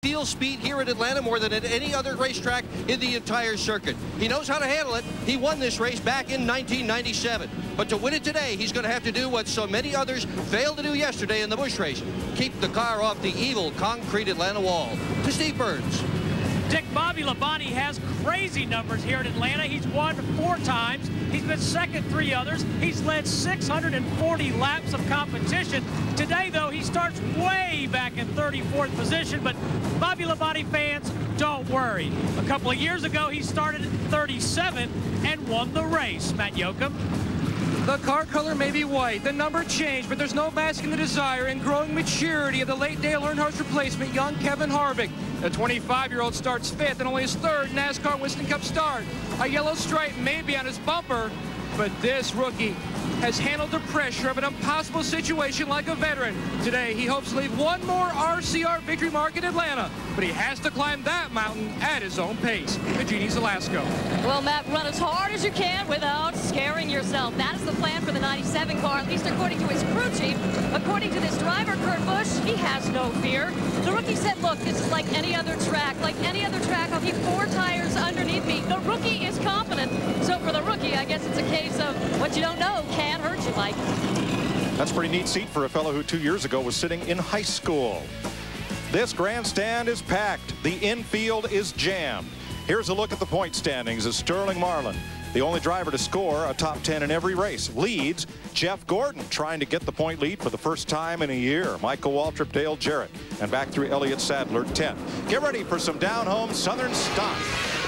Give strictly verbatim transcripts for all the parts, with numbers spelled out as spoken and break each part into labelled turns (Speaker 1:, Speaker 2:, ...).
Speaker 1: feels speed here at Atlanta more than at any other racetrack in the entire circuit. He knows how to handle it. He won this race back in nineteen ninety-seven. But to win it today, he's going to have to do what so many others failed to do yesterday in the Busch race. Keep the car off the evil concrete Atlanta wall. To Steve Burns.
Speaker 2: Dick, Bobby Labonte has crazy numbers here in Atlanta. He's won four times. He's been second three others. He's led six hundred forty laps of competition. Today, though, he starts way back in thirty-fourth position. But Bobby Labonte fans, don't worry. A couple of years ago, he started at thirty-seven and won the race. Matt Yoakum.
Speaker 3: The car color may be white, the number changed, but there's no masking the desire and growing maturity of the late Dale Earnhardt's replacement, young Kevin Harvick. The twenty-five-year-old starts fifth and only his third NASCAR Winston Cup start. A yellow stripe may be on his bumper, but this rookie has handled the pressure of an impossible situation like a veteran. Today, he hopes to leave one more R C R victory mark in Atlanta, but he has to climb that mountain at his own pace. Eugenie Zelasco.
Speaker 4: Well, Matt, run as hard as you can without scaring yourself. That is the plan for the ninety-seven car, at least according to his crew chief. According to this driver, Kurt Busch, he has no fear. The rookie said, look, this is like any other track. Like any other track, I'll keep four tires underneath me. The rookie is confident. So for the rookie, I guess it's a case of what you don't know can hurt you, Mike.
Speaker 5: That's a pretty neat seat for a fellow who two years ago was sitting in high school. This grandstand is packed. The infield is jammed. Here's a look at the point standings as Sterling Marlin, the only driver to score a top ten in every race, leads Jeff Gordon, trying to get the point lead for the first time in a year. Michael Waltrip, Dale Jarrett, and back through Elliott Sadler, tenth. Get ready for some down-home Southern stock.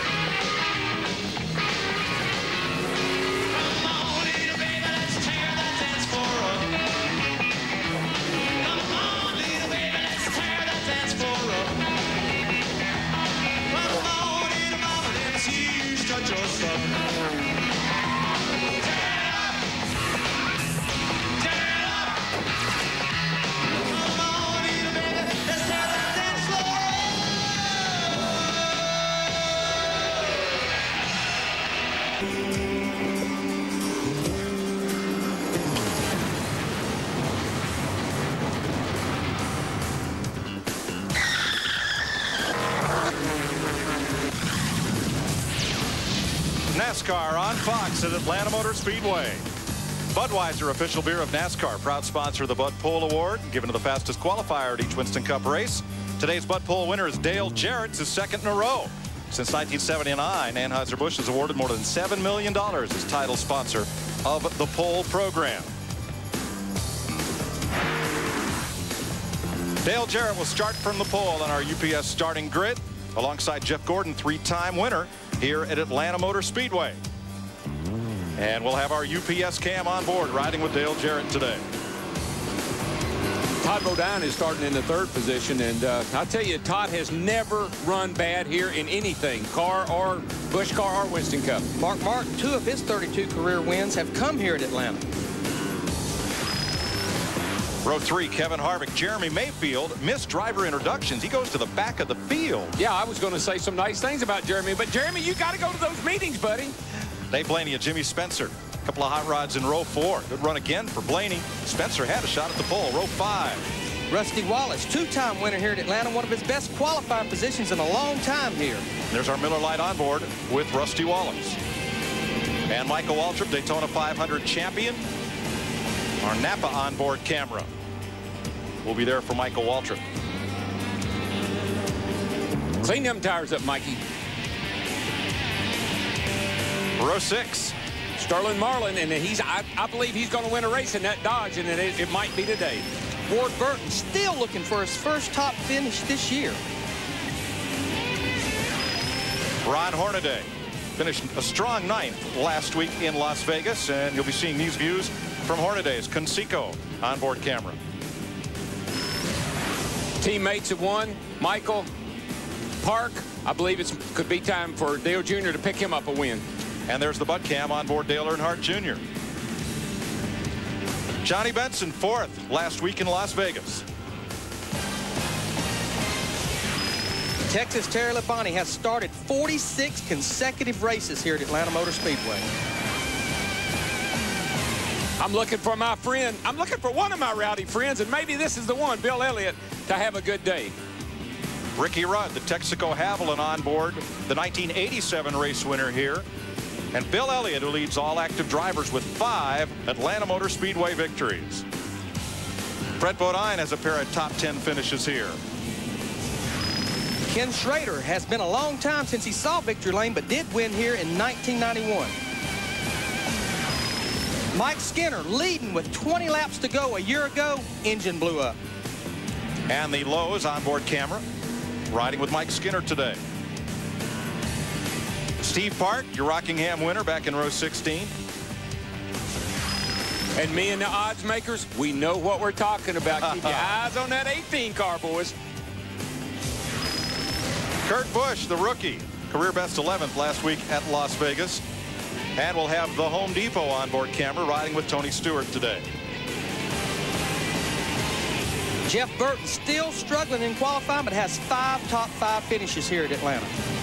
Speaker 5: NASCAR on Fox at Atlanta Motor Speedway. Budweiser, official beer of NASCAR, proud sponsor of the Bud Pole Award, given to the fastest qualifier at each Winston Cup race. Today's Bud Pole winner is Dale Jarrett, his second in a row. Since nineteen seventy-nine, Anheuser-Busch has awarded more than seven million dollars as title sponsor of the pole program. Dale Jarrett will start from the pole on our U P S starting grid, alongside Jeff Gordon, three-time winner here at Atlanta Motor Speedway. And we'll have our U P S cam on board, riding with Dale Jarrett today.
Speaker 6: Todd Bodine is starting in the third position, and uh, I'll tell you, Todd has never run bad here in anything, car or Busch car or Winston Cup.
Speaker 1: Mark Martin, two of his thirty-two career wins have come here at Atlanta.
Speaker 5: Row three, Kevin Harvick. Jeremy Mayfield missed driver introductions. He goes to the back of the field.
Speaker 6: Yeah, I was going to say some nice things about Jeremy, but Jeremy, you got to go to those meetings, buddy.
Speaker 5: Dave Blaney and Jimmy Spencer. A couple of hot rods in row four. Good run again for Blaney. Spencer had a shot at the pole. Row five.
Speaker 1: Rusty Wallace, two-time winner here at Atlanta, one of his best qualifying positions in a long time here.
Speaker 5: There's our Miller Lite on board with Rusty Wallace. And Michael Waltrip, Daytona five hundred champion. Our Napa onboard camera will be there for Michael Waltrip.
Speaker 6: Clean them tires up, Mikey.
Speaker 5: Row six.
Speaker 6: Sterling Marlin, and he's I, I believe he's going to win a race in that Dodge, and it, it might be today.
Speaker 1: Ward Burton still looking for his first top finish this year.
Speaker 5: Ron Hornaday finished a strong ninth last week in Las Vegas, and you'll be seeing these views from Hornaday's Conseco onboard camera.
Speaker 6: Teammates have won. Michael, Park, I believe it could be time for Dale Junior to pick him up a win.
Speaker 5: And there's the Bud Cam on board Dale Earnhardt Junior Johnny Benson, fourth last week in Las Vegas.
Speaker 1: Texas Terry Labonte has started forty-six consecutive races here at Atlanta Motor Speedway.
Speaker 6: I'm looking for my friend. I'm looking for one of my rowdy friends, and maybe this is the one, Bill Elliott, to have a good day.
Speaker 5: Ricky Rudd, the Texaco Haviland on board, the nineteen eighty-seven race winner here. And Bill Elliott, who leads all active drivers with five Atlanta Motor Speedway victories. Brett Bodine has a pair of top ten finishes here.
Speaker 7: Ken Schrader has been a long time since he saw victory lane, but did win here in nineteen ninety-one. Mike Skinner leading with twenty laps to go a year ago. Engine blew up.
Speaker 5: And the Lowe's onboard camera riding with Mike Skinner today. Steve Park, your Rockingham winner back in row sixteen.
Speaker 6: And me and the odds makers, we know what we're talking about. Keep your eyes on that eighteen car, boys.
Speaker 5: Kurt Busch, the rookie, career best eleventh last week at Las Vegas. And we'll have the Home Depot onboard camera riding with Tony Stewart today.
Speaker 7: Jeff Burton still struggling in qualifying, but has five top five finishes here at Atlanta.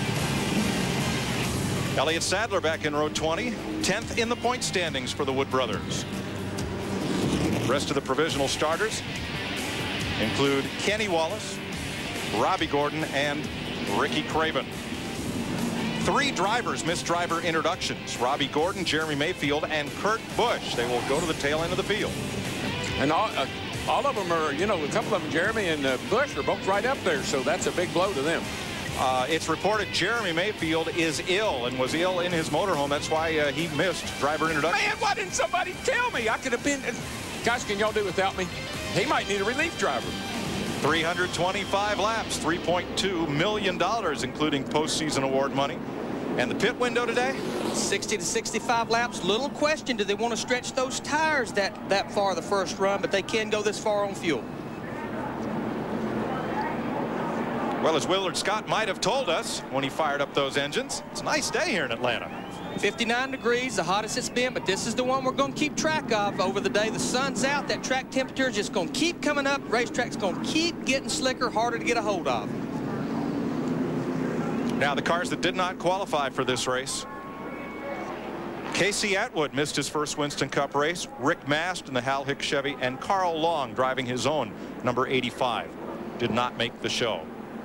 Speaker 5: Elliott Sadler back in row twenty, tenth in the point standings for the Wood brothers. Rest of the provisional starters include Kenny Wallace, Robbie Gordon, and Ricky Craven. Three drivers missed driver introductions: Robbie Gordon, Jeremy Mayfield, and Kurt Busch. They will go to the tail end of the field.
Speaker 6: And all, uh, all of them are, you know, a couple of them, Jeremy and uh, Busch, are both right up there, so that's a big blow to them.
Speaker 5: Uh, it's reported Jeremy Mayfield is ill and was ill in his motorhome. That's why uh, he missed driver introduction.
Speaker 6: Man, why didn't somebody tell me? I could have been. Guys, can y'all do without me? He might need a relief driver.
Speaker 5: three hundred twenty-five laps, three point two million dollars, including postseason award money. And the pit window today?
Speaker 7: sixty to sixty-five laps. Little question, do they want to stretch those tires that, that far the first run, but they can go this far on fuel.
Speaker 5: Well, as Willard Scott might have told us when he fired up those engines, it's a nice day here in Atlanta.
Speaker 7: fifty-nine degrees, the hottest it's been, but this is the one we're going to keep track of over the day. The sun's out, that track temperature is just going to keep coming up. Racetrack's going to keep getting slicker, harder to get a hold of.
Speaker 5: Now, the cars that did not qualify for this race. Casey Atwood missed his first Winston Cup race. Rick Mast in the Hal Hicks Chevy, and Carl Long driving his own number eighty-five did not make the show.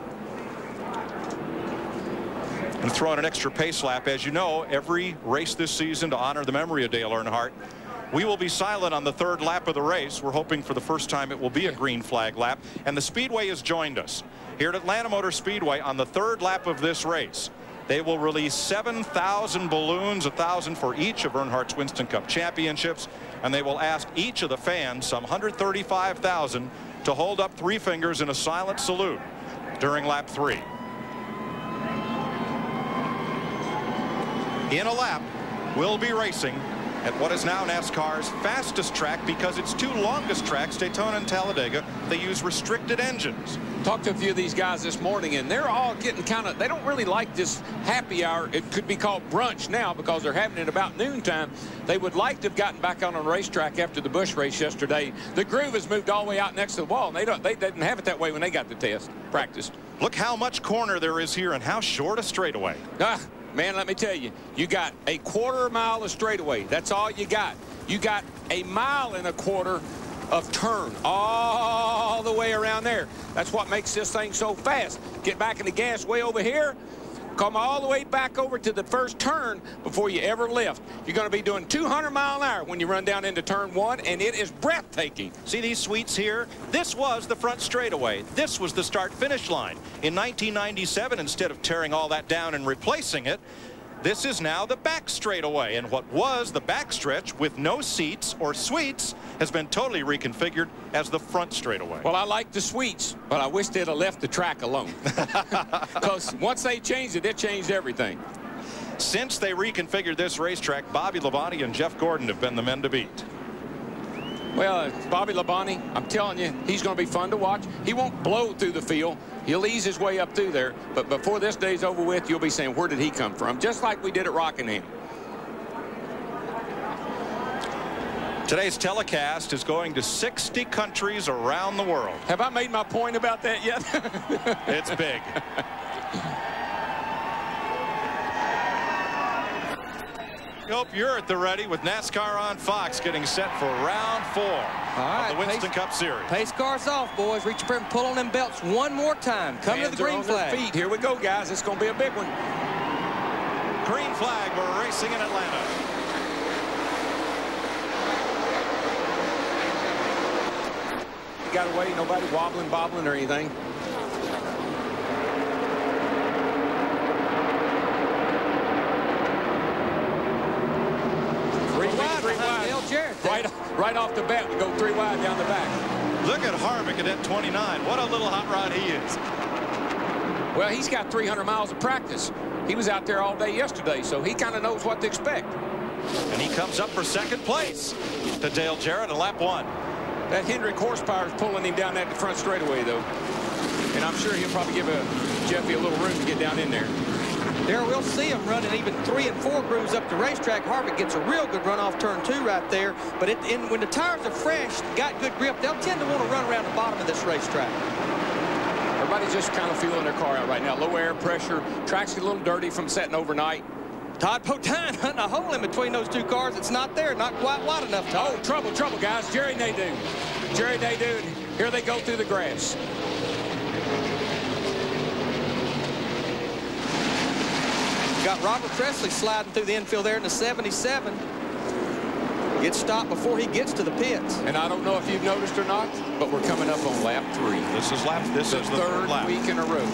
Speaker 5: And throw in an extra pace lap. As you know, every race this season, to honor the memory of Dale Earnhardt, we will be silent on the third lap of the race. We're hoping for the first time it will be a green flag lap. And the Speedway has joined us here at Atlanta Motor Speedway on the third lap of this race. They will release seven thousand balloons, one thousand for each of Earnhardt's Winston Cup championships. And they will ask each of the fans, some one hundred thirty-five thousand, to hold up three fingers in a silent salute during lap three. In a lap, we'll be racing at what is now NASCAR's fastest track, because its two longest tracks, Daytona and Talladega, they use restricted engines.
Speaker 6: Talked to a few of these guys this morning, and they're all getting kind of, they don't really like this happy hour. It could be called brunch now because they're having it about noontime. They would like to have gotten back on a racetrack after the Busch race yesterday. The groove has moved all the way out next to the wall, and they don't, they didn't have it that way when they got the test, practiced.
Speaker 5: Look how much corner there is here and how short a straightaway.
Speaker 6: Ah. Man, let me tell you, you got a quarter mile of straightaway. That's all you got. You got a mile and a quarter of turn all the way around there. That's what makes this thing so fast. Get back in the gas way over here. Come all the way back over to the first turn before you ever lift. You're going to be doing two hundred mile an hour when you run down into turn one, and it is breathtaking.
Speaker 5: See these suites here? This was the front straightaway. This was the start-finish line. In nineteen ninety-seven, instead of tearing all that down and replacing it, this is now the back straightaway. And what was the backstretch with no seats or suites has been totally reconfigured as the front straightaway.
Speaker 6: Well, I like the suites, but I wish they'd have left the track alone. Because once they changed it, it changed everything.
Speaker 5: Since they reconfigured this racetrack, Bobby Labonte and Jeff Gordon have been the men to beat.
Speaker 6: Well, Bobby Labonte, I'm telling you, he's going to be fun to watch. He won't blow through the field. He'll ease his way up through there. But before this day's over with, you'll be saying, where did he come from? Just like we did at Rockingham.
Speaker 5: Today's telecast is going to sixty countries around the world.
Speaker 6: Have I made my point about that yet?
Speaker 5: It's big. Hope you're at the ready with NASCAR on Fox getting set for round four
Speaker 7: right,
Speaker 5: of the Winston
Speaker 7: pace,
Speaker 5: Cup Series.
Speaker 7: Pace cars off, boys. Reach up and pull on them belts one more time. Come
Speaker 6: Hands
Speaker 7: to the green
Speaker 6: on
Speaker 7: flag.
Speaker 6: Their feet. Here we go, guys. It's going to be a big one.
Speaker 5: Green flag. We're racing in Atlanta.
Speaker 6: Got away. Nobody wobbling, bobbling, or anything. Three wide, three wide.
Speaker 7: Dale Jarrett
Speaker 6: Right, right off the bat, we go three wide down the back.
Speaker 5: Look at Harvick at that twenty-nine. What a little hot rod he is.
Speaker 6: Well, he's got three hundred miles of practice. He was out there all day yesterday, so he kind of knows what to expect.
Speaker 5: And he comes up for second place to Dale Jarrett in lap one.
Speaker 6: That Hendrick horsepower is pulling him down that front straightaway, though. And I'm sure he'll probably give a Jeffy a little room to get down in there.
Speaker 7: There, we'll see him running even three and four grooves up the racetrack. Harvick gets a real good run off turn two right there. But it, in, when the tires are fresh, got good grip, they'll tend to want to run around the bottom of this racetrack.
Speaker 6: Everybody's just kind of feeling their car out right now. Low air pressure. Track's a little dirty from setting overnight.
Speaker 7: Todd Bodine hunting a hole in between those two cars. It's not there, not quite wide enough. Todd.
Speaker 6: Oh, trouble, trouble, guys. Jerry Nadeau. Jerry Nadeau. Here they go through the grass.
Speaker 7: Got Robert Presley sliding through the infield there in the seventy-seven. Gets stopped before he gets to the pits.
Speaker 6: And I don't know if you've noticed or not, but we're coming up on lap three.
Speaker 5: This is lap. This
Speaker 6: the
Speaker 5: is the
Speaker 6: third,
Speaker 5: third lap.
Speaker 6: week in a row.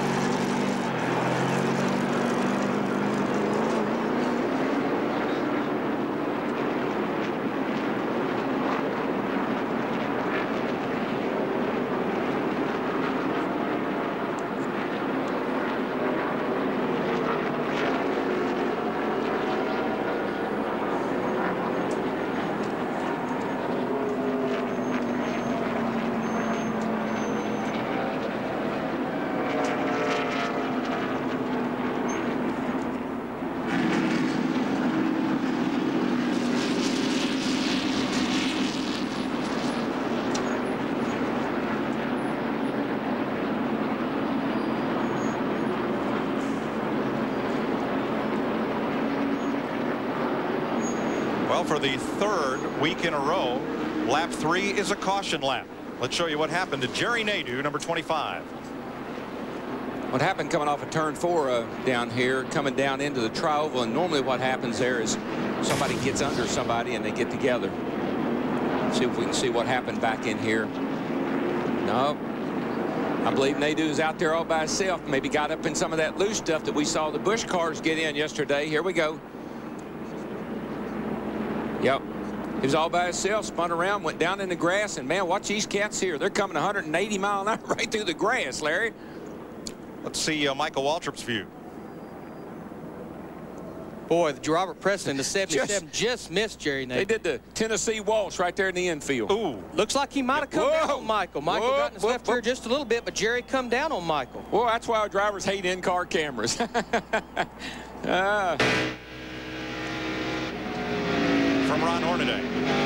Speaker 5: Well, for the third week in a row, lap three is a caution lap. Let's show you what happened to Jerry Nadeau, number twenty-five.
Speaker 6: What happened coming off of turn four uh, down here, coming down into the tri-oval, and normally what happens there is somebody gets under somebody and they get together. See if we can see what happened back in here. No. I believe Nadeau's out there all by himself. Maybe got up in some of that loose stuff that we saw the Busch cars get in yesterday. Here we go. Yep. He was all by himself, spun around, went down in the grass, and man, watch these cats here. They're coming one hundred eighty mile an hour right through the grass, Larry.
Speaker 5: Let's see uh, Michael Waltrip's view.
Speaker 7: Boy, the Robert Presley in the seventy-seven just,
Speaker 6: just
Speaker 7: missed Jerry Nadeau.
Speaker 6: They did the Tennessee waltz right there in the infield.
Speaker 5: Ooh.
Speaker 7: Looks like he might have come
Speaker 6: Whoa.
Speaker 7: down on Michael. Michael
Speaker 6: Whoa.
Speaker 7: got in his
Speaker 6: Whoa.
Speaker 7: left rear just a little bit, but Jerry come down on Michael.
Speaker 6: Well, that's why our drivers hate in-car cameras. uh.
Speaker 5: From Ron Hornaday.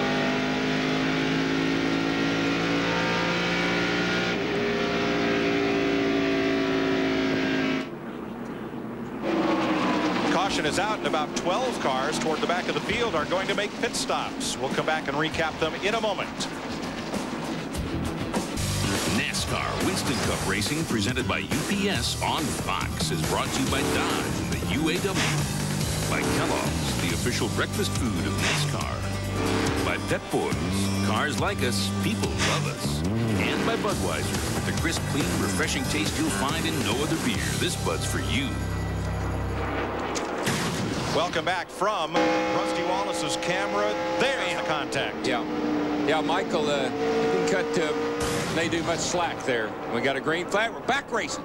Speaker 5: Caution is out, and about twelve cars toward the back of the field are going to make pit stops. We'll come back and recap them in a moment.
Speaker 8: NASCAR Winston Cup Racing, presented by U P S on Fox, is brought to you by Dodge and the U A W. By Kellogg's, the official breakfast food of NASCAR. By Pep Boys, cars like us, people love us. And by Budweiser, the crisp, clean, refreshing taste you'll find in no other beer. This Bud's for you.
Speaker 5: Welcome back from Rusty Wallace's camera. There's the contact.
Speaker 6: Yeah. Yeah, Michael, uh, didn't cut uh, Nadeau much slack there. We got a green flag. We're back racing.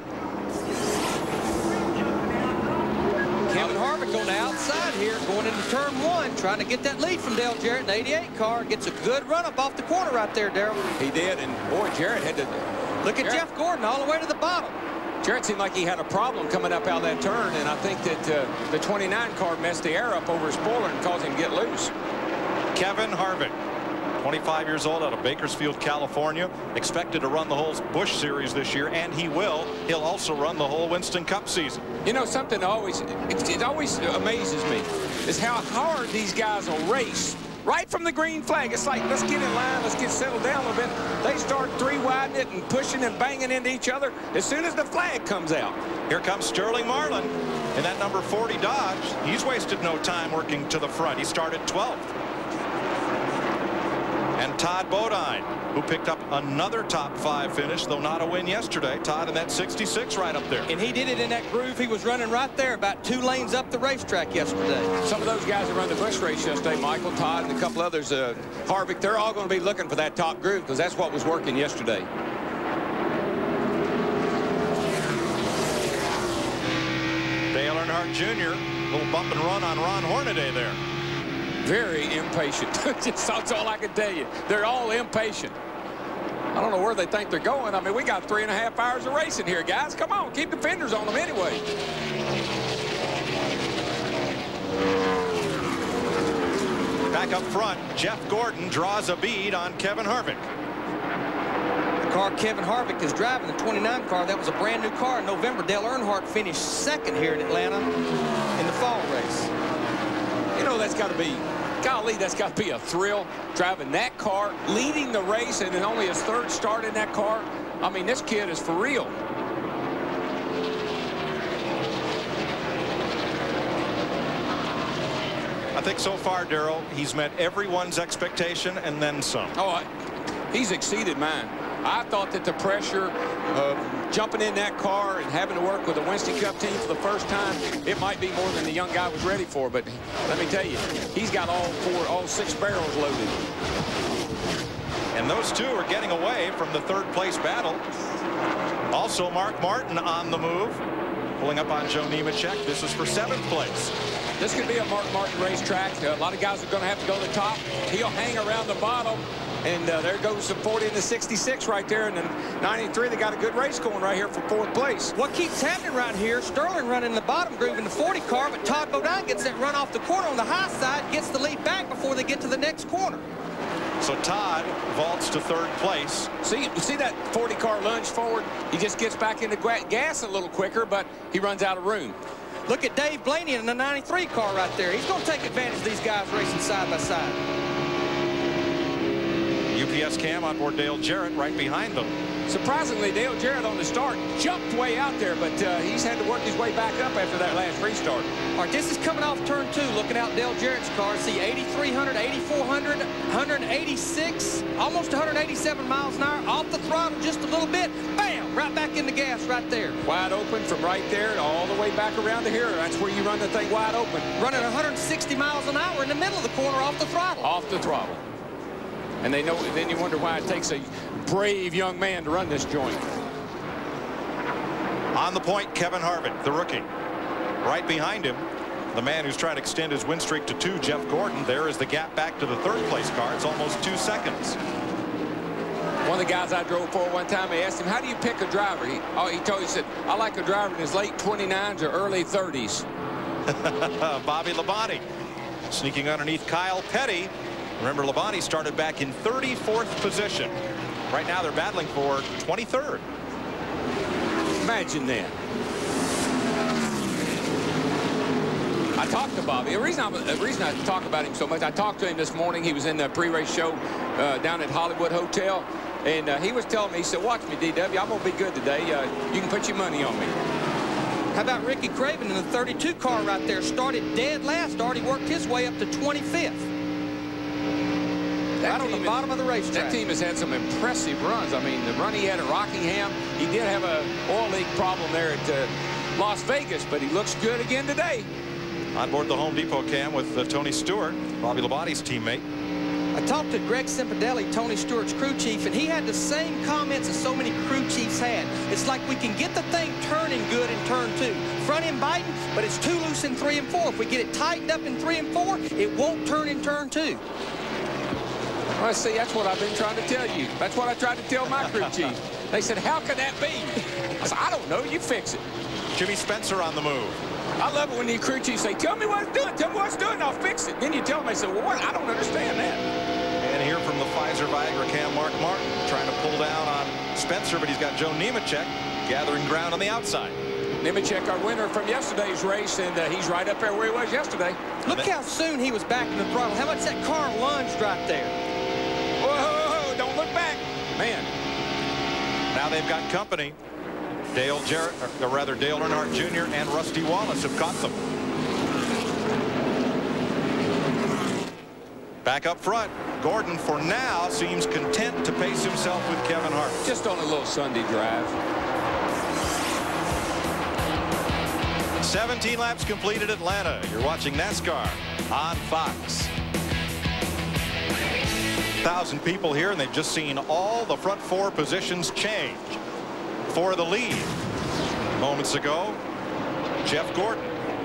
Speaker 7: Kevin Harvick on the outside here, going into turn one, trying to get that lead from Dale Jarrett in the eighty-eight car. Gets a good run up off the corner right there, Darrell.
Speaker 6: He did, and boy, Jarrett had to...
Speaker 7: Look at
Speaker 6: Jarrett,
Speaker 7: Jeff Gordon all the way to the bottom.
Speaker 6: Jarrett seemed like he had a problem coming up out of that turn, and I think that uh, the twenty-nine car messed the air up over his spoiler and caused him to get loose.
Speaker 5: Kevin Harvick, twenty-five years old, out of Bakersfield, California. Expected to run the whole Busch Series this year, and he will. He'll also run the whole Winston Cup season.
Speaker 6: You know, something always, it, it always amazes me is how hard these guys will race right from the green flag. It's like, let's get in line, let's get settled down a little bit. They start three-widening it and pushing and banging into each other as soon as the flag comes out.
Speaker 5: Here comes Sterling Marlin in that number forty Dodge. He's wasted no time working to the front. He started twelfth. And Todd Bodine, who picked up another top five finish, though not a win yesterday. Todd in that sixty-six right up there.
Speaker 7: And he did it in that groove. He was running right there about two lanes up the racetrack yesterday.
Speaker 6: Some of those guys that run the Busch race yesterday, Michael, Todd, and a couple others, uh, Harvick, they're all going to be looking for that top groove because that's what was working yesterday.
Speaker 5: Dale Earnhardt Junior, a little bump and run on Ron Hornaday there.
Speaker 6: Very impatient. Just, that's all I can tell you. They're all impatient. I don't know where they think they're going. I mean, we got three and a half hours of racing here, guys. Come on, keep the fenders on them anyway.
Speaker 5: Back up front, Jeff Gordon draws a bead on Kevin Harvick.
Speaker 7: The car Kevin Harvick is driving, the twenty-nine car, that was a brand new car in November. Dale Earnhardt finished second here in Atlanta in the fall race.
Speaker 6: You know, that's got to be, golly, that's got to be a thrill, driving that car, leading the race, and then only his third start in that car. I mean, this kid is for real.
Speaker 5: I think so far, Darrell, he's met everyone's expectation and then some.
Speaker 6: Oh, I, he's exceeded mine. I thought that the pressure of jumping in that car and having to work with a Winston Cup team for the first time, it might be more than the young guy was ready for. But let me tell you, he's got all four, all six barrels loaded.
Speaker 5: And those two are getting away from the third place battle. Also, Mark Martin on the move, pulling up on Joe Nemechek. This is for seventh place.
Speaker 6: This could be a Mark Martin racetrack. A lot of guys are going to have to go to the top. He'll hang around the bottom. And uh, there goes the forty and the sixty-six right there. And then ninety-three, they got a good race going right here for fourth place.
Speaker 7: What keeps happening right here, Sterling running the bottom groove in the forty car, but Todd Bodine gets that run off the corner on the high side, gets the lead back before they get to the next corner.
Speaker 5: So Todd vaults to third place.
Speaker 6: See, see that forty car lunge forward? He just gets back into gas a little quicker, but he runs out of room.
Speaker 7: Look at Dave Blaney in the ninety-three car right there. He's going to take advantage of these guys racing side by side.
Speaker 5: U P S Cam on board Dale Jarrett right behind them.
Speaker 6: Surprisingly, Dale Jarrett on the start jumped way out there, but uh, he's had to work his way back up after that last restart.
Speaker 7: All right, this is coming off turn two, looking out Dale Jarrett's car. See eighty-three hundred, eighty-four hundred, one eighty-six, almost one eighty-seven miles an hour, off the throttle just a little bit. Bam! Right back in the gas right there.
Speaker 6: Wide open from right there all the way back around to here. That's where you run the thing wide open.
Speaker 7: Running one sixty miles an hour in the middle of the corner off the throttle.
Speaker 6: Off the throttle. And they know, then you wonder why it takes a brave young man to run this joint.
Speaker 5: On the point, Kevin Harvick, the rookie. Right behind him, the man who's trying to extend his win streak to two, Jeff Gordon. There is the gap back to the third place car. It's almost two seconds.
Speaker 6: One of the guys I drove for one time, I asked him, how do you pick a driver? He, oh, he told me, he said, I like a driver in his late twenty-nines or early thirties.
Speaker 5: Bobby Labonte sneaking underneath Kyle Petty. Remember, Labonte started back in thirty-fourth position. Right now, they're battling for twenty-third.
Speaker 6: Imagine that. I talked to Bobby. The reason, I, the reason I talk about him so much, I talked to him this morning. He was in the pre-race show uh, down at Hollywood Hotel. And uh, he was telling me, he said, watch me, D W. I'm going to be good today. Uh, you can put your money on me.
Speaker 7: How about Ricky Craven in the thirty-two car right there? Started dead last. Already worked his way up to twenty-fifth. Right on the bottom of the racetrack.
Speaker 6: That team has had some impressive runs. I mean, the run he had at Rockingham, he did have a oil leak problem there at uh, Las Vegas, but he looks good again today.
Speaker 5: On board the Home Depot cam with uh, Tony Stewart, Bobby Labonte's teammate.
Speaker 7: I talked to Greg Cimpadelli, Tony Stewart's crew chief, and he had the same comments as so many crew chiefs had. It's like we can get the thing turning good in turn two. Front end biting, but it's too loose in three and four. If we get it tightened up in three and four, it won't turn in turn two.
Speaker 6: Well, see, that's what I've been trying to tell you. That's what I tried to tell my crew chief. They said, how can that be? I said, I don't know. You fix it.
Speaker 5: Jimmy Spencer on the move.
Speaker 6: I love it when the crew chiefs say, tell me what it's doing. Tell me what it's doing, and I'll fix it. Then you tell them, they say, well, what? I don't understand that.
Speaker 5: And here from the Pfizer Viagra cam, Mark Martin, trying to pull down on Spencer, but he's got Joe Nemechek gathering ground on the outside.
Speaker 6: Nemechek, our winner from yesterday's race, and uh, he's right up there where he was yesterday.
Speaker 7: Look how soon he was back in the throttle. How much that car lunged right there.
Speaker 6: Whoa, don't look back. Man.
Speaker 5: Now they've got company. Dale Jarrett, or rather Dale Earnhardt Junior and Rusty Wallace have caught them. Back up front, Gordon for now seems content to pace himself with Kevin Harvick.
Speaker 6: Just on a little Sunday drive.
Speaker 5: seventeen laps completed at Atlanta. You're watching NASCAR on Fox. Thousand people here, and they've just seen all the front four positions change. For the lead moments ago, Jeff Gordon.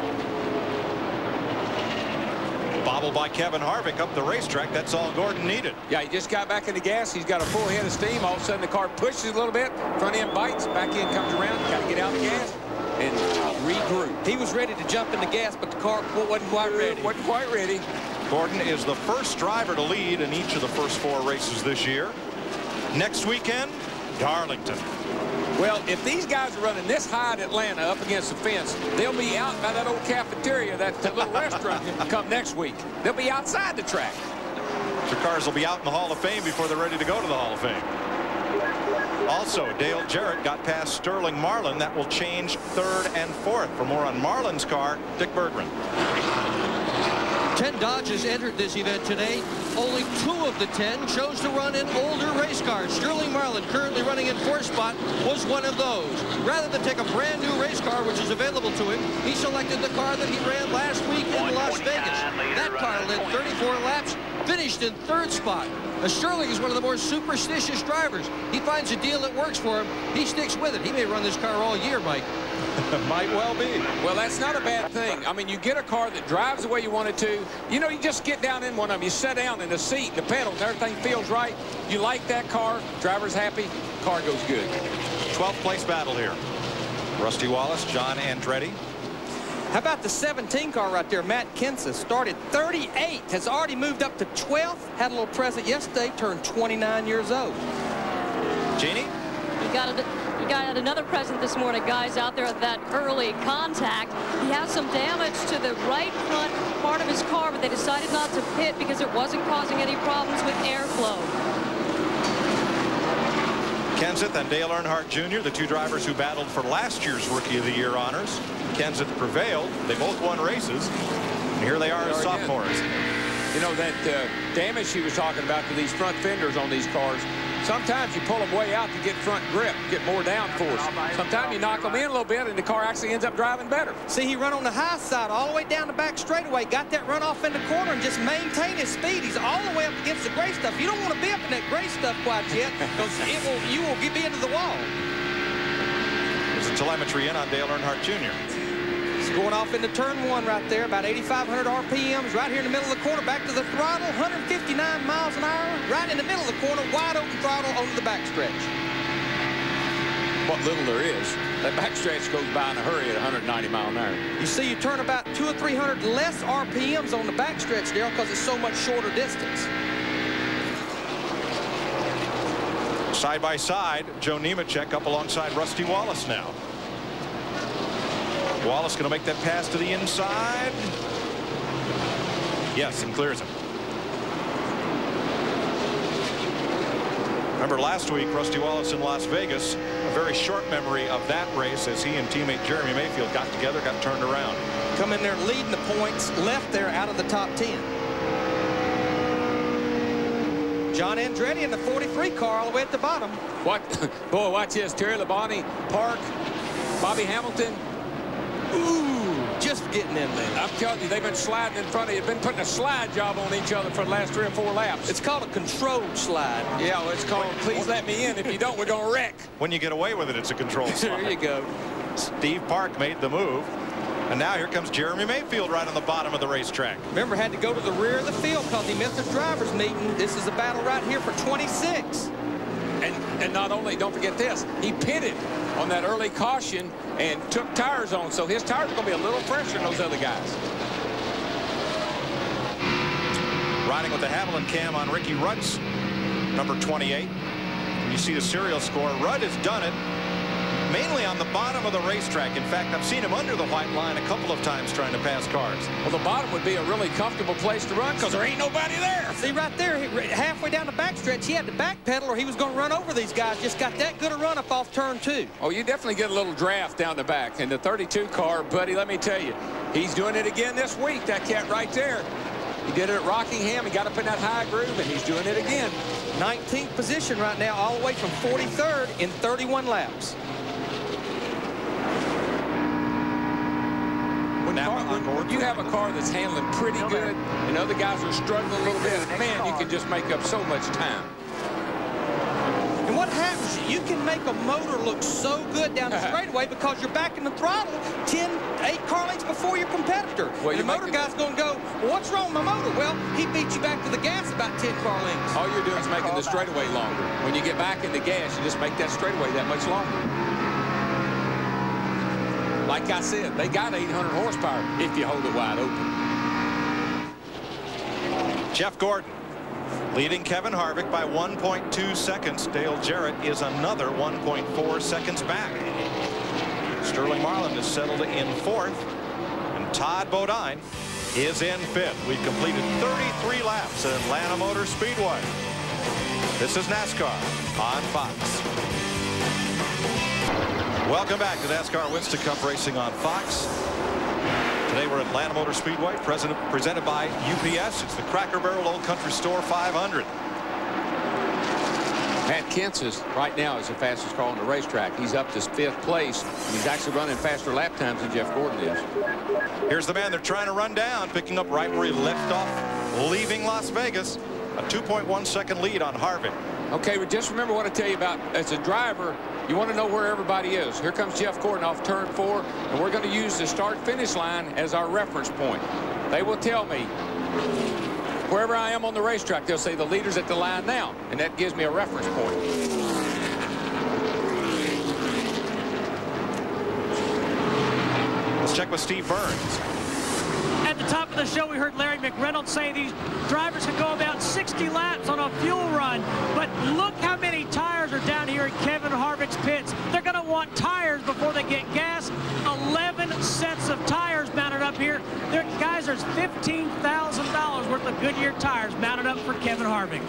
Speaker 5: Bobbled by Kevin Harvick up the racetrack. That's all Gordon needed.
Speaker 6: Yeah, he just got back in the gas. He's got a full head of steam. All of a sudden, the car pushes a little bit. Front end bites. Back end comes around. Got to get out of the gas and regroup.
Speaker 7: He was ready to jump in the gas, but the car wasn't quite ready.
Speaker 6: Wasn't quite ready.
Speaker 5: Gordon is the first driver to lead in each of the first four races this year. Next weekend, Darlington.
Speaker 6: Well, if these guys are running this high at Atlanta up against the fence, they'll be out by that old cafeteria, that, that little restaurant, come next week. They'll be outside the track.
Speaker 5: Their cars will be out in the Hall of Fame before they're ready to go to the Hall of Fame. Also, Dale Jarrett got past Sterling Marlin. That will change third and fourth. For more on Marlin's car, Dick Berggren.
Speaker 1: ten Dodges entered this event today. Only two of the ten chose to run in older race cars. Sterling Marlin, currently running in fourth spot, was one of those. Rather than take a brand new race car, which is available to him, he selected the car that he ran last week in Las Vegas. That car led thirty-four laps, finished in third spot. Now, Sterling is one of the more superstitious drivers. He finds a deal that works for him. He sticks with it. He may run this car all year, Mike.
Speaker 5: Might well be.
Speaker 6: Well, that's not a bad thing. I mean, you get a car that drives the way you want it to. You know, you just get down in one of them. You sit down in the seat, the pedals, and everything feels right. You like that car. Driver's happy. Car goes good.
Speaker 5: twelfth place battle here. Rusty Wallace, John Andretti.
Speaker 7: How about the seventeen car right there? Matt Kenseth started thirty-eight, has already moved up to twelfth. Had a little present yesterday, turned twenty-nine years old.
Speaker 5: Jeannie?
Speaker 4: You got it. He got another present this morning, guys, out there at that early contact. He has some damage to the right front part of his car, but they decided not to pit because it wasn't causing any problems with airflow.
Speaker 5: Kenseth and Dale Earnhardt Junior, the two drivers who battled for last year's Rookie of the Year honors. Kenseth prevailed. They both won races. And here they are as sophomores.
Speaker 6: You know, that uh, damage he was talking about to these front fenders on these cars, sometimes you pull them way out to get front grip, get more downforce. Sometimes you knock them in a little bit, and the car actually ends up driving better.
Speaker 7: See, he run on the high side all the way down the back straightaway, got that run off in the corner, and just maintain his speed. He's all the way up against the gray stuff. You don't want to be up in that gray stuff quite yet, because it will, you will be into the wall.
Speaker 5: There's a telemetry in on Dale Earnhardt Junior
Speaker 7: He's going off into turn one right there, about eighty-five hundred R P Ms, right here in the middle of the corner, back to the throttle, one hundred fifty-nine miles an hour, right in the middle of the corner, wide open throttle onto the backstretch.
Speaker 6: What little there is. That backstretch goes by in a hurry at one hundred ninety mile an hour.
Speaker 7: You see, you turn about two or three hundred less R P Ms on the backstretch, Darrell, because it's so much shorter distance.
Speaker 5: Side by side, Joe Nemechek up alongside Rusty Wallace now. Wallace going to make that pass to the inside. Yes, and clears him. Remember last week, Rusty Wallace in Las Vegas, a very short memory of that race as he and teammate Jeremy Mayfield got together, got turned around.
Speaker 7: Come in there leading the points, left there out of the top ten. John Andretti in the forty-three car all the way at the bottom.
Speaker 6: What? Boy, watch this. Terry Labonte, Park, Bobby Hamilton.
Speaker 7: Ooh, just getting in there.
Speaker 6: I'm telling you, they've been sliding in front of you. They've been putting a slide job on each other for the last three or four laps.
Speaker 7: It's called a controlled slide.
Speaker 6: Yeah, well, it's called please let me in. If you don't, we're going to wreck.
Speaker 5: When you get away with it, it's a controlled slide.
Speaker 7: There you go.
Speaker 5: Steve Park made the move. And now here comes Jeremy Mayfield right on the bottom of the racetrack.
Speaker 7: Remember, had to go to the rear of the field because he missed the driver's meeting. This is a battle right here for twenty-six.
Speaker 6: And, and not only, don't forget this, he pitted on that early caution and took tires on, so his tires are going to be a little fresher than those other guys.
Speaker 5: Riding with the Haviland cam on Ricky Rudd's number twenty-eight. And you see the serial score. Rudd has done it mainly on the bottom of the racetrack. In fact, I've seen him under the white line a couple of times trying to pass cars.
Speaker 6: Well, the bottom would be a really comfortable place to run because there ain't nobody there.
Speaker 7: See right there, halfway down the backstretch, he had to backpedal or he was going to run over these guys. Just got that good a run up off turn two.
Speaker 6: Oh, you definitely get a little draft down the back. And the thirty-two car, buddy, let me tell you, he's doing it again this week, that cat right there. He did it at Rockingham. He got up in that high groove, and he's doing it again.
Speaker 7: nineteenth position right now, all the way from forty-third in thirty-one laps.
Speaker 6: When, car, when, when you have a car that's handling pretty good and other guys are struggling a little bit, man, you can just make up so much time.
Speaker 7: And what happens, you can make a motor look so good down the straightaway because you're back in the throttle ten, eight car lengths before your competitor.
Speaker 6: Well,
Speaker 7: and the motor guy's going to go, well, what's wrong with my motor? Well, he beat you back to the gas about ten car lengths.
Speaker 6: All you're doing is making the straightaway longer. When you get back in the gas, you just make that straightaway that much longer. Like I said, they got eight hundred horsepower if you hold it wide open.
Speaker 5: Jeff Gordon leading Kevin Harvick by one point two seconds. Dale Jarrett is another one point four seconds back. Sterling Marlin is settled in fourth, and Todd Bodine is in fifth. We've completed thirty-three laps at Atlanta Motor Speedway. This is NASCAR on Fox. Welcome back to NASCAR Winston Cup Racing on Fox. Today we're at Atlanta Motor Speedway, president, presented by U P S. It's the Cracker Barrel Old Country Store five hundred.
Speaker 6: Matt Kentz is right now is the fastest car on the racetrack. He's up to fifth place, and he's actually running faster lap times than Jeff Gordon is.
Speaker 5: Here's the man they're trying to run down, picking up right where he left off, leaving Las Vegas. A two point one second lead on Harvick.
Speaker 6: Okay, but just remember what I tell you about as a driver. You want to know where everybody is. Here comes Jeff Gordon off turn four, and we're going to use the start-finish line as our reference point. They will tell me wherever I am on the racetrack, they'll say the leader's at the line now, and that gives me a reference point.
Speaker 5: Let's check with Steve Burns.
Speaker 2: At the top of the show, we heard Larry McReynolds say these drivers can go about sixty laps on a fuel run. But look how many tires are down here in Kevin Harvick's pits. They're going to want tires before they get gas. eleven sets of tires mounted up here. There, guys, there's fifteen thousand dollars worth of Goodyear tires mounted up for Kevin Harvick.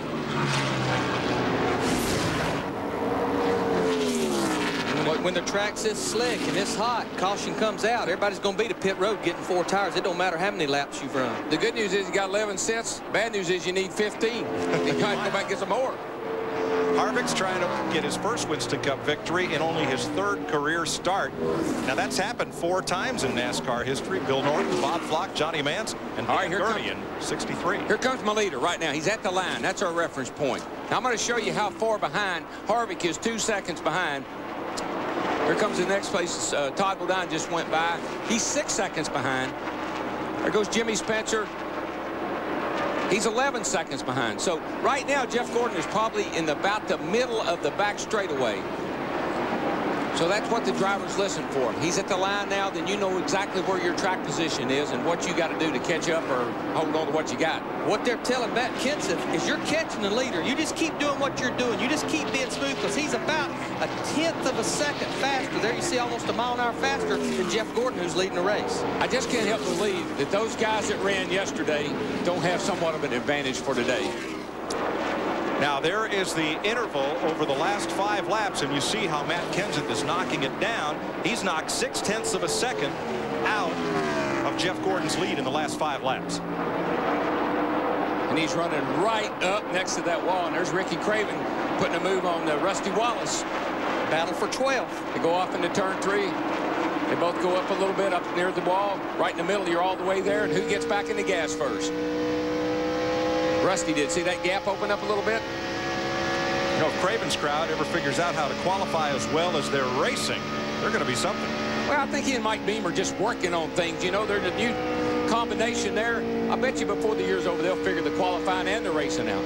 Speaker 7: When the track's this slick and this hot, caution comes out. Everybody's going to be to pit road getting four tires. It don't matter how many laps you've run.
Speaker 6: The good news is you got eleven sets. Bad news is you need fifteen. You got to go back and get some more.
Speaker 5: Harvick's trying to get his first Winston Cup victory in only his third career start. Now that's happened four times in NASCAR history. Bill Norton, Bob Flock, Johnny Mance, and Dan Gurney in sixty-three.
Speaker 6: Here comes my leader right now. He's at the line. That's our reference point. Now I'm going to show you how far behind Harvick is. Two seconds behind. Here comes the next place. Uh, Todd Bodine just went by. He's six seconds behind. There goes Jimmy Spencer. He's eleven seconds behind. So right now, Jeff Gordon is probably in the, about the middle of the back straightaway. So that's what the drivers listen for. He's at the line now, then you know exactly where your track position is and what you got to do to catch up or hold on to what you got.
Speaker 7: What they're telling Matt Kentz is you're catching the leader. You just keep doing what you're doing. You just keep being smooth because he's about a tenth of a second faster. There you see almost a mile an hour faster than Jeff Gordon, who's leading the race.
Speaker 6: I just can't help believe that those guys that ran yesterday don't have somewhat of an advantage for today.
Speaker 5: Now there is the interval over the last five laps, and you see how Matt Kenseth is knocking it down. He's knocked six tenths of a second out of Jeff Gordon's lead in the last five laps.
Speaker 6: And he's running right up next to that wall, and there's Ricky Craven putting a move on the Rusty Wallace.
Speaker 7: Battle for twelfth.
Speaker 6: They go off into turn three. They both go up a little bit up near the wall. Right in the middle, you're all the way there, and who gets back in the gas first? Rusty did. See that gap open up a little bit?
Speaker 5: You know, if Craven's crowd ever figures out how to qualify as well as they're racing, they're going to be something.
Speaker 6: Well, I think he and Mike Beam are just working on things. You know, there's a new combination there. I bet you before the year's over, they'll figure the qualifying and the racing out.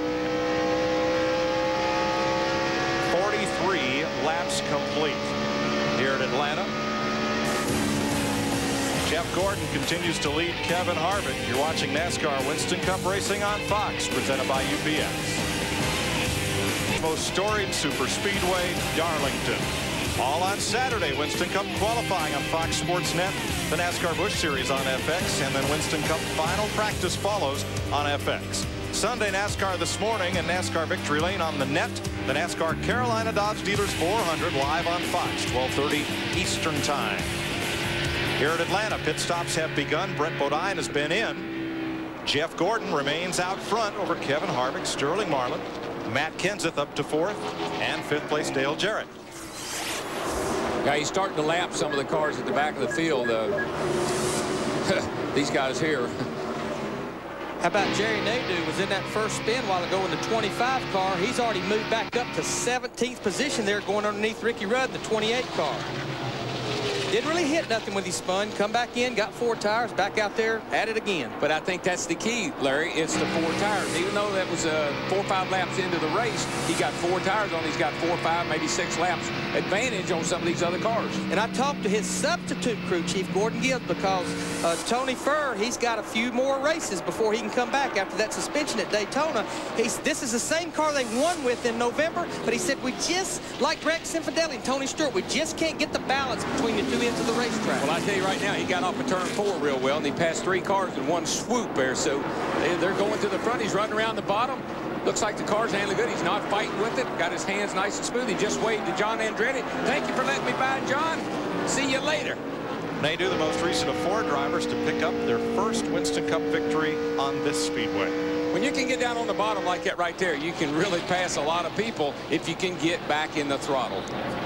Speaker 5: forty-three laps complete here at Atlanta. Jeff Gordon continues to lead Kevin Harvick. You're watching NASCAR Winston Cup Racing on Fox, presented by U P S. most storied superspeedway, Darlington. All on Saturday, Winston Cup qualifying on Fox Sports Net, the NASCAR Busch Series on F X, and then Winston Cup final practice follows on F X. Sunday NASCAR this morning and NASCAR Victory Lane on the net. The NASCAR Carolina Dodge Dealers four hundred live on Fox, twelve thirty Eastern Time. Here at Atlanta, pit stops have begun. Brett Bodine has been in. Jeff Gordon remains out front over Kevin Harvick, Sterling Marlin, Matt Kenseth up to fourth, and fifth place Dale Jarrett.
Speaker 6: Yeah, he's starting to lap some of the cars at the back of the field. Uh, these guys here.
Speaker 7: How about Jerry Nadeau was in that first spin a while ago in the twenty-five car. He's already moved back up to seventeenth position there, going underneath Ricky Rudd in the twenty-eight car. Didn't really hit nothing when he spun. Come back in, got four tires, back out there, at it again.
Speaker 6: But I think that's the key, Larry. It's the four tires. Even though that was uh, four or five laps into the race, he got four tires on. He's got four, five, maybe six laps advantage on some of these other cars.
Speaker 7: And I talked to his substitute crew chief, Gordon Gibbs, because uh, Tony Furr, he's got a few more races before he can come back after that suspension at Daytona. He's, this is the same car they won with in November, but he said we just, like Greg Cianfrocco and Tony Stewart, we just can't get the balance between the two ends of the racetrack.
Speaker 6: Well, I tell you right now, he got off of turn four real well, and he passed three cars in one swoop there. So they're going to the front. He's running around the bottom. Looks like the car's handling good. He's not fighting with it. Got his hands nice and smooth. He just waved to John Andretti. Thank you for letting me by, John. See you later.
Speaker 5: Nadeau, the most recent of four drivers to pick up their first Winston Cup victory on this speedway.
Speaker 6: When you can get down on the bottom like that right there, you can really pass a lot of people if you can get back in the throttle.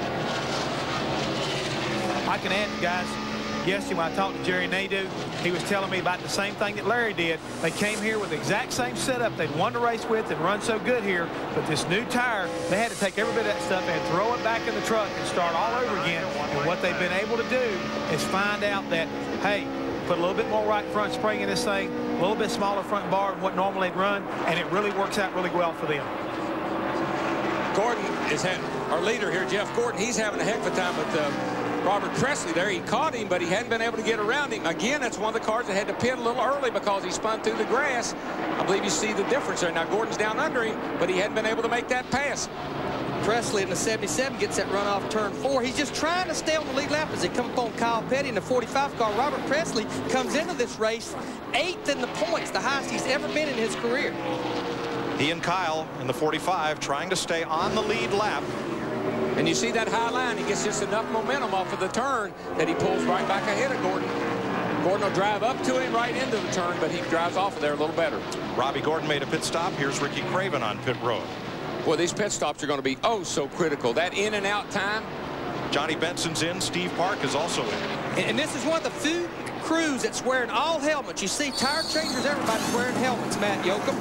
Speaker 9: I can add, guys, yesterday when I talked to Jerry Nadeau, he was telling me about the same thing that Larry did. They came here with the exact same setup they'd won the race with and run so good here, but this new tire, they had to take every bit of that stuff and throw it back in the truck and start all over again. And what they've been able to do is find out that, hey, put a little bit more right front spring in this thing, a little bit smaller front bar than what normally they'd run, and it really works out really well for them.
Speaker 6: Gordon is having, our leader here, Jeff Gordon, he's having a heck of a time with uh, Robert Presley there. He caught him, but he hadn't been able to get around him. Again, that's one of the cars that had to pit a little early because he spun through the grass. I believe you see the difference there. Now, Gordon's down under him, but he hadn't been able to make that pass.
Speaker 7: Presley in the seventy-seven gets that run off turn four. He's just trying to stay on the lead lap as they come up on Kyle Petty in the forty-five car. Robert Presley comes into this race eighth in the points, the highest he's ever been in his career.
Speaker 5: He and Kyle in the forty-five trying to stay on the lead lap.
Speaker 6: And you see that high line, he gets just enough momentum off of the turn that he pulls right back ahead of Gordon. Gordon will drive up to him right into the turn, but he drives off of there a little better.
Speaker 5: Robbie Gordon made a pit stop. Here's Ricky Craven on pit road.
Speaker 6: Boy, these pit stops are going to be oh so critical. That in and out time.
Speaker 5: Johnny Benson's in. Steve Park is also in.
Speaker 7: And this is one of the few crews that's wearing all helmets. You see tire changers, everybody's wearing helmets, Matt Yoakum.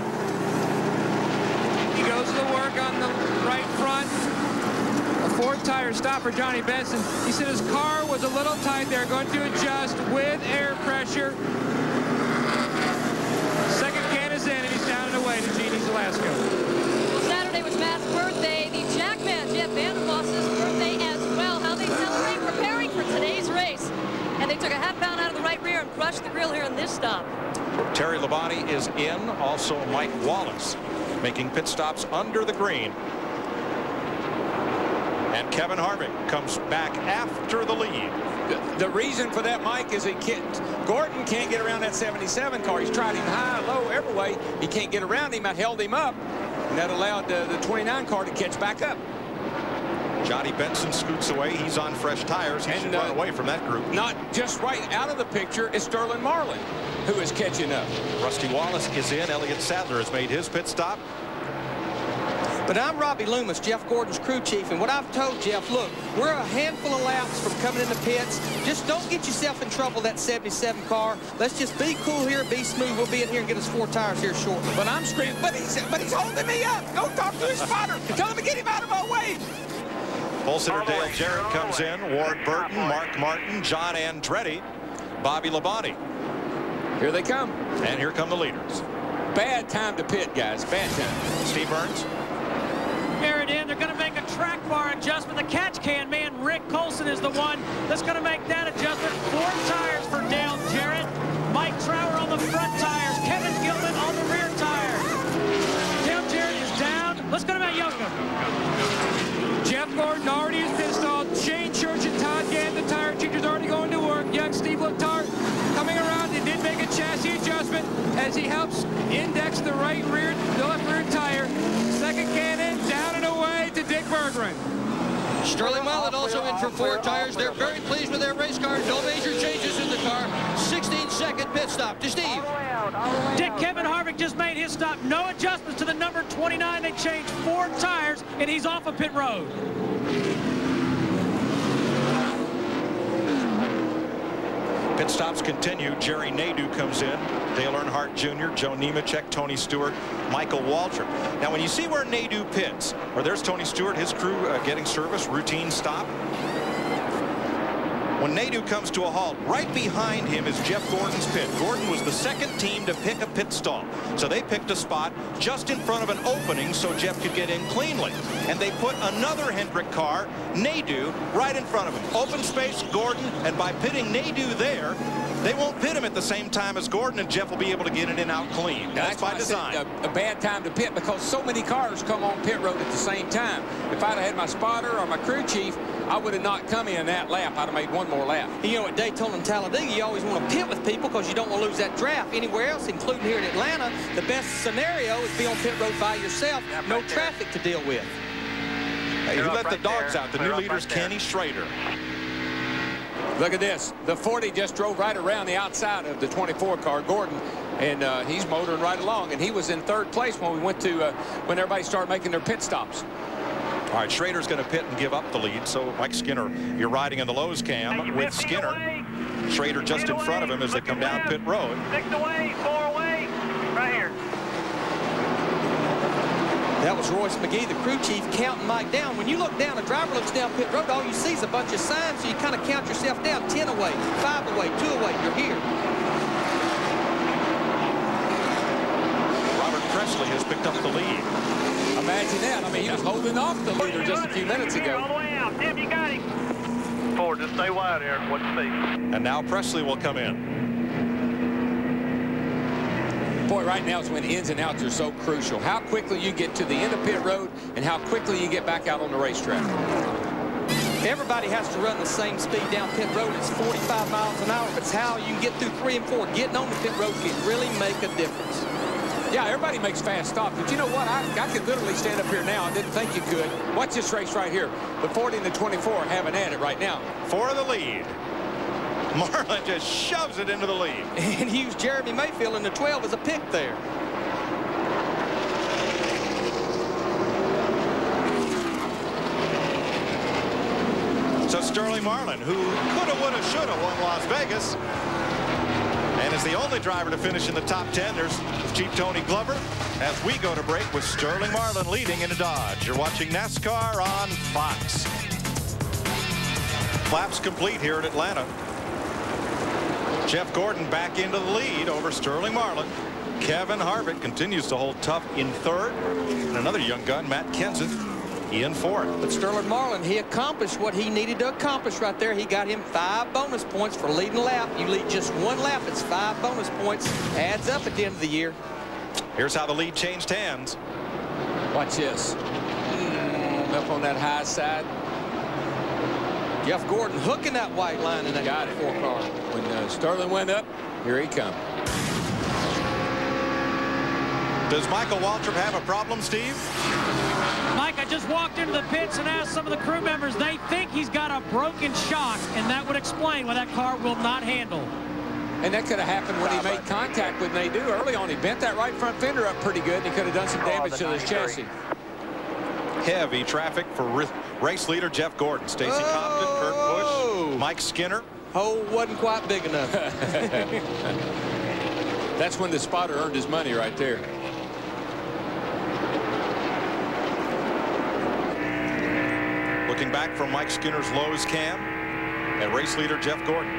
Speaker 3: He goes to work on the right front. A fourth tire stop for Johnny Benson. He said his car was a little tight there, going to adjust with air pressure. Second can is in, and he's down and away to Jeannie Zalasko.
Speaker 4: Well, Saturday was Matt's birthday. The Jackman, Jeff Vanderboss's birthday as well. How they celebrate preparing for today's race. And they took a half pound out of the right rear and crushed the grill here in this stop.
Speaker 5: Terry Labonte is in. Also Mike Wallace making pit stops under the green. And Kevin Harvick comes back after the lead.
Speaker 6: The, the reason for that, Mike, is he can't, Gordon can't get around that seventy-seven car. He's tried him high, low, every way. He can't get around him. I held him up, and that allowed uh, the twenty-nine car to catch back up.
Speaker 5: Johnny Benson scoots away. He's on fresh tires. He and, should uh, run away from that group.
Speaker 6: Not just right out of the picture is Sterling Marlin, who is catching up.
Speaker 5: Rusty Wallace is in. Elliott Sadler has made his pit stop.
Speaker 7: But I'm Robbie Loomis, Jeff Gordon's crew chief, and what I've told Jeff, look, we're a handful of laps from coming in the pits. Just don't get yourself in trouble, that seventy-seven car. Let's just be cool here, be smooth. We'll be in here and get us four tires here shortly.
Speaker 6: But I'm screaming, but he's, but he's holding me up. Go talk to his spotter. Tell him to get him out of my way.
Speaker 5: Pole sitter Dale Jarrett comes in. Ward Burton, Mark Martin, John Andretti, Bobby Labonte.
Speaker 6: Here they come.
Speaker 5: And here come the leaders.
Speaker 6: Bad time to pit, guys. Bad time.
Speaker 5: Steve Burns.
Speaker 2: Here it in. They're going to make a track bar adjustment. The catch can man, Rick Colson, is the one that's going to make that adjustment. Four tires for Dale Jarrett. Mike Trower on the front tires. Kevin Gilman on the rear tires. Dale Jarrett is down. Let's go to Matt Yoakum.
Speaker 3: adjustment as he helps index the right rear, the left rear tire. Second cannon, down and away to Dick Berggren.
Speaker 1: Sterling Marlin also in for four tires. They're very pleased with their race car. No major changes in the car. sixteen second pit stop to Steve.
Speaker 2: Dick, Kevin Harvick just made his stop. No adjustments to the number twenty-nine. They changed four tires, and he's off of pit road.
Speaker 5: Pit stops continue. Jerry Nadeau comes in. Dale Earnhardt Junior, Joe Nemechek, Tony Stewart, Michael Waltrip. Now, when you see where Nadeau pits, or there's Tony Stewart, his crew uh, getting service, routine stop. When Nadeau comes to a halt, right behind him is Jeff Gordon's pit. Gordon was the second team to pick a pit stall. So they picked a spot just in front of an opening so Jeff could get in cleanly. And they put another Hendrick car, Nadeau, right in front of him. Open space, Gordon, and by pitting Nadeau there, they won't pit him at the same time as Gordon, and Jeff will be able to get it in out clean. That's, that's by design.
Speaker 6: A, a bad time to pit because so many cars come on pit road at the same time. If I'd have had my spotter or my crew chief, I would have not come in that lap. I'd have made one more lap.
Speaker 7: You know, at Daytona and Talladega, you always want to pit with people because you don't want to lose that draft. Anywhere else, including here in Atlanta, the best scenario is be on pit road by yourself. Yeah, no right traffic there to deal with.
Speaker 5: Hey, you let right the dogs there. out. The Clear new leader's right Kenny Schrader.
Speaker 6: Look at this. The forty just drove right around the outside of the twenty-four car, Gordon, and uh, he's motoring right along. And he was in third place when we went to uh, when everybody started making their pit stops.
Speaker 5: All right, Schrader's going to pit and give up the lead. So Mike Skinner, you're riding in the Lowe's cam hey, with Skinner. Away. Schrader just in away. front of him as Look they come down pit road.
Speaker 10: Six away, four away, right here.
Speaker 7: That was Royce McGee, the crew chief, counting Mike down. When you look down, a driver looks down pit road, all you see is a bunch of signs, so you kind of count yourself down. ten away, five away, two away, you're here.
Speaker 5: Robert Presley has picked up the lead.
Speaker 6: Imagine that. I mean, he was holding off the leader just a few minutes ago.
Speaker 10: All the way out. Tim, you got him. Ford, just stay wide here. What's the speed?
Speaker 5: And now Presley will come in.
Speaker 6: Boy, right now is when ins and outs are so crucial. How quickly you get to the end of pit road and how quickly you get back out on the racetrack.
Speaker 7: Everybody has to run the same speed down pit road. It's forty-five miles an hour. But it's how you can get through three and four. Getting on the pit road can really make a difference.
Speaker 6: Yeah, everybody makes fast stops, but you know what? I, I could literally stand up here now. I didn't think you could. Watch this race right here. The forty and the twenty-four having at it right now.
Speaker 5: For the lead. Marlin just shoves it into the lead.
Speaker 7: And he used Jeremy Mayfield in the twelve as a pick there.
Speaker 5: So Sterling Marlin, who coulda, woulda, shoulda won Las Vegas, and is the only driver to finish in the top ten. There's Chief Tony Glover as we go to break with Sterling Marlin leading in a Dodge. You're watching NASCAR on Fox. Laps complete here at Atlanta. Jeff Gordon back into the lead over Sterling Marlin. Kevin Harvick continues to hold tough in third. And another young gun, Matt Kenseth, in fourth.
Speaker 7: But Sterling Marlin, he accomplished what he needed to accomplish right there. He got him five bonus points for leading a lap. You lead just one lap, it's five bonus points. Adds up at the end of the year.
Speaker 5: Here's how the lead changed hands.
Speaker 6: Watch this. Mm, up on that high side.
Speaker 7: Jeff Gordon hooking that white line in that
Speaker 6: got it.
Speaker 7: four car.
Speaker 6: When uh, Sterling went up, here he comes.
Speaker 5: Does Michael Waltrip have a problem, Steve?
Speaker 2: Mike, I just walked into the pits and asked some of the crew members. They think he's got a broken shock, and that would explain why that car will not handle.
Speaker 6: And that could have happened when he made contact with Nadeau early on. He bent that right front fender up pretty good, and he could have done some damage to his chassis.
Speaker 5: Heavy traffic for race leader Jeff Gordon. Stacy oh. Compton, Kurt Busch, Mike Skinner.
Speaker 7: Hole wasn't quite big enough.
Speaker 6: That's when the spotter earned his money right there.
Speaker 5: Looking back from Mike Skinner's Lowe's cam and race leader Jeff Gordon.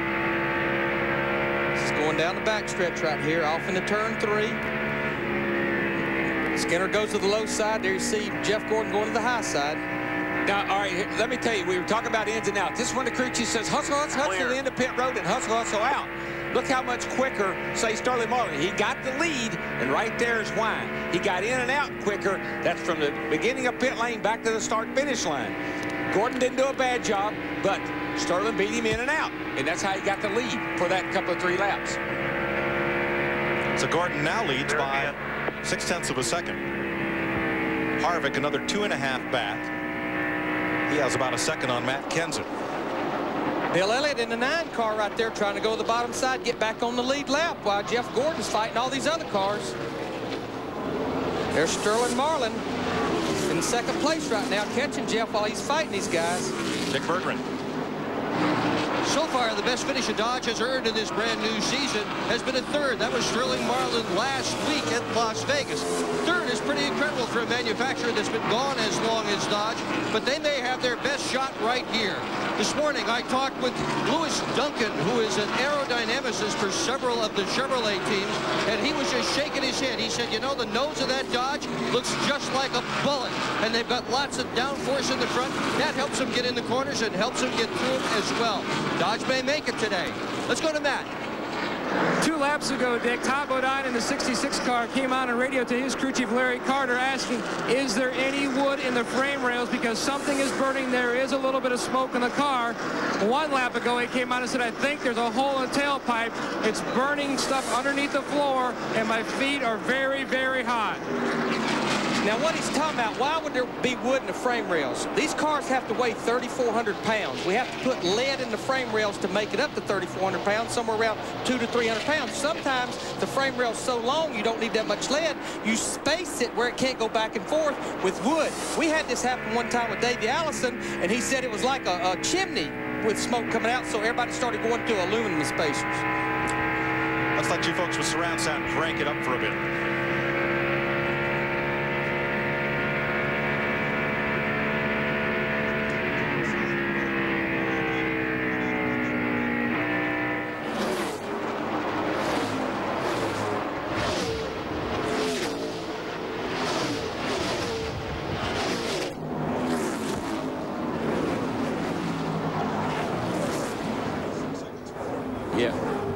Speaker 7: It's going down the backstretch right here, off into turn three. Skinner goes to the low side. There you see Jeff Gordon going to the high side.
Speaker 6: Now, all right, let me tell you, we were talking about ins and outs. This is when the crew chief says, hustle, hustle, hustle to the end of pit road and hustle, hustle out. Look how much quicker, say, Sterling Marlin. He got the lead, and right there is why. He got in and out quicker. That's from the beginning of pit lane back to the start-finish line. Gordon didn't do a bad job, but Sterling beat him in and out, and that's how he got the lead for that couple of three laps.
Speaker 5: So Gordon now leads by six tenths of a second. Harvick another two and a half back. He has about a second on Matt Kenseth.
Speaker 7: Bill Elliott in the nine car right there trying to go to the bottom side, get back on the lead lap while Jeff Gordon's fighting all these other cars. There's Sterling Marlin in second place right now, catching Jeff while he's fighting these guys.
Speaker 5: Dick Berggren.
Speaker 1: So far, the best finish a Dodge has earned in this brand new season has been a third. That was Sterling Marlin last week at Las Vegas. Third is pretty incredible for a manufacturer that's been gone as long as Dodge, but they may have their best shot right here. This morning, I talked with Lewis Duncan, who is an aerodynamicist for several of the Chevrolet teams, and he was just shaking his head. He said, you know, the nose of that Dodge looks just like a bullet, and they've got lots of downforce in the front. That helps them get in the corners and helps them get through them as well. Dodge may make it today. Let's go to Matt.
Speaker 3: Two laps ago, Dick, Tom Bodine in the sixty-six car came on a radio to his crew chief, Larry Carter, asking, is there any wood in the frame rails because something is burning? There is a little bit of smoke in the car. One lap ago, he came on and said, I think there's a hole in the tailpipe. It's burning stuff underneath the floor, and my feet are very, very hot.
Speaker 7: Now, what he's talking about, why would there be wood in the frame rails? These cars have to weigh thirty-four hundred pounds. We have to put lead in the frame rails to make it up to thirty-four hundred pounds, somewhere around two to three hundred pounds. Sometimes the frame rail's so long you don't need that much lead. You space it where it can't go back and forth with wood. We had this happen one time with Davey Allison, and he said it was like a, a chimney with smoke coming out, so everybody started going to aluminum spacers.
Speaker 5: Let's let you folks with surround sound crank it up for a bit.
Speaker 6: Yeah.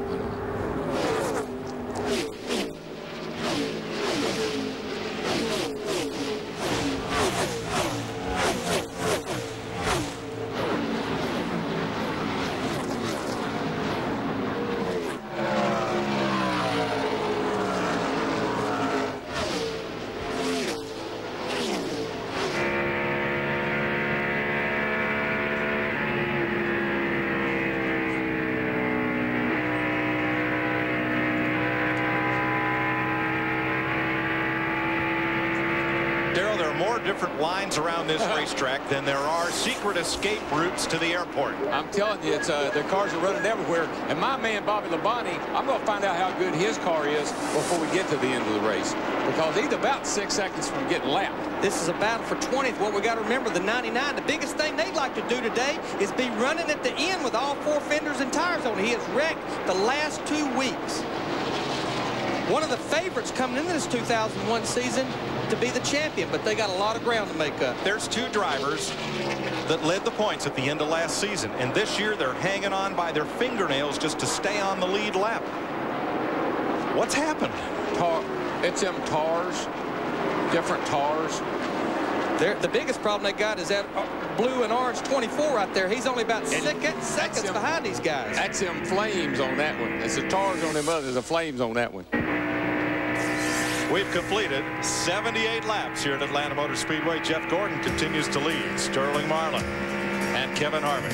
Speaker 5: There are more different lines around this racetrack than there are secret escape routes to the airport.
Speaker 6: I'm telling you, it's uh, the cars are running everywhere. And my man, Bobby Labonte, I'm going to find out how good his car is before we get to the end of the race, because he's about six seconds from getting lapped.
Speaker 7: This is a battle for twentieth. What we got to remember, the ninety-nine, the biggest thing they'd like to do today is be running at the end with all four fenders and tires on. He has wrecked the last two weeks. One of the favorites coming into this two thousand one season to be the champion, but they got a lot of ground to make up.
Speaker 5: There's two drivers that led the points at the end of last season, and this year they're hanging on by their fingernails just to stay on the lead lap. What's happened?
Speaker 6: Tar, it's them tars, different tars.
Speaker 7: They're, the biggest problem they got is that blue and orange twenty-four right there. He's only about
Speaker 6: And
Speaker 7: sec seconds
Speaker 6: them,
Speaker 7: behind these guys.
Speaker 6: That's them flames on that one. It's the tars on them others, the flames on that one.
Speaker 5: We've completed seventy-eight laps here at Atlanta Motor Speedway. Jeff Gordon continues to lead. Sterling Marlin and Kevin Harvick.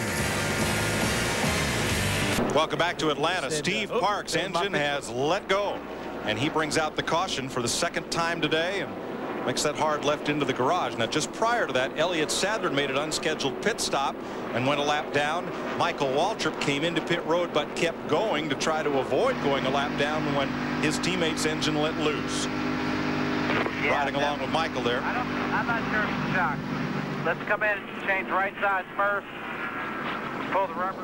Speaker 5: Welcome back to Atlanta. Steve Park's engine has let go, and he brings out the caution for the second time today and makes that hard left into the garage. Now, just prior to that, Elliott Sadler made an unscheduled pit stop and went a lap down. Michael Waltrip came into pit road but kept going to try to avoid going a lap down when his teammate's engine let loose. Yeah, riding along with Michael there.
Speaker 10: I don't, I'm not sure it's the shock. Let's come in and change right sides first. Pull the rubber.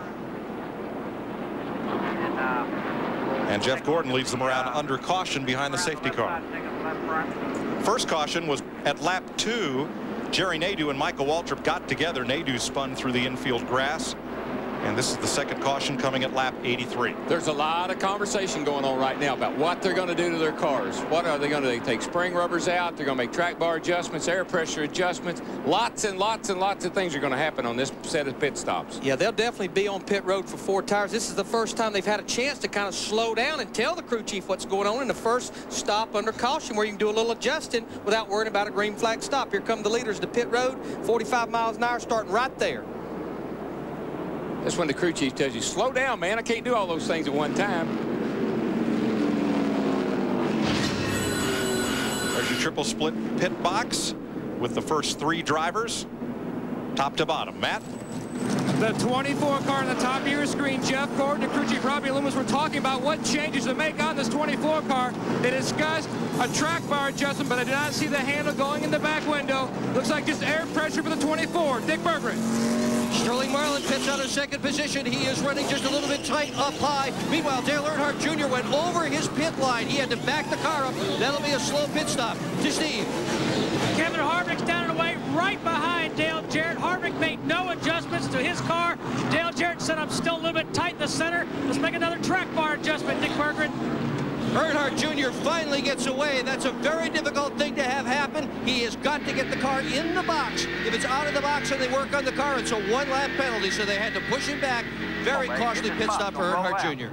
Speaker 10: And, uh,
Speaker 5: and Jeff Gordon leads them around under caution behind the safety car. First caution was at lap two. Jerry Nadeau and Michael Waltrip got together. Nadeau spun through the infield grass, And this is the second caution coming at lap eighty-three.
Speaker 6: There's a lot of conversation going on right now about what they're going to do to their cars. What are they going to do? They take spring rubbers out. They're going to make track bar adjustments, air pressure adjustments. Lots and lots and lots of things are going to happen on this set of pit stops.
Speaker 7: Yeah, they'll definitely be on pit road for four tires. This is the first time they've had a chance to kind of slow down and tell the crew chief what's going on in the first stop under caution, where you can do a little adjusting without worrying about a green flag stop. Here come the leaders to pit road, forty-five miles an hour, starting right there.
Speaker 6: That's when the crew chief tells you, slow down, man. I can't do all those things at one time.
Speaker 5: There's your triple split pit box with the first three drivers, top to bottom. Matt?
Speaker 3: The twenty-four car on the top of your screen, Jeff Gordon and crew chief Robbie Loomis were talking about what changes to make on this twenty-four car. They discussed a track bar adjustment, but I did not see the handle going in the back window. Looks like just air pressure for the twenty-four. Dick Berggren.
Speaker 1: Sterling Marlin pits out of second position. He is running just a little bit tight up high. Meanwhile, Dale Earnhardt Junior went over his pit line. He had to back the car up. That'll be a slow pit stop. To Steve.
Speaker 2: Kevin Harvick's down and away right behind Dale Jarrett. Harvick made no adjustments to his car. Dale Jarrett said, I'm still a little bit tight in the center. Let's make another track bar adjustment, Dick Berggren.
Speaker 1: Earnhardt Junior finally gets away. That's a very difficult thing to have happen. He has got to get the car in the box. If it's out of the box and they work on the car, it's a one-lap penalty, so they had to push him back. Very costly pit stop for Earnhardt Junior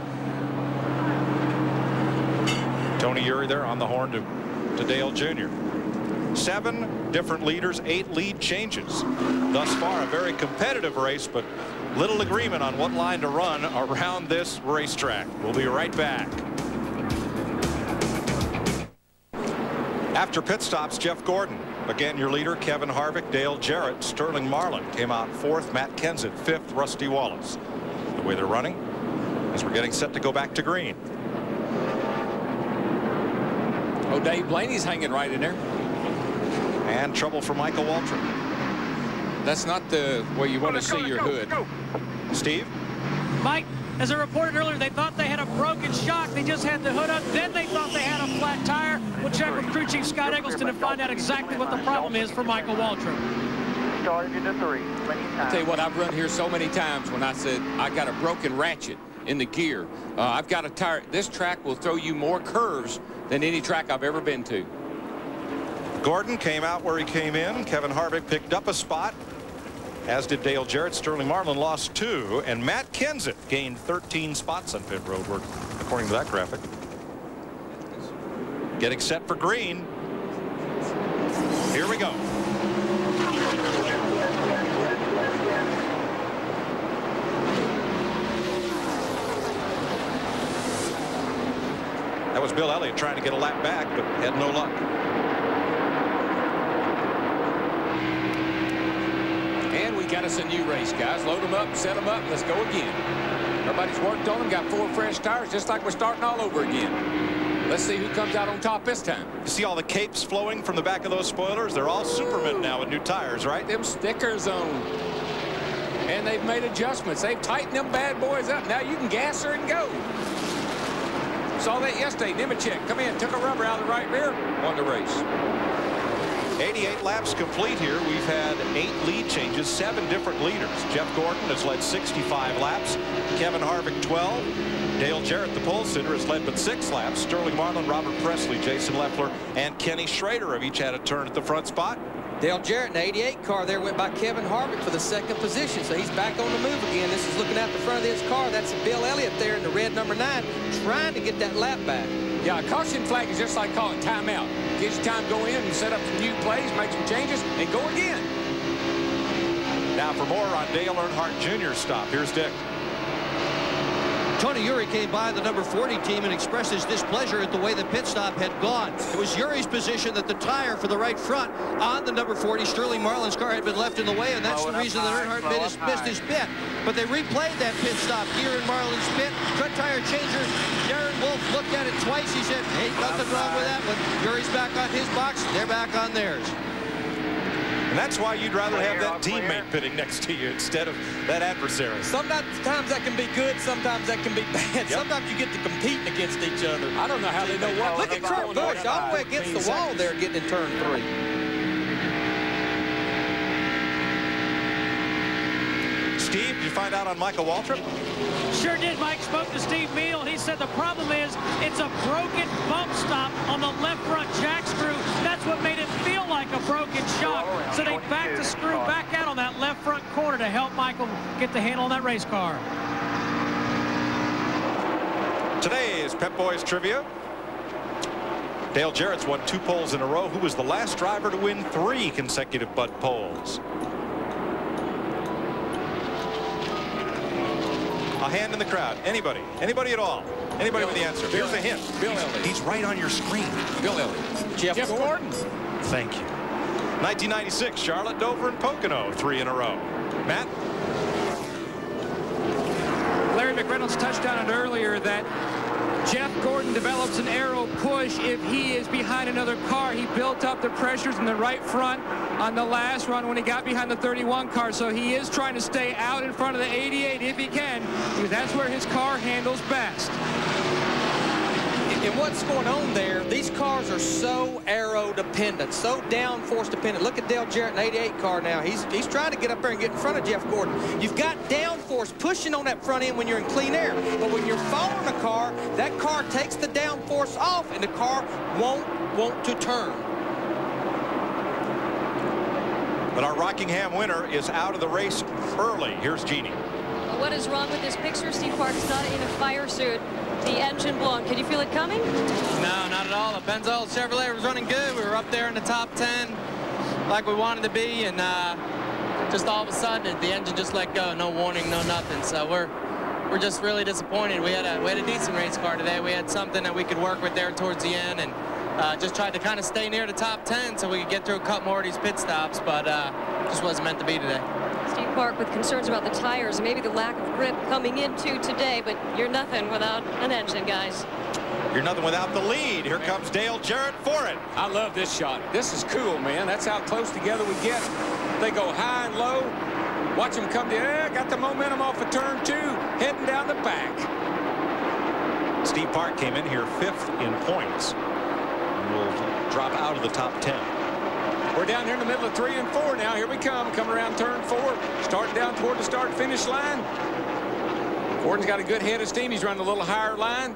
Speaker 5: Tony Eury there on the horn to, to Dale Junior Seven different leaders, eight lead changes. Thus far, a very competitive race, but little agreement on what line to run around this racetrack. We'll be right back. After pit stops, Jeff Gordon. Again, your leader, Kevin Harvick, Dale Jarrett, Sterling Marlin came out fourth, Matt Kenseth fifth, Rusty Wallace. The way they're running as we're getting set to go back to green.
Speaker 6: Oh, Dave Blaney's hanging right in there.
Speaker 5: And trouble for Michael Waltrip.
Speaker 6: That's not the way you want to see your hood.
Speaker 5: Steve?
Speaker 2: Mike, as I reported earlier, they thought they had a broken shock. They just had the hood up. Then they thought they had a flat tire. We'll check with crew chief Scott Eggleston and find out exactly what the problem is for Michael Waltrip.
Speaker 10: Started into three.
Speaker 6: I'll tell you what, I've run here so many times when I said I got a broken ratchet in the gear. Uh, I've got a tire. This track will throw you more curves than any track I've ever been to.
Speaker 5: Gordon came out where he came in. Kevin Harvick picked up a spot, as did Dale Jarrett. Sterling Marlin lost two, and Matt Kenseth gained thirteen spots on pit road, according to that graphic. Getting set for green. Here we go. That was Bill Elliott trying to get a lap back, but had no luck.
Speaker 6: And we got us a new race, guys. Load them up, set them up, let's go again. Everybody's worked on them, got four fresh tires, just like we're starting all over again. Let's see who comes out on top this time.
Speaker 5: You see all the capes flowing from the back of those spoilers? They're all Supermen now with new tires, right?
Speaker 6: Them stickers on. And they've made adjustments. They've tightened them bad boys up. Now you can gas her and go. Saw that yesterday. Nemechek come in, took a rubber out of the right rear, won the race.
Speaker 5: eighty-eight laps complete here. We've had eight lead changes, seven different leaders. Jeff Gordon has led sixty-five laps. Kevin Harvick twelve. Dale Jarrett, the pole sitter, has led but six laps. Sterling Marlin, Robert Presley, Jason Leffler, and Kenny Schrader have each had a turn at the front spot.
Speaker 7: Dale Jarrett in the eighty-eight car there went by Kevin Harvick for the second position, so he's back on the move again. This is looking out the front of his car. That's Bill Elliott there in the red number nine, trying to get that lap back.
Speaker 6: Yeah, a caution flag is just like calling timeout. Gives you time to go in and set up some new plays, make some changes, and go again.
Speaker 5: Now for more on Dale Earnhardt Junior's stop, here's Dick.
Speaker 1: Tony Eury came by the number forty team and expressed his displeasure at the way the pit stop had gone. It was Eury's position that the tire for the right front on the number forty Sterling Marlin's car had been left in the way, and that's the reason that Earnhardt made his, missed his pit. But they replayed that pit stop here in Marlin's pit. Front tire changer. Darren Wolf looked at it twice. He said, "Hey, nothing wrong with that one." Eury's back on his box. They're back on theirs.
Speaker 5: And that's why you'd rather have that teammate pitting next to you instead of that adversary.
Speaker 7: Sometimes that can be good, sometimes that can be bad. Yep. Sometimes you get to competing against each other.
Speaker 6: I don't know how they know what.
Speaker 7: Look at Kurt Busch all the way against the wall there getting in turn three.
Speaker 5: Steve, did you find out on Michael Waltrip?
Speaker 2: Sure did. Mike spoke to Steve Meal, and he said the problem is it's a broken bump stop on the left front jack screw. That's what made it feel like a broken shock. So they backed the screw back out on that left front corner to help Michael get the handle on that race car.
Speaker 5: Today's Pep Boys Trivia. Dale Jarrett's won two poles in a row. Who was the last driver to win three consecutive Bud poles? A hand in the crowd. Anybody? Anybody at all? Anybody
Speaker 6: Bill,
Speaker 5: with the answer?
Speaker 6: Bill,
Speaker 5: Here's a hint.
Speaker 6: Bill Elliott.
Speaker 5: He's right on your screen.
Speaker 6: Bill Elliott.
Speaker 7: Jeff,
Speaker 6: Jeff Gordon.
Speaker 5: Thank you. nineteen ninety-six, Charlotte, Dover, and Pocono, three in a row. Matt?
Speaker 3: Larry McReynolds touched on it earlier that Jeff Gordon develops an aero push if he is behind another car. He built up the pressures in the right front on the last run when he got behind the thirty-one car. So he is trying to stay out in front of the eighty-eight if he can, because that's where his car handles best.
Speaker 7: And what's going on there, these cars are so aero dependent, so downforce dependent. Look at Dale Jarrett in the eighty-eight car now. He's, he's trying to get up there and get in front of Jeff Gordon. You've got downforce pushing on that front end when you're in clean air. But when you're following a car, that car takes the downforce off and the car won't want to turn.
Speaker 5: But our Rockingham winner is out of the race early. Here's Jeannie.
Speaker 4: Well, what is wrong with this picture? Steve Park's not in a fire suit. The engine blown. Can you feel it coming?
Speaker 11: No, not at all. The Benzold Chevrolet was running good. We were up there in the top ten like we wanted to be, and uh, just all of a sudden the engine just let go. No warning, no nothing. So we're we're just really disappointed. We had a we had a decent race car today. We had something that we could work with there towards the end, and uh, just tried to kind of stay near the top ten so we could get through a couple more of these pit stops, but uh, just wasn't meant to be today.
Speaker 4: Steve Park with concerns about the tires, maybe the lack of grip coming into today, but you're nothing without an engine, guys.
Speaker 5: You're nothing without the lead. Here comes Dale Jarrett for it.
Speaker 6: I love this shot. This is cool, man. That's how close together we get. They go high and low. Watch them come to, yeah, got the momentum off of turn two, heading down the back.
Speaker 5: Steve Park came in here fifth in points and will drop out of the top ten.
Speaker 6: We're down here in the middle of three and four now. Here we come, coming around turn four, starting down toward the start-finish line. Gordon's got a good head of steam. He's running a little higher line.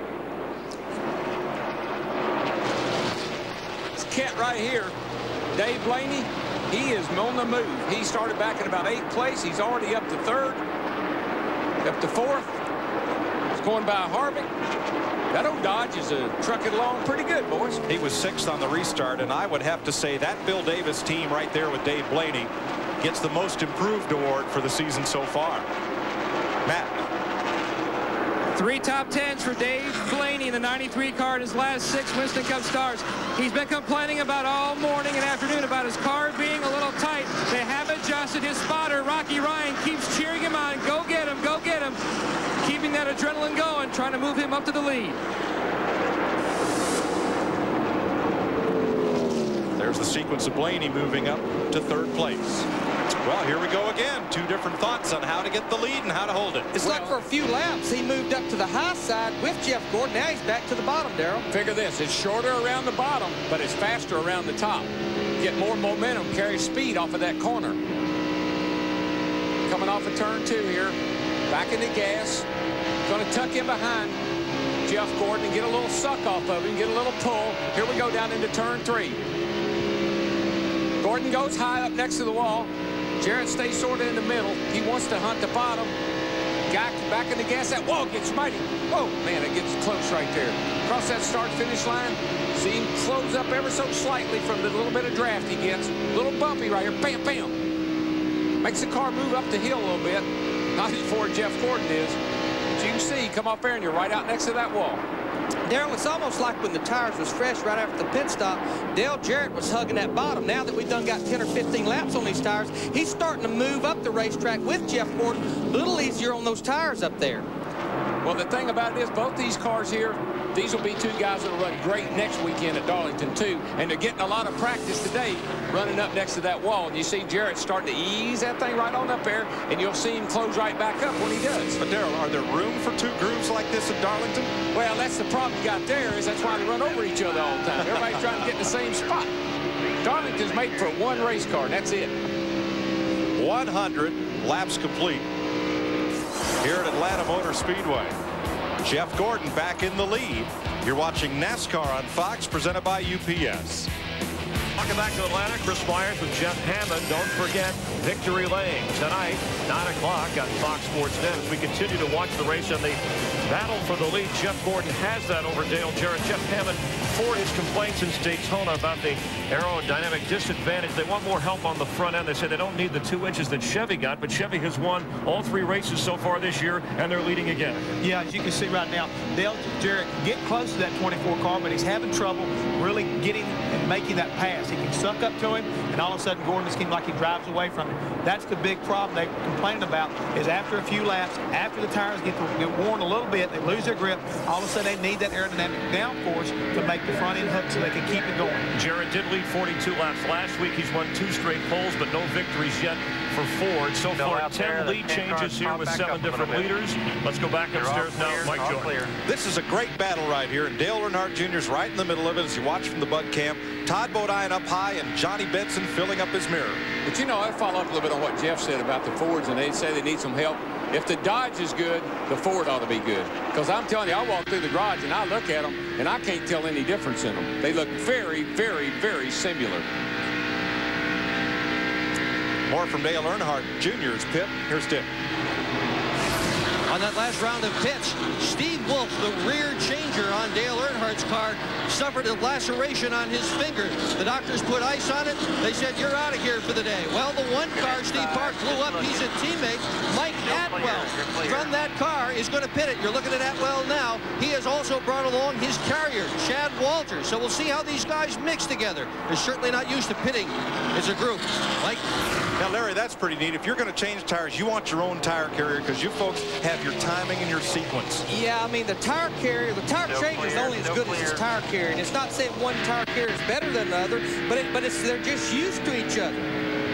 Speaker 6: This cat right here, Dave Blaney, he is on the move. He started back at about eighth place. He's already up to third, up to fourth. He's going by Harvick. That old Dodge is uh, trucking along pretty good, boys.
Speaker 5: He was sixth on the restart, and I would have to say that Bill Davis team right there with Dave Blaney gets the most improved award for the season so far. Matt.
Speaker 3: Three top tens for Dave Blaney in the ninety-three car in his last six Winston Cup starts. He's been complaining about all morning and afternoon about his car being a little tight. They have adjusted. His spotter, Rocky Ryan, keeps cheering him on. Go get him, go get him. Keeping that adrenaline going, trying to move him up to the lead.
Speaker 5: There's the sequence of Blaney moving up to third place. Well, here we go again. Two different thoughts on how to get the lead and how to hold it.
Speaker 7: It's well, like for a few laps, he moved up to the high side with Jeff Gordon. Now he's back to the bottom, Darrell.
Speaker 6: Figure this. It's shorter around the bottom, but it's faster around the top. Get more momentum, carry speed off of that corner. Coming off of turn two here. Back in the gas. Going to tuck in behind Jeff Gordon and get a little suck off of him, get a little pull. Here we go down into turn three. Gordon goes high up next to the wall. Jarrett stays sort of in the middle. He wants to hunt the bottom. Guy back in the gas. That wall gets mighty. Whoa, man, it gets close right there. Across that start-finish line. See him close up ever so slightly from the little bit of draft he gets. A little bumpy right here. Bam, bam. Makes the car move up the hill a little bit. Not as far as Jeff Gordon is. But you can see, come up there and you're right out next to that wall.
Speaker 7: Darrell, it's almost like when the tires was fresh right after the pit stop, Dale Jarrett was hugging that bottom. Now that we've done got ten or fifteen laps on these tires, he's starting to move up the racetrack with Jeff Gordon. A little easier on those tires up there.
Speaker 6: Well, the thing about it is both these cars here, these will be two guys that will run great next weekend at Darlington, too. And they're getting a lot of practice today running up next to that wall. And you see Jarrett starting to ease that thing right on up there, and you'll see him close right back up when he does.
Speaker 5: But, Darrell, are there room for two grooves like this at Darlington?
Speaker 6: Well, that's the problem you got there, is that's why they run over each other all the time. Everybody's trying to get in the same spot. Darlington's made for one race car, and that's it.
Speaker 5: one hundred laps complete here at Atlanta Motor Speedway. Jeff Gordon back in the lead. You're watching NASCAR on Fox, presented by U P S.
Speaker 12: Welcome back to Atlanta. Chris Myers with Jeff Hammond. Don't forget Victory Lane tonight, nine o'clock on Fox Sports Net. As we continue to watch the race and the battle for the lead, Jeff Gordon has that over Dale Jarrett. Jeff Hammond, for his complaints in Daytona about the aerodynamic disadvantage, they want more help on the front end. They say they don't need the two inches that Chevy got, but Chevy has won all three races so far this year, and they're leading again.
Speaker 9: Yeah, as you can see right now, Dale Jarrett can get close to that twenty-four car, but he's having trouble really getting and making that pass. He can suck up to him, and all of a sudden Gordon seems like he drives away from him. That's the big problem they complain about, is after a few laps, after the tires get, to, get worn a little bit, they lose their grip, all of a sudden they need that aerodynamic downforce to make the front end hook so they can keep it going.
Speaker 12: Jarrett did lead forty-two laps last week. He's won two straight poles, but no victories yet for Ford. So
Speaker 10: Still
Speaker 12: far, ten lead changes here with seven different leaders. Let's go back upstairs now. Mike Joy.
Speaker 5: This is a great battle right here, and Dale Earnhardt Junior is right in the middle of it as you watch from the Bud Cam. Todd Bodine up high and Johnny Benson filling up his mirror.
Speaker 6: But you know, I'd follow up a little bit on what Jeff said about the Fords, and they say they need some help. If the Dodge is good, the Ford ought to be good. Because I'm telling you, I walk through the garage and I look at them, and I can't tell any difference in them. They look very, very, very similar.
Speaker 5: More from Dale Earnhardt Junior's pit. Here's Dick.
Speaker 1: On that last round of pits, Steve Wolf, the rear changer on Dale Earnhardt's car, suffered a laceration on his finger. The doctors put ice on it. They said, you're out of here for the day. Well, the one car Steve Park flew up, he's a teammate. Mike Atwell from that car is going to pit it. You're looking at Atwell now. He has also brought along his carrier, Chad Walters. So we'll see how these guys mix together. They're certainly not used to pitting as a group. Mike?
Speaker 5: Now, Larry, that's pretty neat. If you're going to change tires, you want your own tire carrier because you folks have your timing and your sequence.
Speaker 7: Yeah, I mean, the tire carrier, the tire
Speaker 10: No
Speaker 7: changer is
Speaker 10: clear,
Speaker 7: only as
Speaker 10: no
Speaker 7: good
Speaker 10: clear.
Speaker 7: as its tire carrier. And it's not saying one tire carrier is better than the other, but it, but it's they're just used to each other.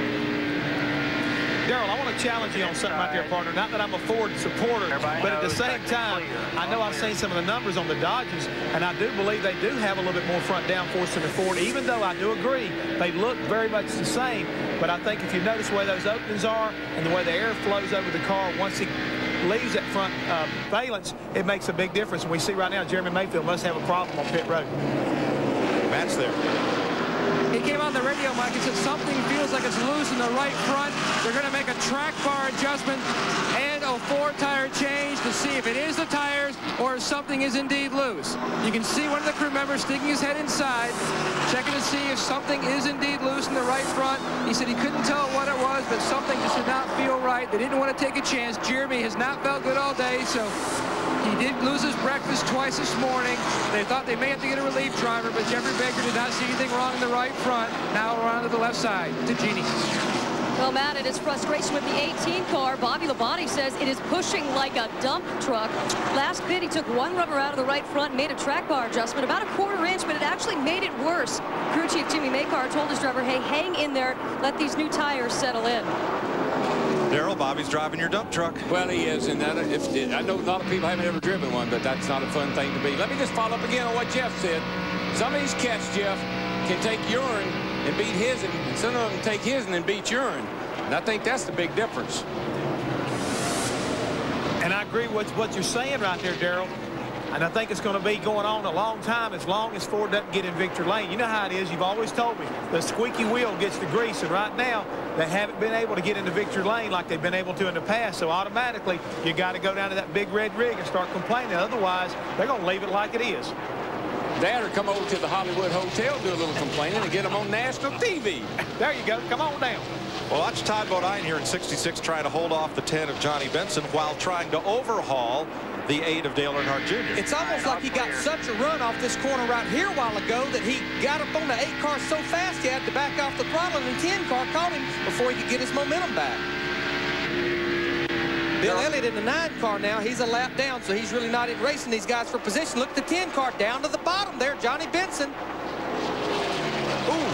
Speaker 9: Darrell, I want to challenge you on something right there, partner. Not that I'm a Ford supporter,
Speaker 10: Everybody
Speaker 9: but at the
Speaker 10: knows
Speaker 9: same
Speaker 10: that's
Speaker 9: time,
Speaker 10: clear.
Speaker 9: I know I've seen some of the numbers on the Dodges, and I do believe they do have a little bit more front downforce than the Ford, even though I do agree they look very much the same. But I think if you notice the way those openings are and the way the air flows over the car once it leaves that front uh, valence, it makes a big difference. And we see right now Jeremy Mayfield must have a problem on pit road.
Speaker 5: Matt's there.
Speaker 3: He came on the radio, Mike, and said something feels like it's loose in the right front. They're going to make a track bar adjustment and a four-tire change to see if it is the tires or if something is indeed loose. You can see one of the crew members sticking his head inside, checking to see if something is indeed loose in the right front. He said he couldn't tell what it was, but something just did not feel right. They didn't want to take a chance. Jeremy has not felt good all day, so he did lose his breakfast twice this morning. They thought they may have to get a relief driver, but Jeffrey Baker did not see anything wrong in the right front. Now we're on to the left side to Jeannie.
Speaker 4: Well, Matt, it is frustration with the eighteen car. Bobby Labonte says it is pushing like a dump truck. Last pit, he took one rubber out of the right front, made a track bar adjustment, about a quarter inch, but it actually made it worse. Crew chief Jimmy Makar told his driver, hey, hang in there, let these new tires settle in.
Speaker 5: Darrell, Bobby's driving your dump truck.
Speaker 6: Well, he is, and that, if, I know a lot of people haven't ever driven one, but that's not a fun thing to be. Let me just follow up again on what Jeff said. Some of these cats, Jeff, can take urine and beat his, and some of them take his and then beat urine. And I think that's the big difference.
Speaker 9: And I agree with what you're saying right there, Darrell. And I think it's going to be going on a long time as long as Ford doesn't get in victory lane. You know how it is. You've always told me the squeaky wheel gets the grease. And right now, they haven't been able to get into victory lane like they've been able to in the past. So automatically, you got to go down to that big red rig and start complaining. Otherwise, they're going to leave it like it is.
Speaker 6: Dad, or come over to the Hollywood Hotel, do a little complaining, and get them on national T V.
Speaker 9: There you go. Come on down.
Speaker 5: Well, watch Todd Bodine here in sixty-six trying to hold off the ten of Johnny Benson while trying to overhaul the eight of Dale Earnhardt Junior
Speaker 7: It's almost like he got such a run off this corner right here a while ago that he got up on the eight car so fast he had to back off the throttle, and the ten car caught him before he could get his momentum back. Bill Elliott in the nine car now. He's a lap down, so he's really not in racing these guys for position. Look at the ten car down to the bottom there. Johnny Benson.
Speaker 6: Ooh.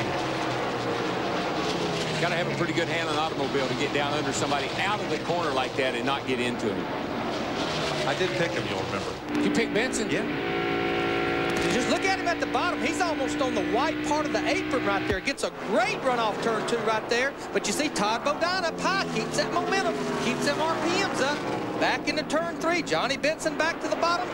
Speaker 6: Got to have a pretty good hand on an automobile to get down under somebody out of the corner like that and not get into him.
Speaker 5: I did pick him, you'll remember.
Speaker 6: You picked Benson?
Speaker 5: Yeah.
Speaker 7: Just look at him at the bottom. He's almost on the white part of the apron right there. Gets a great run off turn two right there. But you see Todd Bodine up high. Keeps that momentum. Keeps them R P Ms up. Back into turn three. Johnny Benson back to the bottom.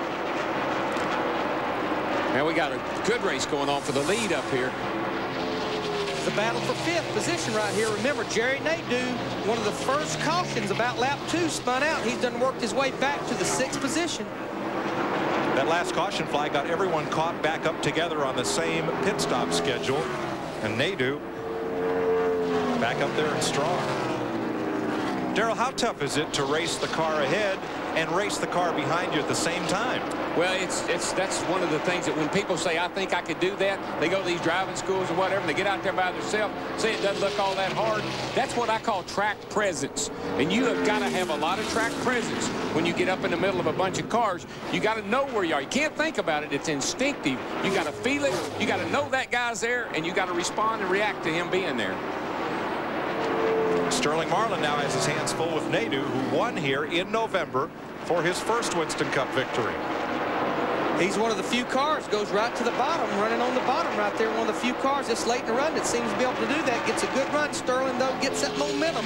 Speaker 6: Now we got a good race going on for the lead up here.
Speaker 7: The battle for fifth position right here. Remember, Jerry Nadeau, one of the first cautions about lap two, spun out. He's done worked his way back to the sixth position.
Speaker 5: That last caution flag got everyone caught back up together on the same pit stop schedule. And Nadeau back up there and strong. Darrell, how tough is it to race the car ahead and race the car behind you at the same time?
Speaker 6: Well, it's it's that's one of the things that when people say, I think I could do that, they go to these driving schools or whatever, and they get out there by themselves, say it doesn't look all that hard. That's what I call track presence. And you have got to have a lot of track presence when you get up in the middle of a bunch of cars. You got to know where you are. You can't think about it. It's instinctive. You got to feel it. You got to know that guy's there, and you got to respond and react to him being there.
Speaker 5: Sterling Marlin now has his hands full with Nadeau, who won here in November for his first Winston Cup victory.
Speaker 7: He's one of the few cars, goes right to the bottom, running on the bottom right there. One of the few cars this late in the run that seems to be able to do that. Gets a good run. Sterling, though, gets that momentum.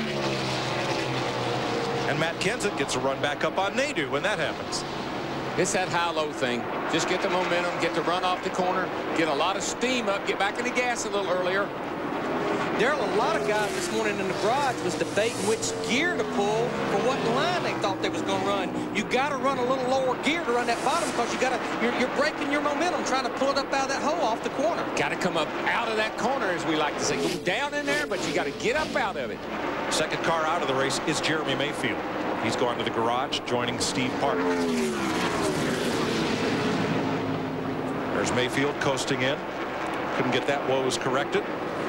Speaker 5: And Matt Kenseth gets a run back up on Nadeau when that happens.
Speaker 6: It's that high-low thing. Just get the momentum, get the run off the corner, get a lot of steam up, get back in the gas a little earlier.
Speaker 7: Darrell, a lot of guys this morning in the garage was debating which gear to pull for what line they thought they was going to run. You got to run a little lower gear to run that bottom because you got to you're, you're breaking your momentum trying to pull it up out of that hole off the corner.
Speaker 6: Got to come up out of that corner, as we like to say. Go down in there, but you got to get up out of it.
Speaker 5: Second car out of the race is Jeremy Mayfield. He's going to the garage, joining Steve Park. There's Mayfield coasting in. Couldn't get that woes corrected.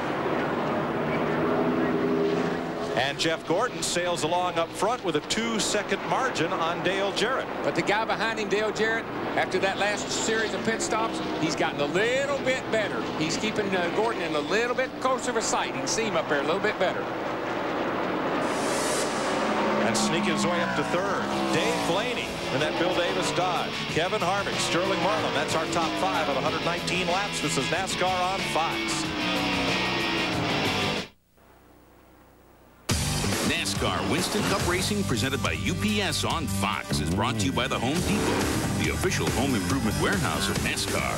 Speaker 5: And Jeff Gordon sails along up front with a two-second margin on Dale Jarrett.
Speaker 6: But the guy behind him, Dale Jarrett, after that last series of pit stops, he's gotten a little bit better. He's keeping uh, Gordon in a little bit closer of a sight. You can see him up there a little bit better.
Speaker 5: And sneaking his way up to third, Dave Blaney in that Bill Davis Dodge. Kevin Harvick, Sterling Marlin. That's our top five of one hundred nineteen laps. This is NASCAR on Fox.
Speaker 8: NASCAR Winston Cup Racing, presented by U P S on Fox, is brought to you by the Home Depot, the official home improvement warehouse of NASCAR.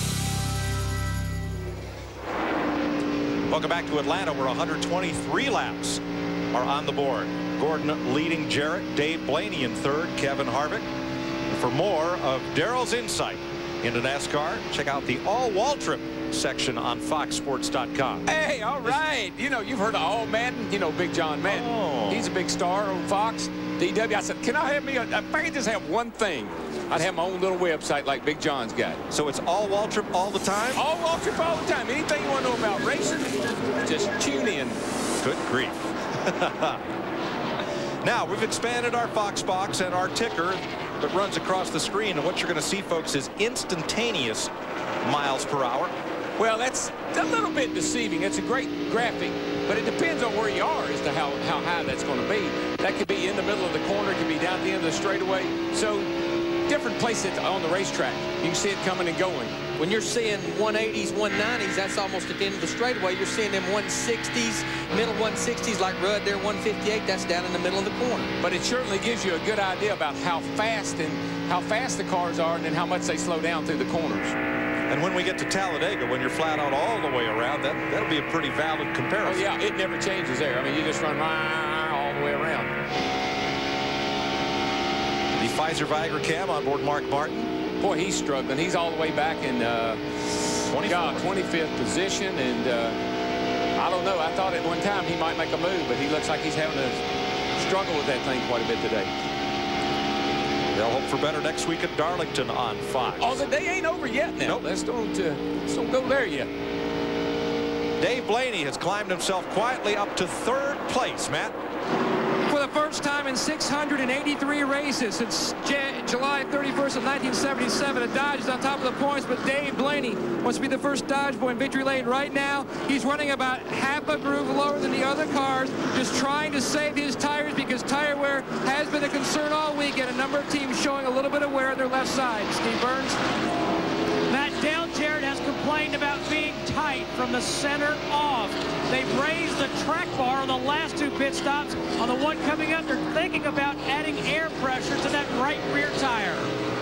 Speaker 5: Welcome back to Atlanta, where one hundred twenty-three laps are on the board. Gordon leading Jarrett, Dave Blaney in third, Kevin Harvick. And for more of Darrell's insight into NASCAR, check out the All Waltrip section on fox sports dot com.
Speaker 6: Hey, all right. You know, you've heard of All Madden. You know, Big John Madden.
Speaker 5: Oh.
Speaker 6: He's a big star on Fox. D W. I said, can I have me? A, if I could just have one thing, I'd have my own little website like Big John's got.
Speaker 5: So it's all Waltrip all the time?
Speaker 6: All Waltrip all the time. Anything you want to know about racing, just tune in.
Speaker 5: Good grief. Now, we've expanded our Fox box and our ticker that runs across the screen. And what you're going to see, folks, is instantaneous miles per hour.
Speaker 6: Well, that's a little bit deceiving. It's a great graphic, but it depends on where you are as to how, how high that's going to be. That could be in the middle of the corner. It could be down at the end of the straightaway. So different places on the racetrack. You can see it coming and going.
Speaker 7: When you're seeing one eighties, one nineties, that's almost at the end of the straightaway. You're seeing them one sixties, middle one sixties like Rudd there, one fifty-eight. That's down in the middle of the corner.
Speaker 6: But it certainly gives you a good idea about how fast and how fast the cars are and then how much they slow down through the corners.
Speaker 5: And when we get to Talladega, when you're flat out all the way around, that, that'll be a pretty valid comparison.
Speaker 6: Oh, yeah, it never changes there. I mean, you just run all the way around.
Speaker 5: The Pfizer Viger cam on board Mark Martin.
Speaker 6: Boy, he's struggling. He's all the way back in uh, twenty-fifth position. And uh, I don't know. I thought at one time he might make a move, but he looks like he's having to struggle with that thing quite a bit today.
Speaker 5: They'll hope for better next week at Darlington on Fox.
Speaker 6: Oh, the day ain't over yet now. Nope. Let's don't, uh, let's don't go there yet.
Speaker 5: Dave Blaney has climbed himself quietly up to third place, Matt.
Speaker 3: For the first time in six hundred eighty-three races since July thirty-first of nineteen seventy-seven, a Dodge is on top of the points, but Dave Blaney wants to be the first Dodge boy in victory lane right now. He's running about half a groove lower than the other cars, just trying to save his tires because tire wear has been a concern all week, and a number of teams showing a little bit of wear on their left side. Steve Burns.
Speaker 2: Matt, Dale Jarrett has complained complained about being tight from the center off. They've raised the track bar on the last two pit stops. On the one coming up, they're thinking about adding air pressure to that right rear tire.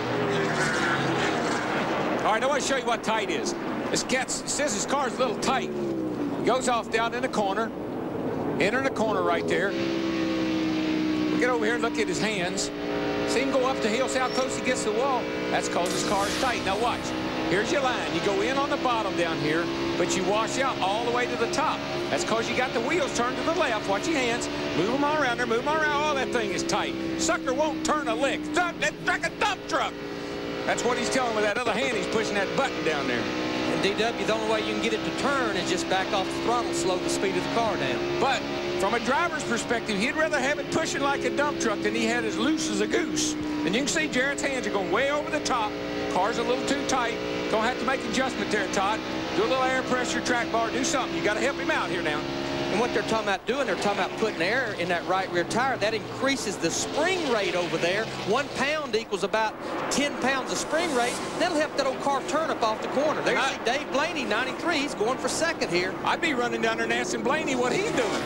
Speaker 6: All right, I want to show you what tight is. This gets, says his car's a little tight. Goes off down in the corner. Entering the corner right there. We'll get over here and look at his hands. See him go up the hill, see how close he gets to the wall? That's because his car is tight. Now watch. Here's your line. You go in on the bottom down here, but you wash out all the way to the top. That's because you got the wheels turned to the left. Watch your hands. Move them all around there. Move them all around. Oh, that thing is tight. Sucker won't turn a lick. It's like a dump truck. That's what he's telling with that other hand. He's pushing that button down there.
Speaker 7: And D W, the only way you can get it to turn is just back off the throttle, slow the speed of the car down.
Speaker 6: But from a driver's perspective, he'd rather have it pushing like a dump truck than he had as loose as a goose. And you can see Jarrett's hands are going way over the top. Car's a little too tight. Don't have to make adjustment there, Todd. Do a little air pressure, track bar, do something. You got to help him out here now.
Speaker 7: And what they're talking about doing, they're talking about putting air in that right rear tire. That increases the spring rate over there. One pound equals about ten pounds of spring rate. That'll help that old car turn up off the corner. There's I, Dave Blaney, ninety-three. He's going for second here.
Speaker 6: I'd be running down there and asking Blaney what he's doing.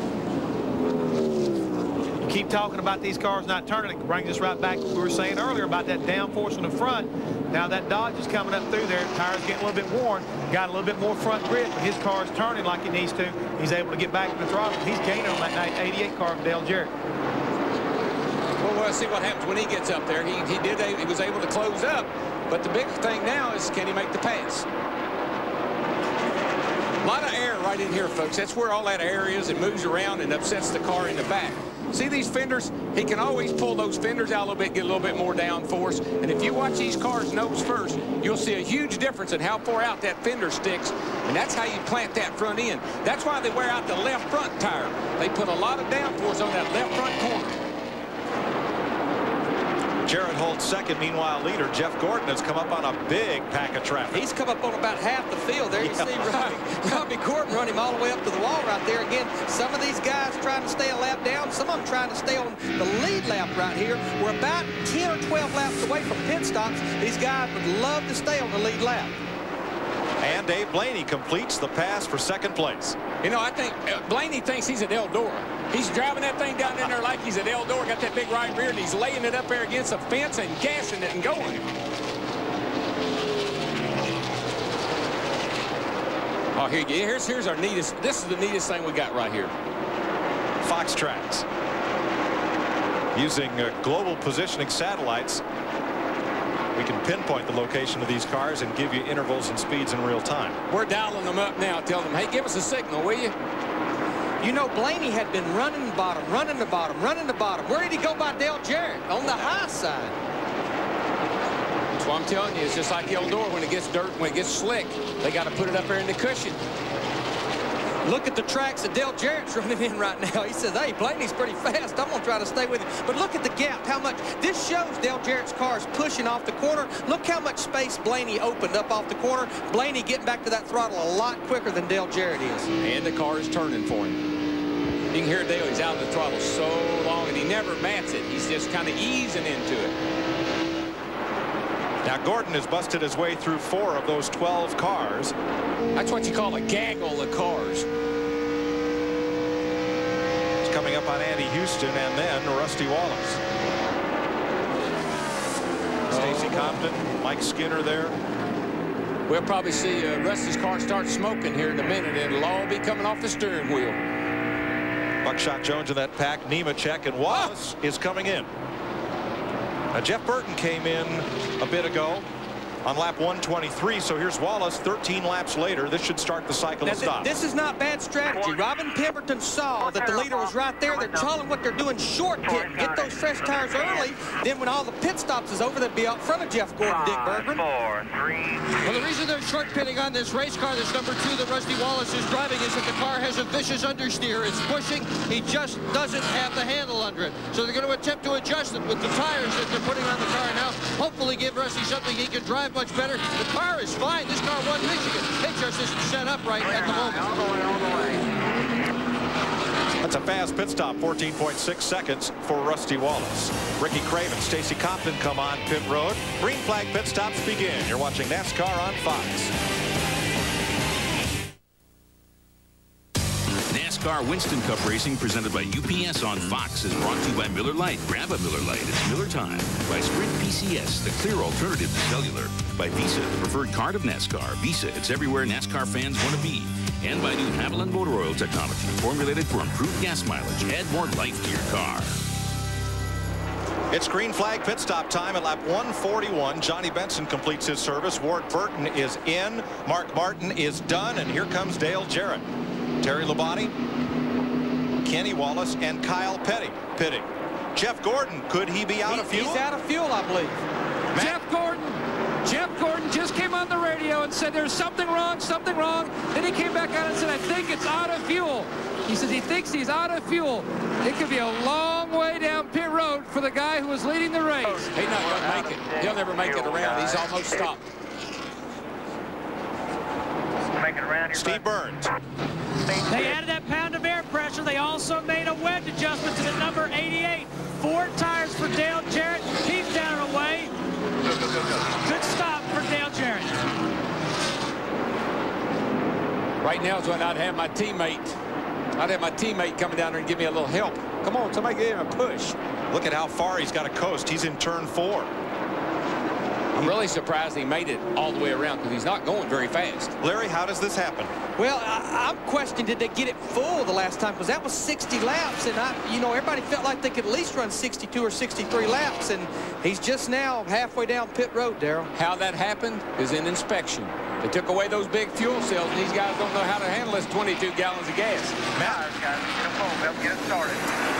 Speaker 9: Keep talking about these cars not turning. It brings us right back to what we were saying earlier about that downforce on the front. Now that Dodge is coming up through there. Tires getting a little bit worn. Got a little bit more front grip, but his car is turning like it needs to. He's able to get back to the throttle. He's gaining on that eighty-eight car from Dale Jarrett.
Speaker 6: Well, we'll see what happens when he gets up there. He, he did. He was able to close up, but the big thing now is can he make the pass? A lot of air right in here, folks. That's where all that air is. It moves around and upsets the car in the back. See these fenders? He can always pull those fenders out a little bit, get a little bit more downforce. And if you watch these cars nose first, you'll see a huge difference in how far out that fender sticks. And that's how you plant that front end. That's why they wear out the left front tire. They put a lot of downforce on that left front corner.
Speaker 5: Jarrett holds second. Meanwhile, leader Jeff Gordon has come up on a big pack of traffic.
Speaker 7: He's come up on about half the field there. You yeah. see Robbie, Robbie Gordon run him all the way up to the wall right there. Again, some of these guys trying to stay a lap down. Some of them trying to stay on the lead lap right here. We're about ten or twelve laps away from pit stops. These guys would love to stay on the lead lap.
Speaker 5: And Dave Blaney completes the pass for second place.
Speaker 6: You know, I think uh, Blaney thinks he's at Eldora. He's driving that thing down in there like he's at Eldora, got that big right rear, and he's laying it up there against a fence and gassing it and going. Oh, here you go. Here's, here's our neatest. This is the neatest thing we got right here.
Speaker 5: Fox Tracks. Using uh, global positioning satellites, we can pinpoint the location of these cars and give you intervals and speeds in real time.
Speaker 6: We're dialing them up now, telling them, hey, give us a signal, will you?
Speaker 7: You know, Blaney had been running the bottom, running the bottom, running the bottom. Where did he go by Dale Jarrett? On the high side.
Speaker 6: That's what I'm telling you. It's just like Eldora. When it gets dirt, when it gets slick, they got to put it up there in the cushion.
Speaker 7: Look at the tracks that Dale Jarrett's running in right now. He says, hey, Blaney's pretty fast. I'm going to try to stay with him. But look at the gap, how much. This shows Dale Jarrett's car is pushing off the corner. Look how much space Blaney opened up off the corner. Blaney getting back to that throttle a lot quicker than Dale Jarrett is.
Speaker 6: And the car is turning for him. You can hear Dale, he's out of the throttle so long, and he never mats it. He's just kind of easing into it.
Speaker 5: Now, Gordon has busted his way through four of those twelve cars.
Speaker 6: That's what you call a gaggle of cars.
Speaker 5: It's coming up on Andy Houston and then Rusty Wallace. Oh. Stacy Compton, Mike Skinner there.
Speaker 6: We'll probably see uh, Rusty's car start smoking here in a minute, and it'll all be coming off the steering wheel.
Speaker 5: Buckshot Jones in that pack, Nemechek, and Wallace is coming in. Now, Jeff Burton came in a bit ago on lap one twenty-three, so here's Wallace thirteen laps later. This should start the cycle
Speaker 7: now,
Speaker 5: of stops.
Speaker 7: This is not bad strategy. Robin Pemberton saw that the leader was right there. They're telling what they're doing short pitting. Get those fresh tires early. Then when all the pit stops is over, they'll be out front of Jeff Gordon, Dick Berggren.
Speaker 10: Four, three.
Speaker 1: Well, the reason they're short pitting on this race car, this number two that Rusty Wallace is driving, is that the car has a vicious understeer. It's pushing. He just doesn't have the handle under it. So they're going to attempt to adjust it with the tires that they're putting on the car now. Hopefully give Rusty something he can drive much better. The car is fine. This car won Michigan. It just isn't set up right at the moment.
Speaker 10: All the way, all the way.
Speaker 5: That's a fast pit stop, fourteen point six seconds for Rusty Wallace. Ricky Craven, Stacy Compton come on pit road. Green flag pit stops begin. You're watching NASCAR on Fox.
Speaker 8: NASCAR Winston Cup Racing presented by U P S on Fox is brought to you by Miller Lite. Grab a Miller Lite. It's Miller time. By Sprint P C S, the clear alternative to cellular. By Visa, the preferred card of NASCAR. Visa, it's everywhere NASCAR fans want to be. And by new Haviland Motor Oil technology, formulated for improved gas mileage. Add more life to your car.
Speaker 5: It's green flag pit stop time at lap one forty-one. Johnny Benson completes his service. Ward Burton is in. Mark Martin is done. And here comes Dale Jarrett. Terry Labonte, Kenny Wallace, and Kyle Petty pitting. Jeff Gordon, could he be out
Speaker 7: he,
Speaker 5: of fuel?
Speaker 7: He's out of fuel, I believe.
Speaker 5: Matt?
Speaker 3: Jeff Gordon. Jeff Gordon just came on the radio and said there's something wrong, something wrong. Then he came back out and said, I think it's out of fuel. He says he thinks he's out of fuel. It could be a long way down pit road for the guy who was leading the race.
Speaker 6: He's not going to make it. He'll never make it around. He's almost stopped.
Speaker 10: Make it around here.
Speaker 5: Steve Burns.
Speaker 2: They added that pound of air pressure. They also made a wedge adjustment to the number eighty-eight. Four tires for Dale Jarrett. He's down and away. Good stop for Dale Jarrett.
Speaker 6: Right now is when I'd have my teammate. I'd have my teammate coming down there and give me a little help. Come on, somebody give him a push.
Speaker 5: Look at how far he's got to coast. He's in turn four.
Speaker 6: I'm really surprised he made it all the way around because he's not going very fast.
Speaker 5: Larry, how does this happen?
Speaker 7: Well, I, I'm questioning, did they get it full the last time? Because that was sixty laps, and I, you know, everybody felt like they could at least run sixty-two or sixty-three laps, and he's just now halfway down pit road, Darrell.
Speaker 6: How that happened is in inspection. They took away those big fuel cells, and these guys don't know how to handle this twenty-two gallons of gas.
Speaker 10: Matt, guys, get them full. They'll get it started.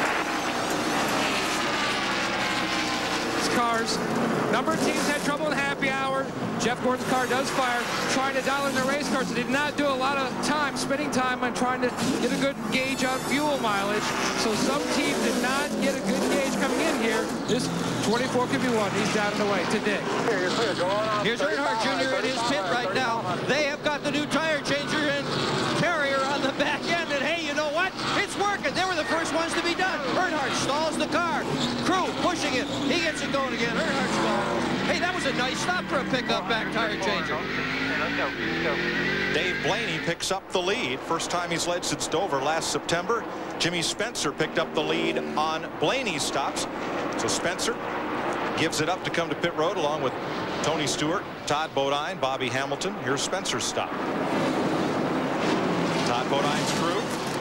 Speaker 3: Cars. Number of teams had trouble in happy hour. Jeff Gordon's car does fire, trying to dial in the race cars. They did not do a lot of time, spending time on trying to get a good gauge on fuel mileage. So some teams did not get a good gauge coming in here. This twenty-four could be one. He's down and away today.
Speaker 1: Here's Earnhardt Junior in his pit right now. They have got the new tire changer and carrier on the back end. And hey, you know what? It's working. They were the first ones to be done. Earnhardt stalls the car. Crew pushing it. He gets it going again. Earnhardt stalls. Hey, that was a nice stop for a pickup back tire changer.
Speaker 10: Let's go. Let's go.
Speaker 5: Dave Blaney picks up the lead. First time he's led since Dover last September. Jimmy Spencer picked up the lead on Blaney's stops. So Spencer gives it up to come to pit road along with Tony Stewart, Todd Bodine, Bobby Hamilton. Here's Spencer's stop. Todd Bodine's crew.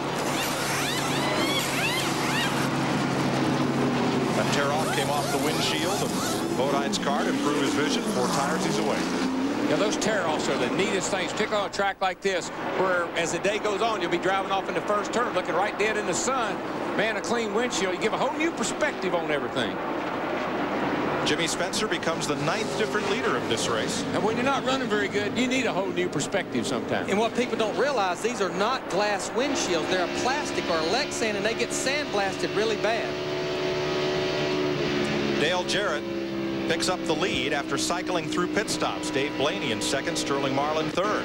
Speaker 5: That tear-off came off the windshield of Bodine's car to improve his vision. Four tires, he's away.
Speaker 6: Now, those tear-offs are the neatest things, particularly on a track like this, where as the day goes on, you'll be driving off in the first turn, looking right dead in the sun. Man, a clean windshield, you give a whole new perspective on everything.
Speaker 5: Jimmy Spencer becomes the ninth different leader of this race.
Speaker 6: And when you're not running very good, you need a whole new perspective sometimes.
Speaker 7: And what people don't realize, these are not glass windshields. They're a plastic or a Lexan, and they get sandblasted really bad.
Speaker 5: Dale Jarrett picks up the lead after cycling through pit stops. Dave Blaney in second, Sterling Marlin third.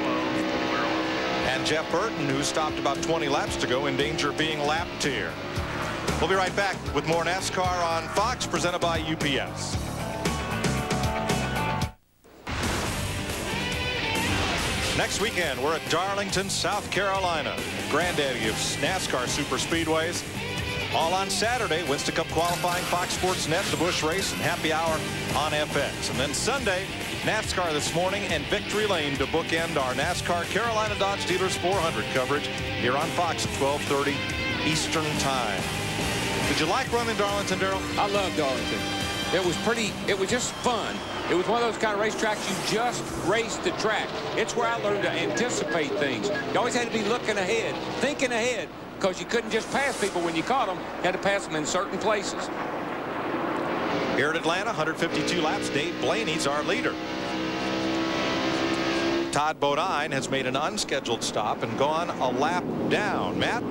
Speaker 5: And Jeff Burton, who stopped about twenty laps to go, in danger of being lapped here. We'll be right back with more NASCAR on Fox, presented by U P S. Next weekend, we're at Darlington, South Carolina, granddaddy of NASCAR super speedways. All on Saturday, Winston Cup qualifying, Fox Sports Net, the Busch Race, and happy hour on F X. And then Sunday, NASCAR This Morning and Victory Lane to bookend our NASCAR Carolina Dodge Dealers four hundred coverage here on Fox at twelve thirty Eastern Time. Did you like running Darlington, Darrell?
Speaker 6: I love Darlington. It was pretty, it was just fun. It was one of those kind of racetracks you just raced the track. It's where I learned to anticipate things. You always had to be looking ahead, thinking ahead, because you couldn't just pass people when you caught them. You had to pass them in certain places.
Speaker 5: Here at Atlanta, one hundred fifty-two laps. Dave Blaney's our leader. Todd Bodine has made an unscheduled stop and gone a lap down. Matt?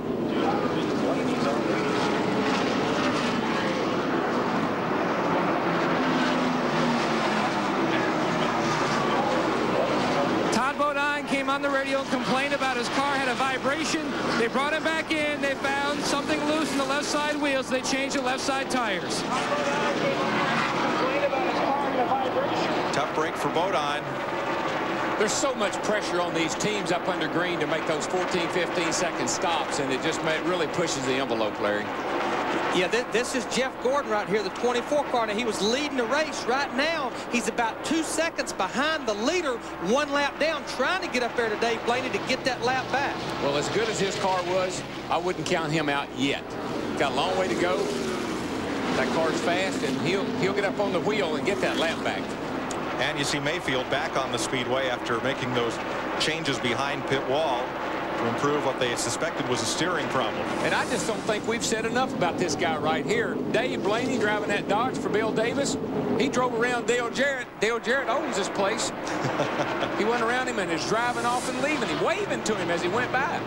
Speaker 3: Came on the radio and complained about his car had a vibration. They brought him back in. They found something loose in the left side wheels. They changed the left side tires.
Speaker 5: Tough break for Bodine.
Speaker 6: There's so much pressure on these teams up under green to make those fourteen, fifteen second stops, and it just may, really pushes the envelope, Larry.
Speaker 7: Yeah, th this is Jeff Gordon right here, the twenty-four car. Now, he was leading the race. Right now, he's about two seconds behind the leader, one lap down, trying to get up there to Dave Blaney to get that lap back.
Speaker 6: Well, as good as his car was, I wouldn't count him out yet. Got a long way to go. That car's fast, and he'll, he'll get up on the wheel and get that lap back.
Speaker 5: And you see Mayfield back on the speedway after making those changes behind pit wall to improve what they suspected was a steering problem.
Speaker 6: And I just don't think we've said enough about this guy right here. Dave Blaney driving that Dodge for Bill Davis. He drove around Dale Jarrett. Dale Jarrett owns this place. He went around him and is driving off and leaving him, waving to him as he went by.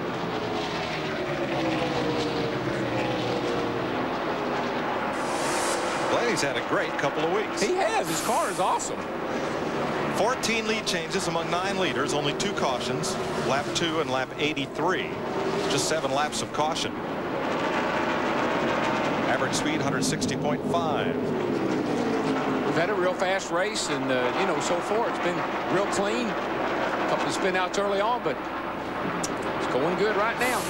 Speaker 5: Blaney's had a great couple of weeks.
Speaker 6: He has. His car is awesome.
Speaker 5: fourteen lead changes among nine leaders, only two cautions, lap two and lap eighty-three. Just seven laps of caution. Average speed one sixty point five.
Speaker 6: We've had a real fast race, and uh, you know, so far it's been real clean. A couple of spin outs early on, but it's going good right now.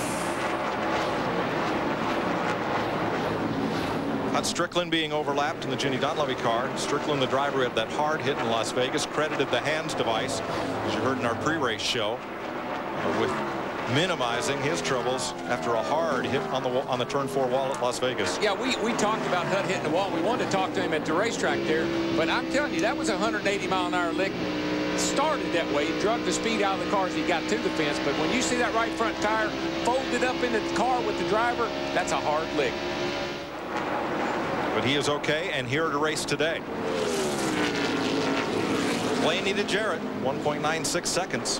Speaker 5: Hut Strickland being overlapped in the Ginny Dunleavy car. Strickland, the driver who had that hard hit in Las Vegas, credited the hands device, as you heard in our pre-race show, with minimizing his troubles after a hard hit on the on the turn four wall at Las Vegas.
Speaker 6: Yeah, we we talked about Hut hitting the wall. We wanted to talk to him at the racetrack there, but I'm telling you, that was a one hundred eighty mile an hour lick. Started that way, drug the speed out of the car as he got to the fence, but when you see that right front tire folded up into the car with the driver, that's a hard lick.
Speaker 5: But he is okay and here to race today. Blaney to Jarrett, one point nine six seconds.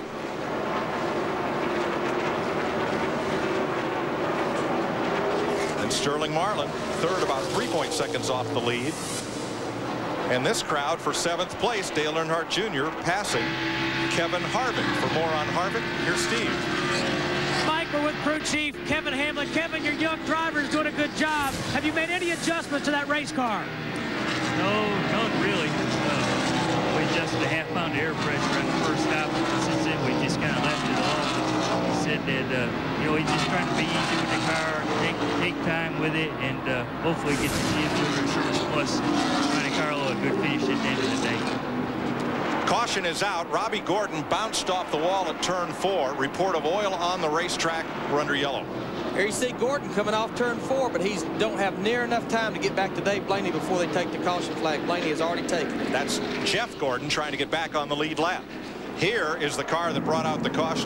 Speaker 5: And Sterling Marlin, third, about three point seconds off the lead. And this crowd for seventh place, Dale Earnhardt Junior passing Kevin Harvick. For more on Harvick, here's Steve.
Speaker 2: Mike, we're with crew chief Kevin Hamlin. Kevin, your young driver is doing a good job. Have you made any adjustments to that race car?
Speaker 13: No, not really. Uh, we adjusted a half pound of air pressure on the first stop. Since then, we just kind of left it off. He said that, uh, you know, he's just trying to be easy with the car, take, take time with it, and uh, hopefully get the G M Junior Service Plus Monte Carlo a good finish at the end of the day.
Speaker 5: Caution is out. Robbie Gordon bounced off the wall at turn four. Report of oil on the racetrack. We're under yellow.
Speaker 7: Here you see Gordon coming off turn four, but he don't have near enough time to get back to Dave Blaney before they take the caution flag. Blaney has already taken it.
Speaker 5: That's Jeff Gordon trying to get back on the lead lap. Here is the car that brought out the caution.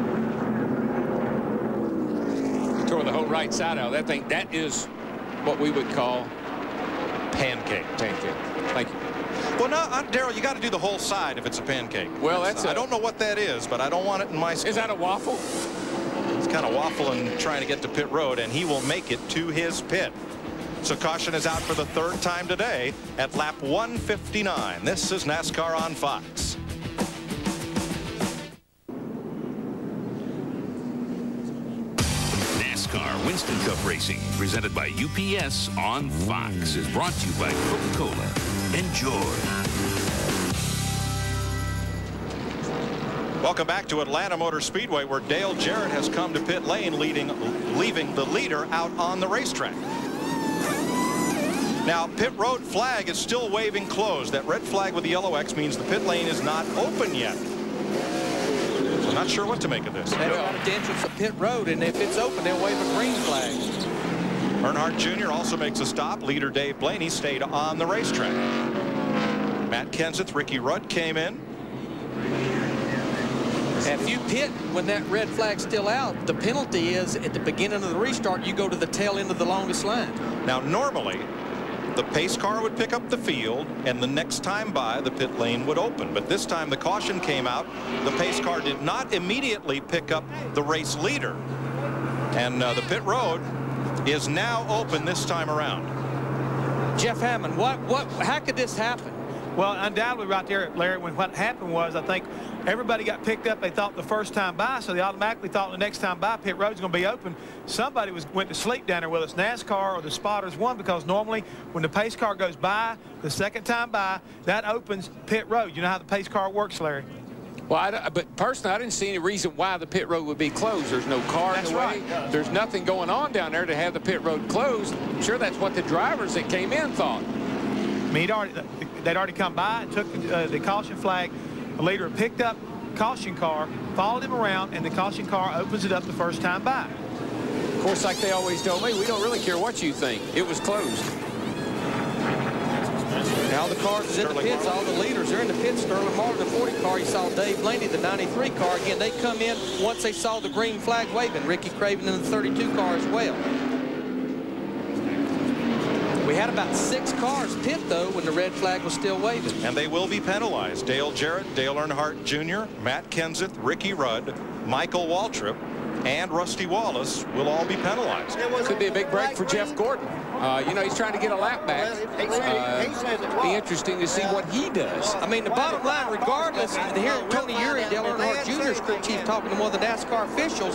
Speaker 6: Tore the whole right side out. That thing, that is what we would call
Speaker 5: pancake.
Speaker 6: Pancake. Thank you.
Speaker 5: Well, no, uh, Darrell, you got to do the whole side if it's a pancake.
Speaker 6: Well, that's.
Speaker 5: I don't know what that is, but I don't want it in my.
Speaker 6: Is that a waffle?
Speaker 5: He's kind of waffling, trying to get to pit road, and he will make it to his pit. So caution is out for the third time today at lap one fifty-nine. This is NASCAR on Fox.
Speaker 8: NASCAR Winston Cup Racing, presented by U P S on Fox, is brought to you by Coca-Cola. Enjoy.
Speaker 5: Welcome back to Atlanta Motor Speedway, where Dale Jarrett has come to pit lane, leading, leaving the leader out on the racetrack. Now, pit road flag is still waving closed. That red flag with the yellow X means the pit lane is not open yet. I'm not sure what to make of this.
Speaker 7: They're out at the entrance of pit road, and if it's open, they'll wave a green flag.
Speaker 5: Earnhart Junior also makes a stop. Leader Dave Blaney stayed on the racetrack. Matt Kenseth, Ricky Rudd came in.
Speaker 7: If you pit when that red flag's still out, the penalty is at the beginning of the restart, you go to the tail end of the longest line.
Speaker 5: Now, normally, the pace car would pick up the field, and the next time by, the pit lane would open. But this time, the caution came out. The pace car did not immediately pick up the race leader. And uh, the pit road is now open this time around.
Speaker 7: Jeff Hammond, what, what, how could this happen?
Speaker 9: Well, undoubtedly right there, Larry, when what happened was, I think everybody got picked up. They thought the first time by, so they automatically thought the next time by pit road's going to be open. Somebody was went to sleep down there, whether it's NASCAR or the spotters won, because normally when the pace car goes by, the second time by, that opens pit road. You know how the pace car works, Larry?
Speaker 6: Well, I, but personally, I didn't see any reason why the pit road would be closed. There's no car in the way. Right. There's nothing going on down there to have the pit road closed. I'm sure that's what the drivers that came in thought.
Speaker 9: I mean, already, they'd already come by and took uh, the caution flag. The leader picked up caution car, followed him around, and the caution car opens it up the first time by.
Speaker 6: Of course, like they always told me, we don't really care what you think. It was closed.
Speaker 7: Now the cars is in the pits. All the leaders are in the pits. Sterling Martin, the forty car. You saw Dave Blaney, the ninety-three car. Again, they come in once they saw the green flag waving. Ricky Craven in the thirty-two car as well. We had about six cars pit, though, when the red flag was still waving.
Speaker 5: And they will be penalized. Dale Jarrett, Dale Earnhardt Junior, Matt Kenseth, Ricky Rudd, Michael Waltrip, and Rusty Wallace will all be penalized.
Speaker 6: Could be a big break for Jeff Gordon. Uh, you know, he's trying to get a lap back. Uh, be interesting to see what he does.
Speaker 7: I mean, the bottom line, regardless, to hear Tony Eury, Dale Earnhardt Junior's crew chief, talking to one of the NASCAR officials.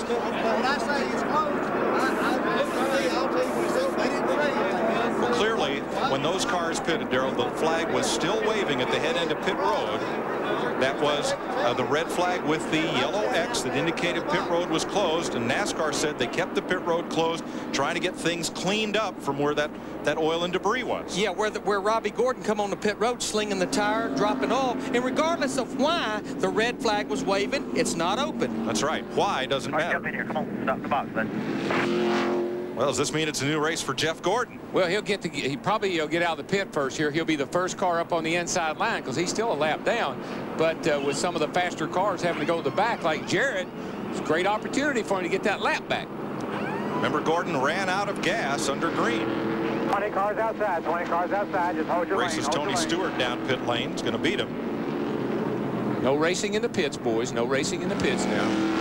Speaker 5: Well, clearly, when those cars pitted, Darrell, the flag was still waving at the head end of pit road. That was uh, the red flag with the yellow X that indicated pit road was closed, and NASCAR said they kept the pit road closed, trying to get things cleaned up from where that that oil and debris was.
Speaker 7: Yeah, where the, where Robbie Gordon come on the pit road, slinging the tire, dropping oil, and regardless of why the red flag was waving, it's not open.
Speaker 5: That's right. Why doesn't
Speaker 10: All right,
Speaker 5: matter.
Speaker 10: jump in here. Come on, stop the box, bud.
Speaker 5: Well, does this mean it's a new race for Jeff Gordon?
Speaker 6: Well, he'll get to he probably he'll get out of the pit first here. He'll be the first car up on the inside line because he's still a lap down. But uh, with some of the faster cars having to go to the back like Jarrett, it's a great opportunity for him to get that lap back.
Speaker 5: Remember, Gordon ran out of gas under green.
Speaker 10: twenty cars outside, twenty cars outside. Just hold your lane.
Speaker 5: Races Tony Stewart down pit lane. Is going to beat him.
Speaker 6: No racing in the pits, boys. No racing in the pits now.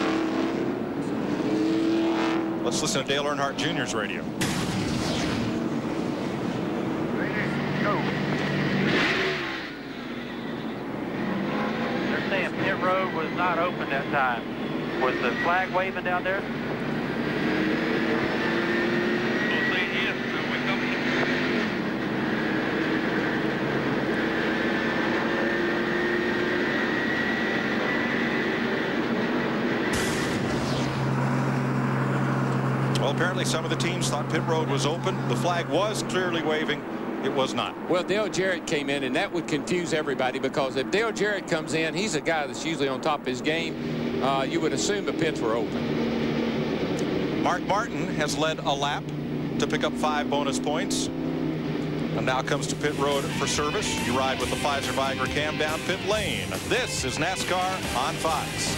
Speaker 5: Let's listen to Dale Earnhardt Junior's radio.
Speaker 10: Go. They're saying pit road was not open that time. Was the flag waving down there? We'll say yes. We come
Speaker 5: Well, apparently some of the teams thought pit road was open. The flag was clearly waving. It was not.
Speaker 6: Well, Dale Jarrett came in, and that would confuse everybody because if Dale Jarrett comes in, he's a guy that's usually on top of his game. Uh, you would assume the pits were open.
Speaker 5: Mark Martin has led a lap to pick up five bonus points. And now comes to pit road for service. You ride with the Pfizer Viagra cam down pit lane. This is NASCAR on Fox.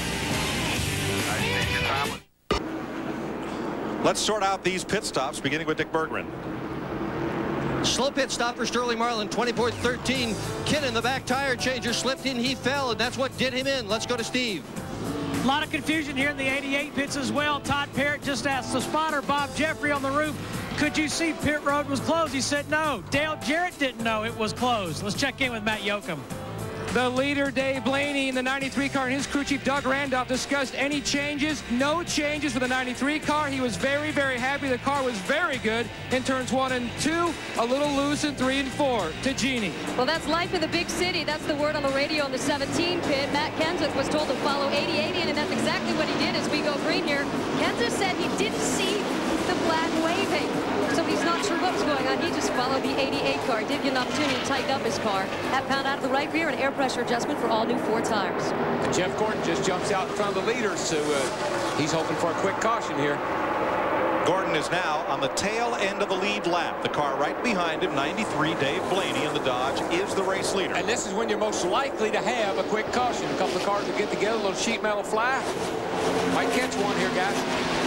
Speaker 5: Let's sort out these pit stops, beginning with Dick Berggren.
Speaker 1: Slow pit stop for Sterling Marlin, twenty-four thirteen. Kinnon, the back tire changer, slipped in, he fell, and that's what did him in. Let's go to Steve.
Speaker 2: A lot of confusion here in the eighty-eight pits as well. Todd Parrott just asked the spotter, Bob Jeffrey, on the roof, could you see pit road was closed? He said no. Dale Jarrett didn't know it was closed. Let's check in with Matt Yoakum.
Speaker 3: The leader, Dave Blaney, in the ninety-three car, and his crew chief, Doug Randolph, discussed any changes. No changes for the ninety-three car. He was very, very happy. The car was very good in turns one and two, a little loose in three and four. To Jeannie.
Speaker 4: Well, that's life in the big city. That's the word on the radio on the seventeen pit. Matt Kenseth was told to follow eighty-eight in, and that's exactly what he did as we go green here. Kenseth said he didn't see the flag waving, so he's not sure what was going on. He just followed the eighty-eight car. Did get an opportunity to tighten up his car. Half pound out of the right rear and air pressure adjustment for all new Ford tires.
Speaker 6: Jeff Gordon just jumps out in front of the leaders, so uh, he's hoping for a quick caution here.
Speaker 5: Gordon is now on the tail end of the lead lap. The car right behind him, ninety-three, Dave Blaney in the Dodge, is the race leader.
Speaker 6: And this is when you're most likely to have a quick caution. A couple of cars will get together, a little sheet metal fly. Might catch one here, guys.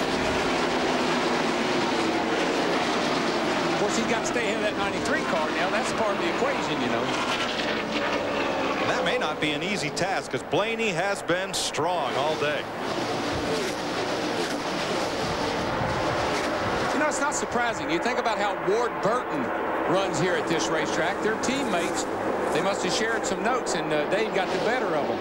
Speaker 6: Of course, he's got to stay ahead of that ninety-three car now. That's part of the equation, you know.
Speaker 5: That may not be an easy task because Blaney has been strong all day.
Speaker 6: You know, it's not surprising. You think about how Ward Burton runs here at this racetrack. Their teammates, they must have shared some notes, and uh, Dave got the better of them.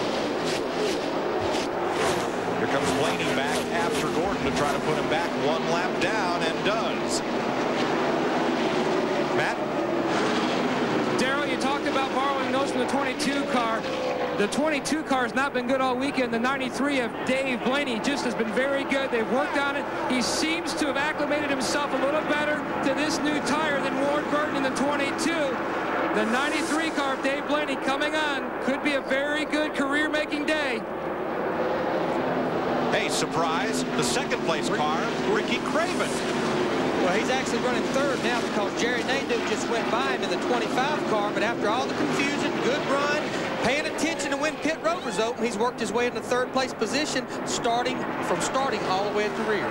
Speaker 5: Here comes Blaney back after Gordon to try to put him back one lap down, and does. Matt?
Speaker 3: Darrell, you talked about borrowing those from the twenty-two car. The twenty-two car has not been good all weekend. The ninety-three of Dave Blaney just has been very good. They've worked on it. He seems to have acclimated himself a little better to this new tire than Ward Burton in the twenty-two. The ninety-three car of Dave Blaney coming on could be a very good career-making day.
Speaker 5: Hey, surprise, the second place car, Ricky Craven.
Speaker 7: Well, he's actually running third now because Jerry Nadeau just went by him in the twenty-five car, but after all the confusion, good run, paying attention to when pit road was open, he's worked his way into third place position, starting from starting all the way at the rear.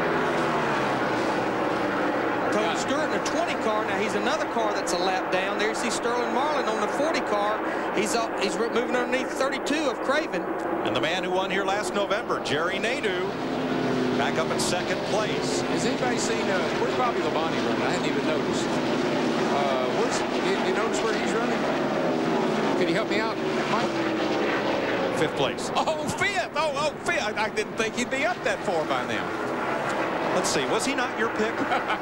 Speaker 7: Tony Stewart in the twenty car. Now he's another car that's a lap down. There you see Sterling Marlin on the forty car. He's up, he's moving underneath thirty-two of Craven.
Speaker 5: And the man who won here last November, Jerry Nadeau, back up in second place.
Speaker 6: Has anybody seen, uh, where's Bobby Labonte running? I hadn't even noticed. Uh, where's, you, you notice where he's running? Can you help me out, Mike?
Speaker 5: Fifth place.
Speaker 6: Oh, fifth. Oh, oh, fifth. I, I didn't think he'd be up that far by now.
Speaker 5: Let's see. Was he not your pick?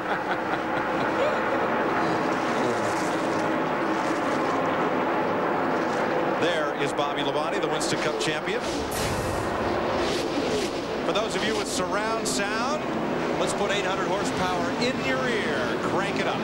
Speaker 5: There is Bobby Labonte, the Winston Cup champion. For those of you with surround sound, let's put eight hundred horsepower in your ear. Crank it up.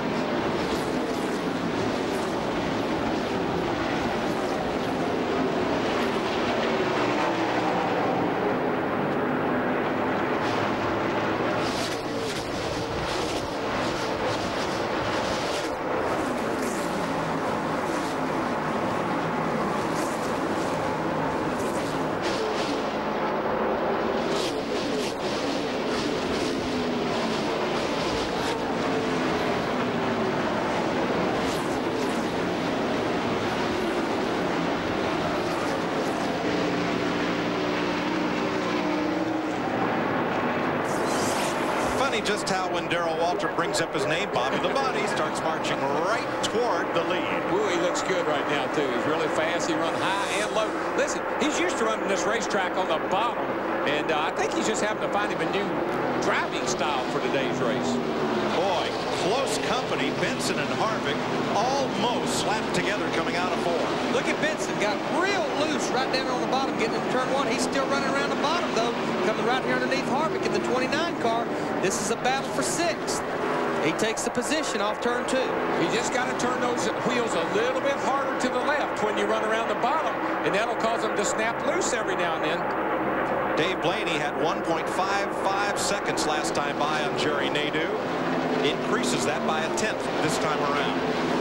Speaker 5: Just how when Darrell Waltrip brings up his name, Bobby Labonte starts marching right toward the lead.
Speaker 6: Ooh, he looks good right now, too. He's really fast. He runs high and low. Listen, he's used to running this racetrack on the bottom, and uh, I think he's just having to find him a new driving style for today's race.
Speaker 5: Boy, close company. Benson and Harvick almost slapped together coming out of four.
Speaker 7: Look at Benson. Got real loose right down on the bottom, getting into turn one. He's still running around the bottom, though, coming right here underneath Harvick in the twenty-nine car. This is a battle for sixth. He takes the position off turn two.
Speaker 6: You just got to turn those wheels a little bit harder to the left when you run around the bottom, and that'll cause them to snap loose every now and then.
Speaker 5: Dave Blaney had one point five five seconds last time by on Jerry Nadeau. Increases that by a tenth this time around.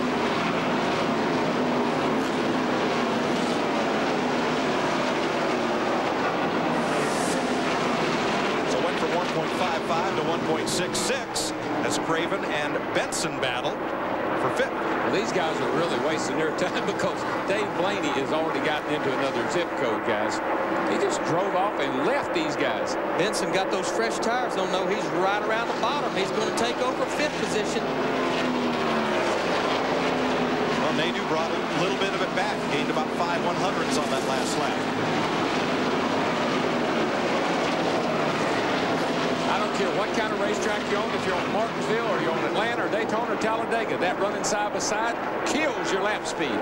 Speaker 5: So went from one point five five to one point six six as Craven and Benson battle for fifth.
Speaker 6: Well, these guys are really wasting their time because Dave Blaney has already gotten into another zip code, guys. He just drove off and left these guys.
Speaker 7: Benson got those fresh tires on, though. He's right around the bottom. He's going to take over fifth position.
Speaker 5: Well, Nadeau brought a little bit of it back. Gained about five one hundredths on that last lap.
Speaker 6: I don't care what kind of racetrack you're on, if you're on Martinsville or you're on Atlanta or Daytona or Talladega, that running side by side kills your lap speed.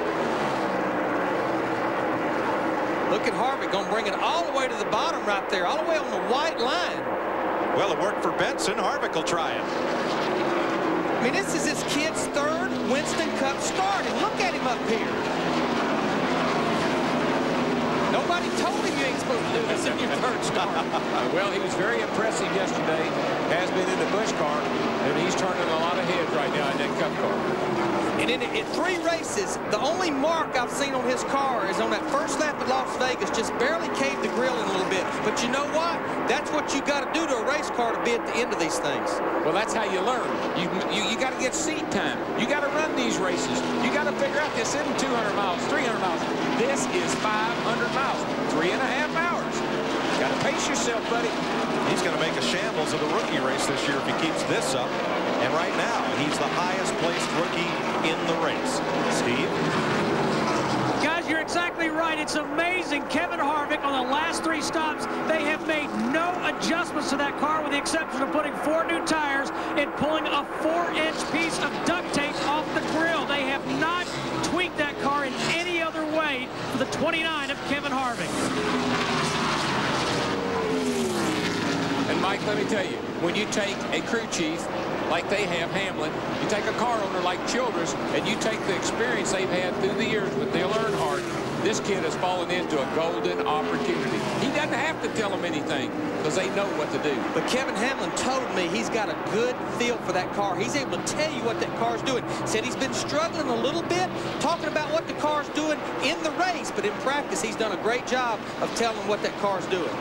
Speaker 7: Look at Harvick, going to bring it all the way to the bottom right there, all the way on the white line.
Speaker 5: Well, it worked for Benson. Harvick will try it.
Speaker 7: I mean, this is his kid's third Winston Cup start, and look at him up here. Nobody told him you ain't supposed to do this in your third start.
Speaker 6: Well, he was very impressive yesterday, has been in the Busch car, and he's turning a lot of heads right now in that Cup car.
Speaker 7: And in, in three races, the only mark I've seen on his car is on that first lap at Las Vegas, just barely caved the grill in a little bit. But you know what? That's what you got to do to a race car to be at the end of these things.
Speaker 6: Well, that's how you learn. You you, you got to get seat time. You got to run these races. You got to figure out this isn't two hundred miles, three hundred miles. This is five hundred miles, three and a half hours. Got to pace yourself, buddy.
Speaker 5: He's going to make a shambles of the rookie race this year if he keeps this up. And right now, he's the highest placed rookie in the race. Steve?
Speaker 2: Guys, you're exactly right. It's amazing. Kevin Harvick on the last three stops, they have made no adjustments to that car with the exception of putting four new tires and pulling a four inch piece of duct tape off the grill. They have not tweaked that car in any other underway for the twenty-nine of Kevin Harvick.
Speaker 6: And Mike, let me tell you, when you take a crew chief like they have Hamlin, you take a car owner like Childress, and you take the experience they've had through the years with Dale Earnhardt, this kid has fallen into a golden opportunity. He doesn't have to tell them anything because they know what to do.
Speaker 7: But Kevin Hamlin told me he's got a good feel for that car. He's able to tell you what that car's doing. Said he's been struggling a little bit, talking about what the car's doing in the race, but in practice, he's done a great job of telling what that car's doing.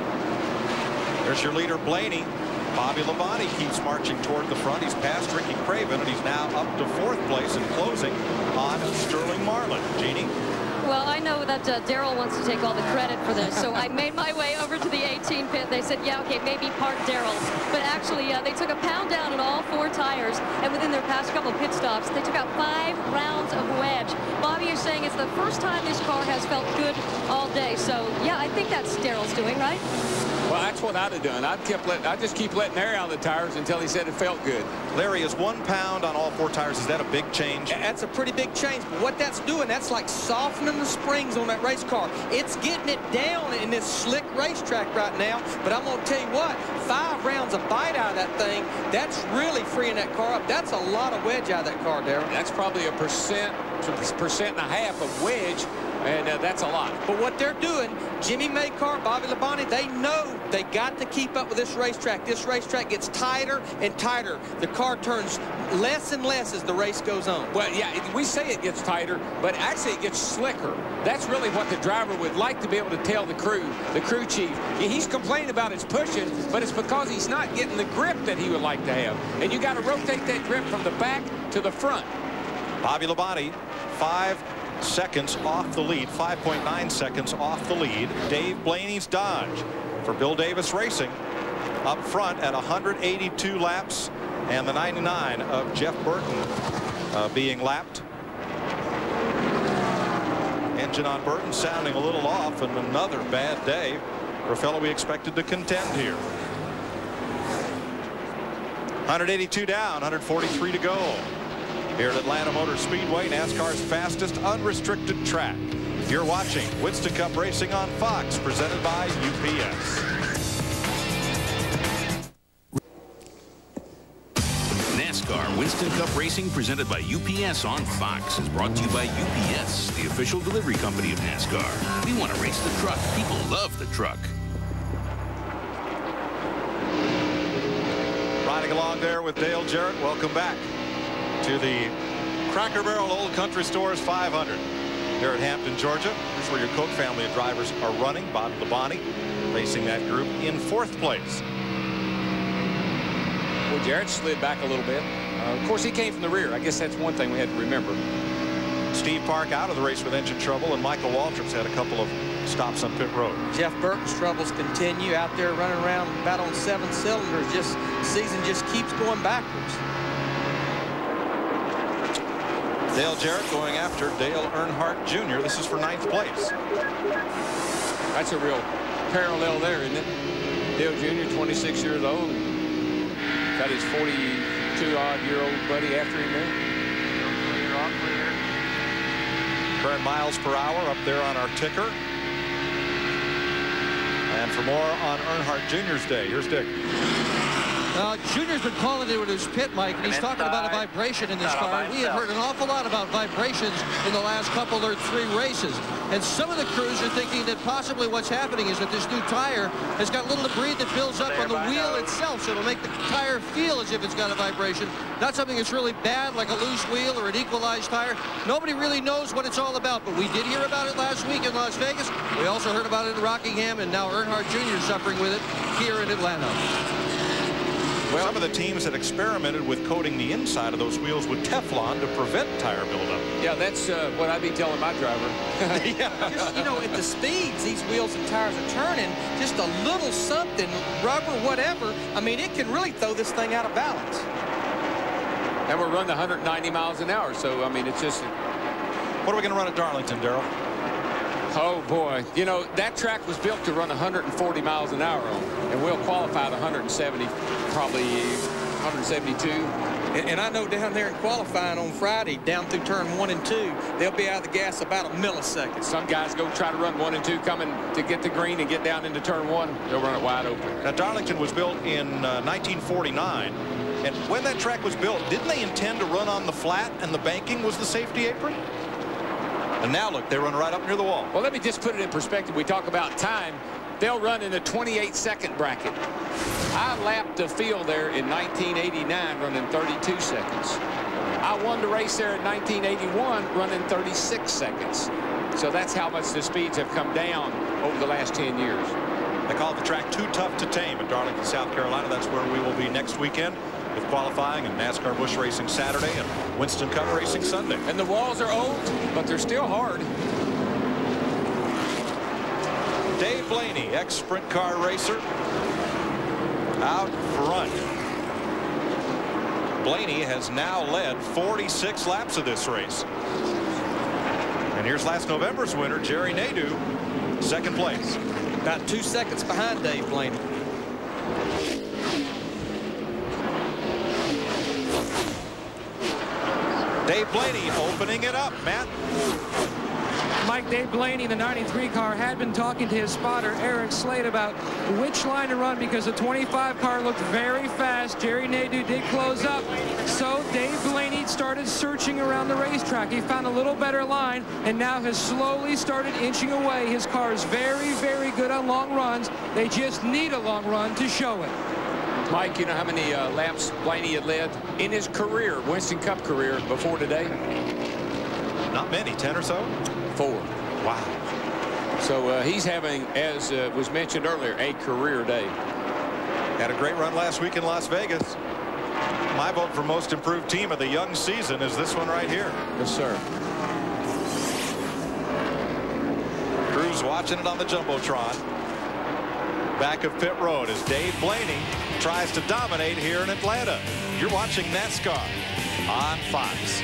Speaker 5: There's your leader, Blaney. Bobby Labonte keeps marching toward the front. He's passed Ricky Craven, and he's now up to fourth place and closing on Sterling Marlin. Jeannie?
Speaker 4: Well, I know that uh, Darrell wants to take all the credit for this, so I made my way over to the eighteen pit. They said, yeah, okay, maybe part Darrell's. But actually, uh, they took a pound down on all four tires, and within their past couple of pit stops, they took out five rounds of wedge. Bobby is saying it's the first time this car has felt good all day. So, yeah, I think that's Darrell's doing, right?
Speaker 6: Well, that's what I'd have done. I'd kept letting, I'd just keep letting air out of the tires until he said it felt good.
Speaker 5: Larry, is one pound on all four tires, is that a big change?
Speaker 7: That's a pretty big change. But what that's doing, that's like softening the springs on that race car. It's getting it down in this slick racetrack right now. But I'm going to tell you what, five rounds of bite out of that thing, that's really freeing that car up. That's a lot of wedge out of that car, Darrell.
Speaker 6: That's probably a percent, percent and a half of wedge. And uh, that's a lot.
Speaker 7: But what they're doing, Jimmy Maycar, Bobby Labonte, they know they got to keep up with this racetrack. This racetrack gets tighter and tighter. The car turns less and less as the race goes on.
Speaker 6: Well, yeah, we say it gets tighter, but actually it gets slicker. That's really what the driver would like to be able to tell the crew, the crew chief. He's complaining about it's pushing, but it's because he's not getting the grip that he would like to have. And you got to rotate that grip from the back to the front.
Speaker 5: Bobby Labonte, five seconds off the lead, five point nine seconds off the lead. Dave Blaney's Dodge for Bill Davis Racing up front at one hundred eighty-two laps, and the ninety-nine of Jeff Burton uh, being lapped. Engine on Burton sounding a little off, and another bad day for a fellow we expected to contend here. one hundred eighty-two down, one hundred forty-three to go. Here at Atlanta Motor Speedway, NASCAR's fastest unrestricted track. You're watching Winston Cup Racing on Fox, presented by U P S.
Speaker 8: NASCAR Winston Cup Racing, presented by U P S on Fox, is brought to you by U P S, the official delivery company of NASCAR. We want to race the truck. People love the truck.
Speaker 5: Riding along there with Dale Jarrett. Welcome back to the Cracker Barrel Old Country Stores five hundred here at Hampton, Georgia. This is where your Koch family of drivers are running. Bobby Labonte racing that group in fourth place.
Speaker 6: Well, Jarrett slid back a little bit. Uh, of course, he came from the rear. I guess that's one thing we had to remember.
Speaker 5: Steve Park out of the race with engine trouble, and Michael Waltrip's had a couple of stops on pit road.
Speaker 7: Jeff Burton's troubles continue out there running around about on seven cylinders. Just season just keeps going backwards.
Speaker 5: Dale Jarrett going after Dale Earnhardt Junior This is for ninth place.
Speaker 6: That's a real parallel there, isn't it? Dale Junior, twenty-six years old. Got his forty-two odd year old buddy after him there.
Speaker 5: Current miles per hour up there on our ticker. And for more on Earnhardt Junior's day, here's Dick.
Speaker 1: Uh, Junior's been calling it with his pit, Mike, and he's talking about a vibration in this car. We have heard an awful lot about vibrations in the last couple or three races. And some of the crews are thinking that possibly what's happening is that this new tire has got a little debris that builds up on the wheel itself, so it'll make the tire feel as if it's got a vibration. Not something that's really bad, like a loose wheel or an equalized tire. Nobody really knows what it's all about, but we did hear about it last week in Las Vegas. We also heard about it in Rockingham, and now Earnhardt Junior is suffering with it here in Atlanta.
Speaker 5: Well, some of the teams had experimented with coating the inside of those wheels with Teflon to prevent tire buildup.
Speaker 6: Yeah, that's uh, what I'd be telling my driver.
Speaker 7: Yeah. Just, you know, at the speeds these wheels and tires are turning, just a little something, rubber, whatever, I mean, it can really throw this thing out of balance.
Speaker 6: And we're running one hundred ninety miles an hour, so, I mean, it's just...
Speaker 5: What are we going to run at Darlington, Darrell?
Speaker 6: Oh, boy. You know, that track was built to run one hundred forty miles an hour on, and we'll qualify at one hundred seventy, probably one hundred seventy-two.
Speaker 7: And, and I know down there in qualifying on Friday, down through turn one and two, they'll be out of the gas about a millisecond.
Speaker 6: Some guys go try to run one and two coming to get the green and get down into turn one. They'll run it wide open.
Speaker 5: Now, Darlington was built in uh, nineteen forty-nine. And when that track was built, didn't they intend to run on the flat and the banking was the safety apron? And now, look, they run right up near the wall.
Speaker 6: Well, let me just put it in perspective. We talk about time. They'll run in a twenty-eight second bracket. I lapped the field there in nineteen eighty-nine running thirty-two seconds. I won the race there in nineteen eighty-one running thirty-six seconds. So that's how much the speeds have come down over the last ten years.
Speaker 5: They call the track too tough to tame in Darlington, South Carolina. That's where we will be next weekend with qualifying and NASCAR Busch Racing Saturday and Winston Cup Racing Sunday.
Speaker 6: And the walls are old, but they're still hard.
Speaker 5: Dave Blaney, ex-sprint car racer, out front. Blaney has now led forty-six laps of this race. And here's last November's winner, Jerry Nadeau, second place.
Speaker 7: About two seconds behind Dave Blaney.
Speaker 5: Dave Blaney opening it up, Matt.
Speaker 3: Mike, Dave Blaney, the ninety-three car, had been talking to his spotter, Eric Slade, about which line to run because the twenty-five car looked very fast. Jerry Nadeau did close up. So Dave Blaney started searching around the racetrack. He found a little better line and now has slowly started inching away. His car is very, very good on long runs. They just need a long run to show it.
Speaker 6: Mike, you know how many uh, laps Blaney had led in his career, Winston Cup career, before today?
Speaker 5: Not many, ten or so?
Speaker 6: Four.
Speaker 5: Wow.
Speaker 6: So uh, he's having, as uh, was mentioned earlier, a career day.
Speaker 5: Had a great run last week in Las Vegas. My vote for most improved team of the young season is this one right here.
Speaker 6: Yes, sir.
Speaker 5: Crew's watching it on the Jumbotron. Back of pit road as Dave Blaney tries to dominate here in Atlanta. You're watching NASCAR on Fox.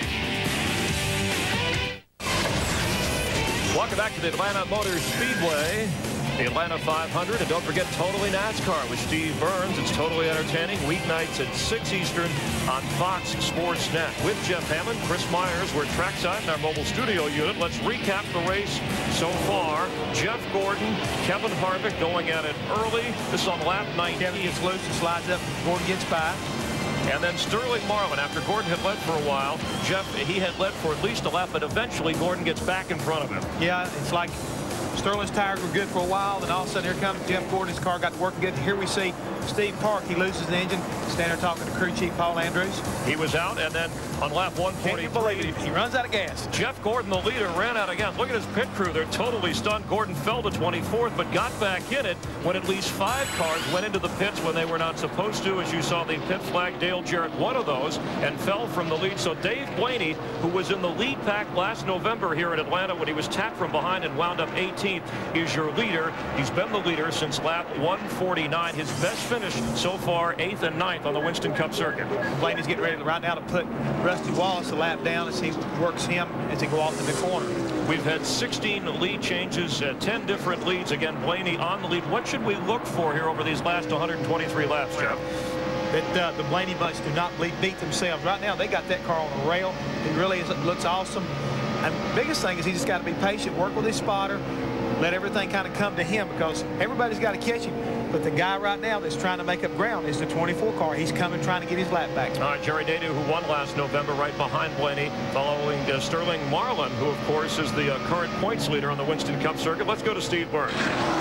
Speaker 12: Welcome back to the Atlanta Motor Speedway, the Atlanta five hundred. And don't forget Totally NASCAR with Steve Burns. It's totally entertaining. Weeknights at six Eastern on Fox Sports Net. With Jeff Hammond, Chris Myers. We're trackside in our mobile studio unit. Let's recap the race so far. Jeff Gordon, Kevin Harvick going at it early. This is on lap nineteen.
Speaker 9: Kevin gets loose and slides up. Gordon gets by.
Speaker 12: And then Sterling Marlin, after Gordon had led for a while, Jeff, he had led for at least a lap, but eventually Gordon gets back in front of him.
Speaker 9: Yeah, it's like Sterling's tires were good for a while, then all of a sudden here comes Jeff Gordon's car, got working good. Here we see Steve Park. He loses the engine. Standing there talking to crew chief Paul Andrews.
Speaker 12: He was out, and then on lap one forty-three,
Speaker 9: Can't believe it. He runs out of gas.
Speaker 12: Jeff Gordon, the leader, ran out again. Look at his pit crew. They're totally stunned. Gordon fell to twenty-fourth, but got back in it when at least five cars went into the pits when they were not supposed to. As you saw, the pit flag, Dale Jarrett, one of those, and fell from the lead. So Dave Blaney, who was in the lead pack last November here in Atlanta when he was tapped from behind and wound up eighteenth, is your leader. He's been the leader since lap one forty-nine. His best finish so far, eighth and ninth on the Winston Cup circuit.
Speaker 9: Blaney's getting ready right now to put Rusty Wallace a lap down as he works him as they go off in the corner.
Speaker 12: We've had sixteen lead changes, uh, ten different leads. Again, Blaney on the lead. What should we look for here over these last one hundred twenty-three laps, Jeff?
Speaker 9: That uh, the Blaney bunch do not beat themselves. Right now, they got that car on a rail. It really is, it looks awesome. And the biggest thing is he just got to be patient, work with his spotter, let everything kind of come to him because everybody's got to catch him. But the guy right now that's trying to make up ground is the twenty-four car. He's coming trying to get his lap back.
Speaker 12: All right, Jerry Nadeau, who won last November, right behind Blaney, following uh, Sterling Marlin, who, of course, is the uh, current points leader on the Winston Cup circuit. Let's go to Steve Burns.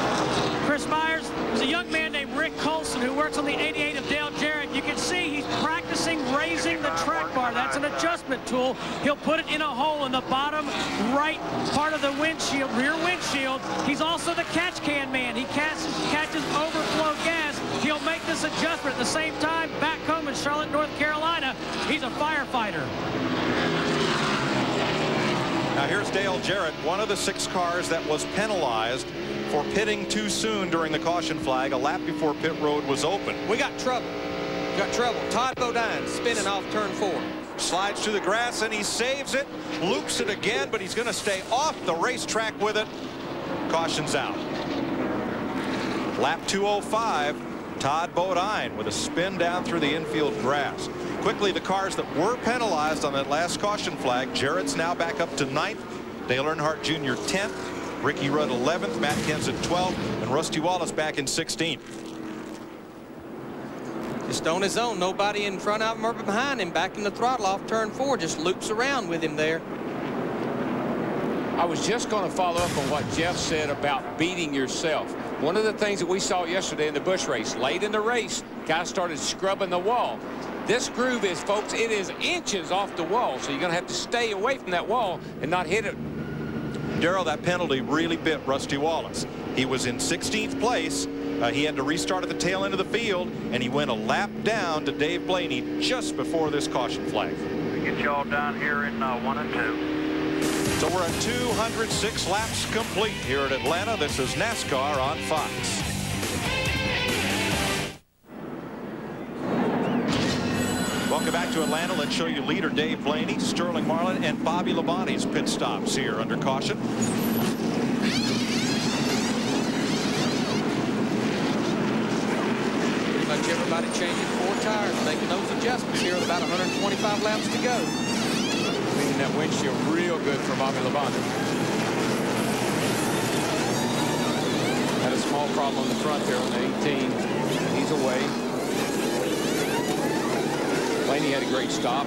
Speaker 2: Chris Myers, there's a young man named Rick Colson who works on the eighty-eight of Dale Jarrett. You can see he's practicing raising the track bar. That's an adjustment tool. He'll put it in a hole in the bottom right part of the windshield, rear windshield. He's also the catch can man. He catches, catches overflow gas. He'll make this adjustment. At the same time, back home in Charlotte, North Carolina, he's a firefighter.
Speaker 5: Now here's Dale Jarrett, one of the six cars that was penalized for pitting too soon during the caution flag a lap before pit road was open.
Speaker 7: We got trouble. We got trouble. Todd Bodine spinning off turn four.
Speaker 5: Slides through the grass and he saves it, loops it again, but he's going to stay off the racetrack with it. Caution's out. Lap two oh five, Todd Bodine with a spin down through the infield grass. Quickly, the cars that were penalized on that last caution flag. Jarrett's now back up to ninth. Dale Earnhardt Junior tenth. Ricky Rudd eleventh. Matt Kenseth twelfth. And Rusty Wallace back in sixteenth.
Speaker 7: Just on his own. Nobody in front of him or behind him. Back in the throttle off turn four. Just loops around with him there.
Speaker 6: I was just going to follow up on what Jeff said about beating yourself. One of the things that we saw yesterday in the Busch race, late in the race, guys started scrubbing the wall. This groove is, folks, it is inches off the wall, so you're going to have to stay away from that wall and not hit it.
Speaker 5: Darrell, that penalty really bit Rusty Wallace. He was in sixteenth place. Uh, he had to restart at the tail end of the field, and he went a lap down to Dave Blaney just before this caution flag.
Speaker 10: We get you all down here in uh, one and two.
Speaker 5: So we're at two hundred six laps complete here at Atlanta. This is NASCAR on Fox. Welcome back to Atlanta. Let's show you leader Dave Blaney, Sterling Marlin, and Bobby Labonte's pit stops here under caution.
Speaker 7: Pretty much everybody changing four tires, making those adjustments here with about one hundred twenty-five laps to go.
Speaker 6: Cleaning that windshield real good for Bobby Labonte. Had a small problem on the front there on the eighteen. He's away. Blaney had a great stop.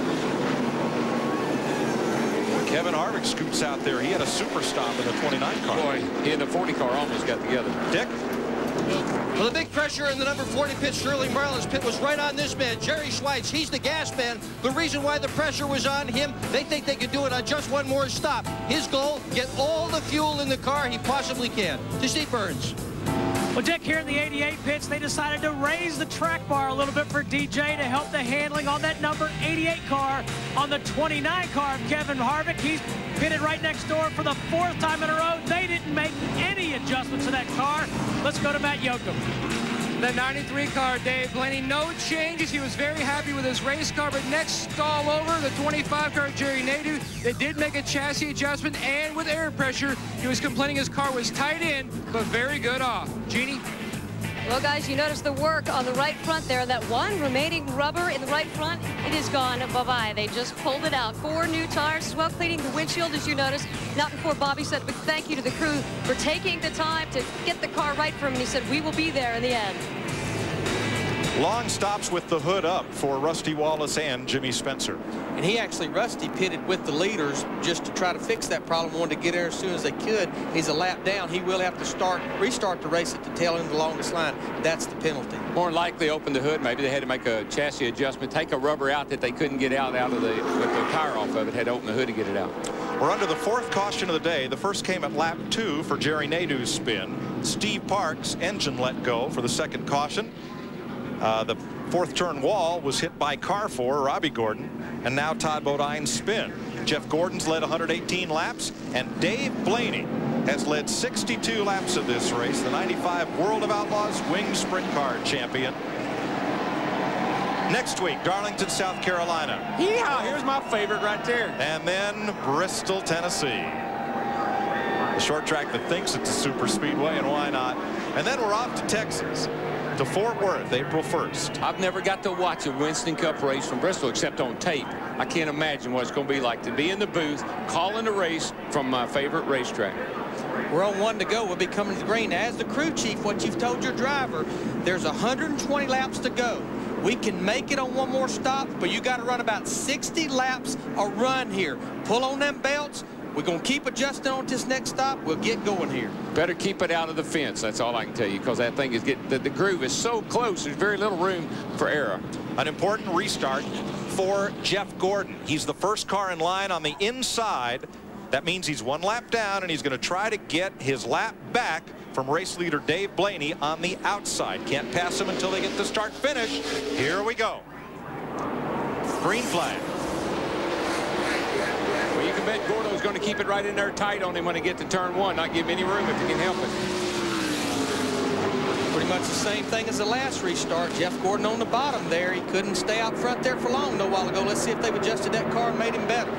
Speaker 5: Kevin Harvick scoots out there. He had a super stop in the twenty-nine car.
Speaker 6: Boy, he and the forty car almost got together.
Speaker 5: Dick?
Speaker 1: Well, the big pressure in the number forty pit, Sterling Marlin's pit, was right on this man, Jerry Schweitz. He's the gas man. The reason why the pressure was on him, they think they could do it on just one more stop. His goal, get all the fuel in the car he possibly can. To Steve Burns.
Speaker 2: Well, Dick, here in the eighty-eight pits, they decided to raise the track bar a little bit for D J to help the handling on that number eighty-eight car. On the twenty-nine car of Kevin Harvick, he's pitted right next door for the fourth time in a row. They didn't make any adjustments to that car. Let's go to Matt Yoakum.
Speaker 3: The ninety-three car, Dave Blaney, no changes. He was very happy with his race car, but next stall over, the twenty-five car, Jerry Nadeau. They did make a chassis adjustment, and with air pressure, he was complaining his car was tight in, but very good off. Jeannie?
Speaker 4: Well, guys, you notice the work on the right front there. That one remaining rubber in the right front, it is gone. Bye-bye. They just pulled it out. Four new tires as well, cleaning the windshield, as you notice. Not before Bobby said, but thank you to the crew for taking the time to get the car right for him. And he said, we will be there in the end.
Speaker 5: Long stops with the hood up for Rusty Wallace and Jimmy Spencer.
Speaker 7: And he actually, Rusty, pitted with the leaders just to try to fix that problem. Wanted to get there as soon as they could. He's a lap down. He will have to start, restart the race at the tail end of the longest line. That's the penalty.
Speaker 6: More likely open the hood. Maybe they had to make a chassis adjustment, take a rubber out that they couldn't get out out of the, with the tire off of it. Had to open the hood to get it out.
Speaker 5: We're under the fourth caution of the day. The first came at lap two for Jerry Nadeau's spin. Steve Parks' engine let go for the second caution. Uh, the fourth turn wall was hit by car four, Robbie Gordon, and now Todd Bodine's spin. Jeff Gordon's led one hundred eighteen laps, and Dave Blaney has led sixty-two laps of this race. The ninety-five World of Outlaws Wing Sprint Car champion. Next week, Darlington, South Carolina.
Speaker 6: Yeah, here's my favorite right there.
Speaker 5: And then Bristol, Tennessee. The short track that thinks it's a super speedway, and why not? And then we're off to Texas, to Fort Worth, April first.
Speaker 6: I've never got to watch a Winston Cup race from Bristol except on tape. I can't imagine what it's going to be like to be in the booth calling the race from my favorite racetrack.
Speaker 7: We're on one to go. We'll be coming to the green. As the crew chief, what you've told your driver, there's one hundred twenty laps to go. We can make it on one more stop, but you got to run about sixty laps a run here. Pull on them belts. We're going to keep adjusting on this next stop. We'll get going here.
Speaker 6: Better keep it out of the fence. That's all I can tell you, because that thing is getting, the, the groove is so close. There's very little room for error.
Speaker 5: An important restart for Jeff Gordon. He's the first car in line on the inside. That means he's one lap down, and he's going to try to get his lap back from race leader Dave Blaney on the outside. Can't pass him until they get the start finish. Here we go. Green flag.
Speaker 6: Well, you can bet Gordo's going to keep it right in there tight on him when he gets to turn one, not give him any room if he can help it.
Speaker 7: Pretty much the same thing as the last restart. Jeff Gordon on the bottom there. He couldn't stay out front there for long no while ago. Let's see if they've adjusted that car and made him better.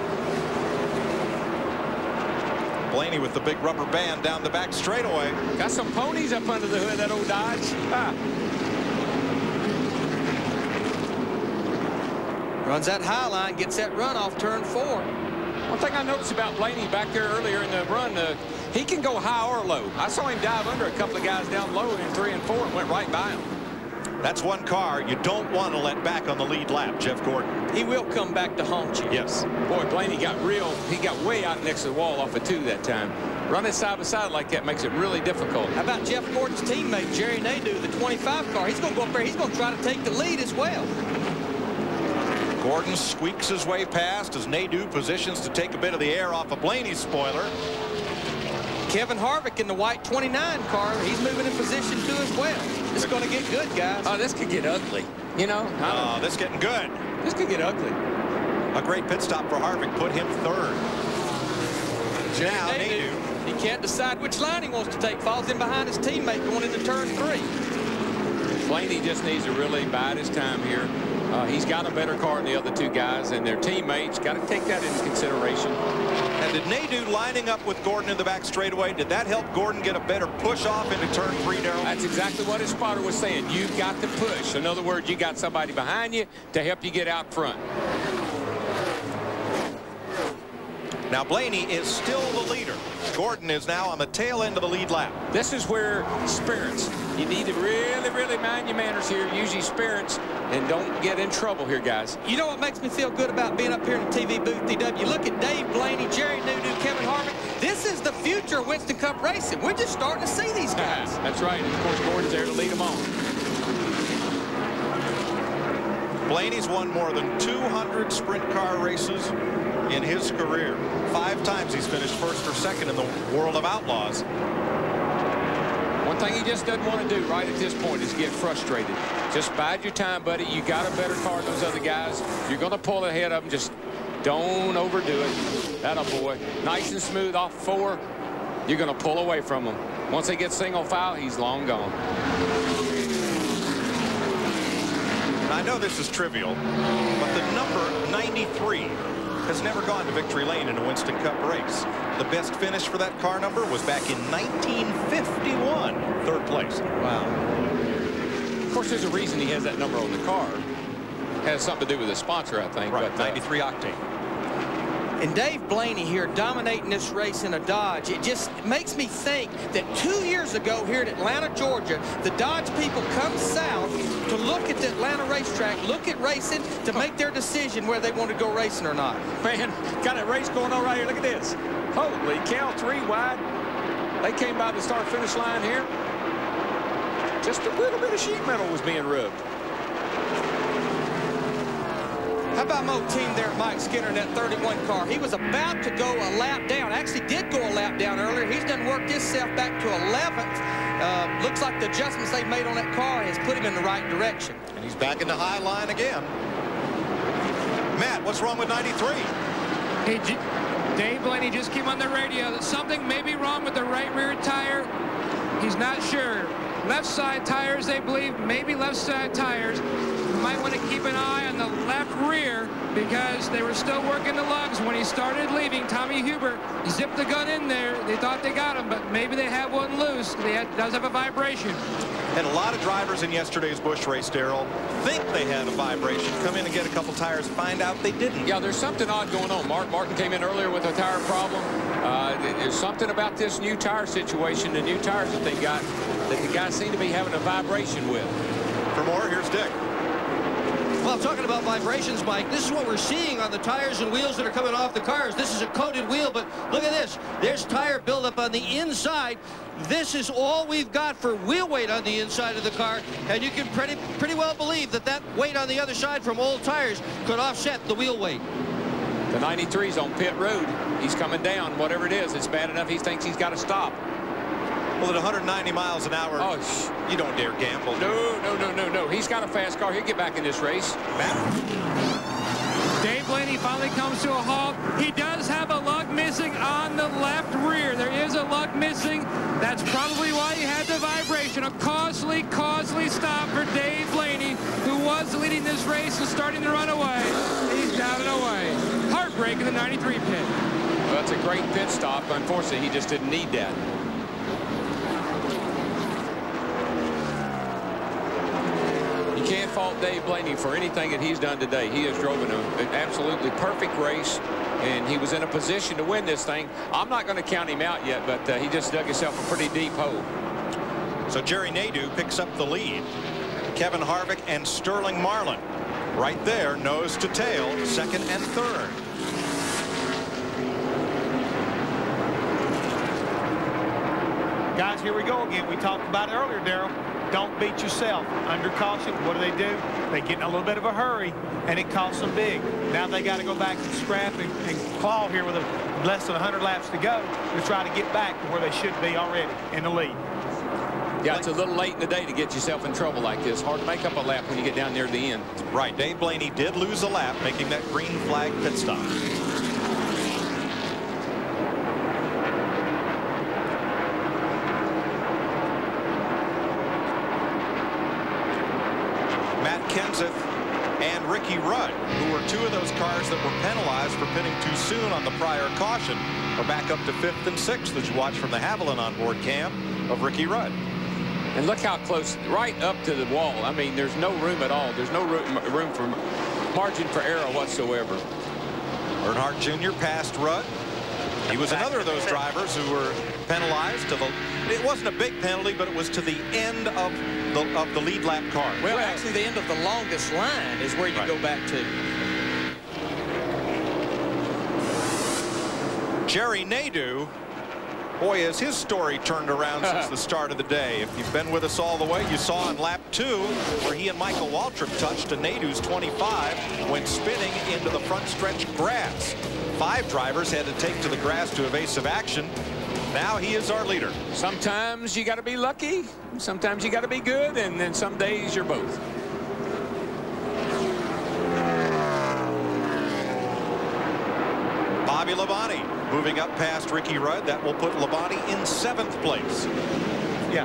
Speaker 5: Blaney with the big rubber band down the back straightaway.
Speaker 6: Got some ponies up under the hood of that old Dodge. Ah.
Speaker 7: Runs that high line, gets that run off turn four.
Speaker 6: One thing I noticed about Blaney back there earlier in the run, uh, he can go high or low. I saw him dive under a couple of guys down low in three and four and went right by him.
Speaker 5: That's one car you don't want to let back on the lead lap, Jeff Gordon.
Speaker 7: He will come back to haunt you.
Speaker 5: Yes.
Speaker 6: Boy, Blaney got real. He got way out next to the wall off of two that time. Running side by side like that makes it really difficult.
Speaker 7: How about Jeff Gordon's teammate, Jerry Nadeau, the twenty-five car? He's going to go up there. He's going to try to take the lead as well.
Speaker 5: Gordon squeaks his way past as Nadeau positions to take a bit of the air off of Blaney's spoiler.
Speaker 7: Kevin Harvick in the white twenty-nine car, he's moving in position too as well. This is going to get good, guys.
Speaker 6: Oh, this could get ugly. You know?
Speaker 5: Oh, this is getting good.
Speaker 6: This could get ugly.
Speaker 5: A great pit stop for Harvick put him third. Now Nadeau.
Speaker 7: He can't decide which line he wants to take. Falls in behind his teammate going into turn three.
Speaker 6: Blaney just needs to really bide his time here. Uh, he's got a better car than the other two guys, and their teammates got to take that into consideration.
Speaker 5: And did Nadeau lining up with Gordon in the back straightaway, did that help Gordon get a better push off into turn three, Darrell?
Speaker 6: That's exactly what his spotter was saying. You've got to push. In other words, you got somebody behind you to help you get out front.
Speaker 5: Now Blaney is still the leader. Gordon is now on the tail end of the lead lap.
Speaker 6: This is where spirits. You need to really, really mind your manners here. Use your spirits and don't get in trouble here, guys.
Speaker 7: You know what makes me feel good about being up here in the T V booth, D W? Look at Dave Blaney, Jerry Nadeau, Kevin Harvick. This is the future of Winston Cup racing. We're just starting to see these guys.
Speaker 6: That's right. And of course, Gordon's there to lead them on.
Speaker 5: Blaney's won more than two hundred sprint car races in his career. Five times he's finished first or second in the world of outlaws.
Speaker 6: One thing he just doesn't want to do right at this point is get frustrated. Just bide your time, buddy. You got a better car than those other guys. You're going to pull ahead of them. Just don't overdo it. That a boy. Nice and smooth off four. You're going to pull away from them. Once they get single file, he's long gone.
Speaker 5: I know this is trivial, but the number ninety-three has never gone to victory lane in a Winston Cup race. The best finish for that car number was back in nineteen fifty-one, third place.
Speaker 6: Wow. Of course, there's a reason he has that number on the car. Has something to do with the sponsor, I think.
Speaker 5: Right,
Speaker 6: but,
Speaker 5: ninety-three octane.
Speaker 7: And Dave Blaney here dominating this race in a Dodge. It just makes me think that two years ago here in Atlanta, Georgia, the Dodge people come south to look at the Atlanta racetrack, look at racing, to make their decision whether they want to go racing or not.
Speaker 6: Man, got a race going on right here. Look at this. Holy cow, three wide. They came by the start-finish line here. Just a little bit of sheet metal was being rubbed.
Speaker 7: How about my old team there, Mike Skinner, in that thirty-one car? He was about to go a lap down. Actually did go a lap down earlier. He's done worked himself back to eleventh. Uh, looks like the adjustments they've made on that car has put him in the right direction.
Speaker 5: And he's back in the high line again. Matt, what's wrong with ninety-three?
Speaker 3: Hey, G Dave Blaney just came on the radio that something may be wrong with the right rear tire. He's not sure. Left side tires, they believe, maybe left side tires. You might want to keep an eye on the left rear because they were still working the lugs when he started leaving. Tommy Huber zipped the gun in there. They thought they got him, but maybe they have one loose. They had, does have a vibration.
Speaker 5: And a lot of drivers in yesterday's Busch race, Darrell, think they had a vibration. Come in and get a couple tires, find out they didn't.
Speaker 6: Yeah, there's something odd going on. Mark Martin came in earlier with a tire problem. Uh, there's something about this new tire situation, the new tires that they got, that the guys seem to be having a vibration with.
Speaker 5: For more, here's Dick.
Speaker 1: Well, talking about vibrations, Mike, this is what we're seeing on the tires and wheels that are coming off the cars. This is a coated wheel, but look at this. There's tire buildup on the inside. This is all we've got for wheel weight on the inside of the car, and you can pretty, pretty well believe that that weight on the other side from old tires could offset the wheel weight.
Speaker 6: The ninety-three's on pit road. He's coming down. Whatever it is, it's bad enough he thinks he's got to stop.
Speaker 5: Well, at one hundred ninety miles an hour,
Speaker 6: oh,
Speaker 5: you don't dare gamble.
Speaker 6: No, no, no, no, no. He's got a fast car. He'll get back in this race.
Speaker 5: Matt?
Speaker 3: Dave Blaney finally comes to a halt. He does have a lug missing on the left rear. There is a lug missing. That's probably why he had the vibration. A costly, costly stop for Dave Blaney, who was leading this race and starting to run away. He's down and away. Heartbreak in the ninety-three pit.
Speaker 6: Well, that's a great pit stop. Unfortunately, he just didn't need that.
Speaker 7: You
Speaker 6: can't fault Dave Blaney for anything that he's done today. He has driven an absolutely perfect race, and he was in a position to win this thing. I'm not going to count him out yet, but uh, he just dug himself a pretty deep hole.
Speaker 5: So Jerry Nadeau picks up the lead. Kevin Harvick and Sterling Marlin right there, nose to tail, second and third.
Speaker 9: Guys, here we go again. We talked about it earlier, Darrell. Don't beat yourself. Under caution, what do they do? They get in a little bit of a hurry, and it costs them big. Now they got to go back and scrap and, and claw here with a, less than one hundred laps to go to try to get back to where they should be already in the lead.
Speaker 6: Yeah, it's a little late in the day to get yourself in trouble like this. Hard to make up a lap when you get down near the end.
Speaker 5: Right. Dave Blaney did lose a lap, making that green flag pit stop. Matt Kenseth and Ricky Rudd, who were two of those cars that were penalized for pitting too soon on the prior caution, are back up to fifth and sixth as you watch from the Haviland onboard cam of Ricky Rudd.
Speaker 6: And look how close, right up to the wall. I mean, there's no room at all. There's no room, room for margin for error whatsoever.
Speaker 5: Earnhardt Junior passed Rudd. He was another of those drivers who were penalized. To the, it wasn't a big penalty, but it was to the end of the, of the lead lap car.
Speaker 7: Well, actually, the end of the longest line is where you
Speaker 5: right.
Speaker 7: go back to.
Speaker 5: Jerry Nadeau, boy, has his story turned around since the start of the day. If you've been with us all the way, you saw in lap two where he and Michael Waltrip touched a Nadeau's twenty-five when spinning into the front stretch grass. Five drivers had to take to the grass to evasive action. Now he is our leader.
Speaker 6: Sometimes you got to be lucky, sometimes you got to be good, and then some days you're both.
Speaker 5: Bobby Labonte moving up past Ricky Rudd. That will put Labonte in seventh place.
Speaker 9: Yeah.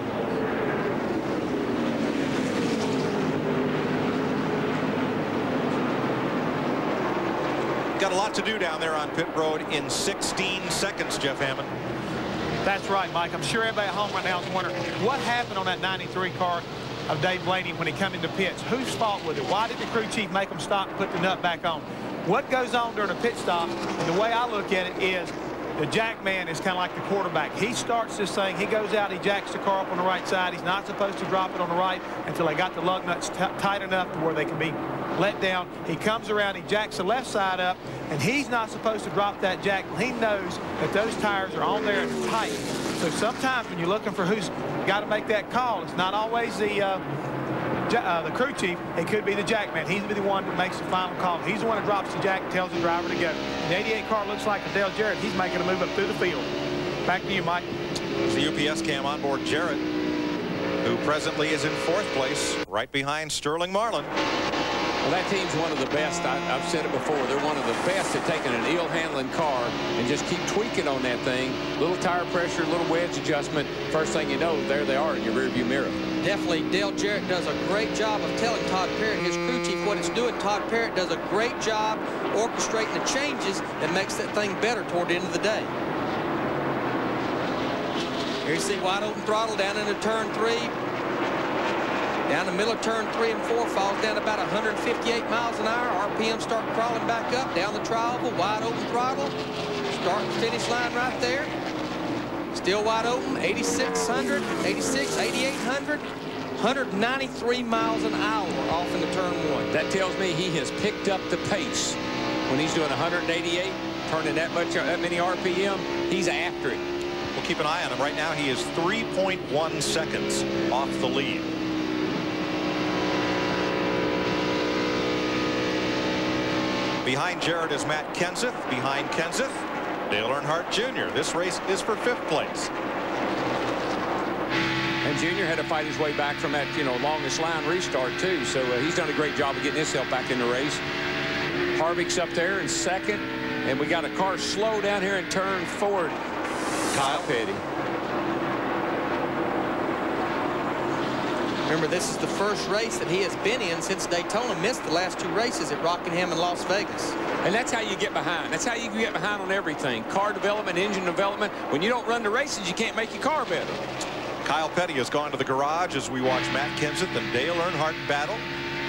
Speaker 5: Got a lot to do down there on pit road in sixteen seconds, Jeff Hammond.
Speaker 9: That's right, Mike. I'm sure everybody at home right now is wondering what happened on that ninety-three car of Dave Blaney when he come into pits. Whose fault was it? Why did the crew chief make him stop and put the nut back on? What goes on during a pit stop, and the way I look at it is the jack man is kind of like the quarterback. He starts this thing, he goes out, he jacks the car up on the right side. He's not supposed to drop it on the right until they got the lug nuts tight enough to where they can be let down. He comes around, he jacks the left side up, and he's not supposed to drop that jack. He knows that those tires are on there and tight. So sometimes when you're looking for who's got to make that call, it's not always the uh, Uh, the crew chief. It could be the jack man. He's the one that makes the final call. He's the one that drops the jack and tells the driver to go. The eighty-eight car looks like a Dale Jarrett. He's making a move up through the field. Back to you, Mike.
Speaker 5: It's the U P S cam on board Jarrett, who presently is in fourth place, right behind Sterling Marlin.
Speaker 6: Well, that team's one of the best. I, I've said it before. They're one of the best at taking an ill-handling car and just keep tweaking on that thing. Little tire pressure, little wedge adjustment. First thing you know, there they are in your rearview mirror.
Speaker 7: Definitely, Dale Jarrett does a great job of telling Todd Parrott, his crew chief, what it's doing. Todd Parrott does a great job orchestrating the changes that makes that thing better toward the end of the day. Here you see wide open throttle down into turn three. Down the middle of turn three and four, falls down about one hundred fifty-eight miles an hour. R P M start crawling back up. Down the tri-oval, wide open throttle. Start and finish line right there. Still wide open, eighty-six hundred, eighty-six, eighty-eight hundred, one hundred ninety-three miles an hour off into turn one.
Speaker 6: That tells me he has picked up the pace. When he's doing one hundred eighty-eight, turning that much, that many R P M, he's after it.
Speaker 5: We'll keep an eye on him. Right now, he is three point one seconds off the lead. Behind Jarrett is Matt Kenseth. Behind Kenseth, Dale Earnhardt Junior This race is for fifth place.
Speaker 6: And Junior had to fight his way back from that, you know, longest line restart, too. So uh, he's done a great job of getting himself back in the race. Harvick's up there in second. And we got a car slow down here in turn four. Kyle Petty.
Speaker 7: Remember, this is the first race that he has been in since Daytona. Missed the last two races at Rockingham and Las Vegas.
Speaker 6: And that's how you get behind. That's how you get behind on everything. Car development, engine development. When you don't run the races, you can't make your car better.
Speaker 5: Kyle Petty has gone to the garage as we watch Matt Kenseth and Dale Earnhardt battle.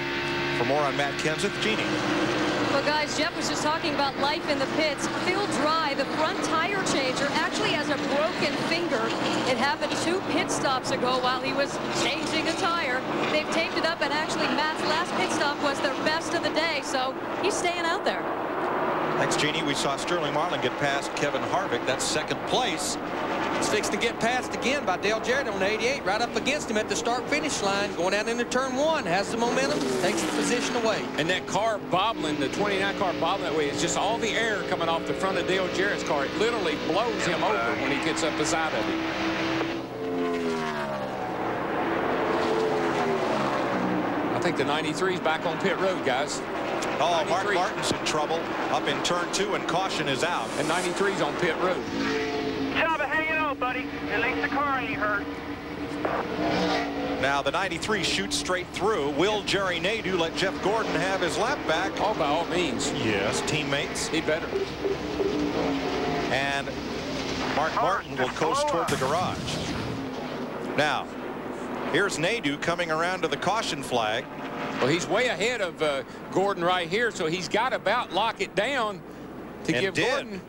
Speaker 5: For more on Matt Kenseth, Jeannie.
Speaker 4: Well, guys, Jeff was just talking about life in the pits. Phil Dry, the front tire changer, actually has a broken finger. It happened two pit stops ago while he was changing a tire. They've taped it up, and actually Matt's last pit stop was their best of the day, so he's staying out there.
Speaker 5: Thanks, Jeannie. We saw Sterling Marlin get past Kevin Harvick. That's second place.
Speaker 7: It's fixed to get passed again by Dale Jarrett on the eighty-eight, right up against him at the start-finish line, going down into turn one, has the momentum, takes the position away.
Speaker 6: And that car bobbling, the twenty-nine car bobbling that way, it's just all the air coming off the front of Dale Jarrett's car. It literally blows him over when he gets up beside of it. I think the ninety-three's back on pit road, guys.
Speaker 5: Oh, Mark Martin's in trouble up in turn two, and caution is out.
Speaker 6: And ninety-three's on pit road.
Speaker 10: Job of hanging on, buddy. At least the car ain't hurt.
Speaker 5: Now the ninety-three shoots straight through. Will Jerry Nadeau let Jeff Gordon have his lap back?
Speaker 6: Oh, by all means.
Speaker 5: Yes, teammates.
Speaker 6: He better.
Speaker 5: And Mark Martin will coast toward the garage. Now, here's Nadeau coming around to the caution flag.
Speaker 6: Well, he's way ahead of uh, Gordon right here, so he's got to about lock it down to
Speaker 5: and
Speaker 6: give
Speaker 5: did.
Speaker 6: Gordon.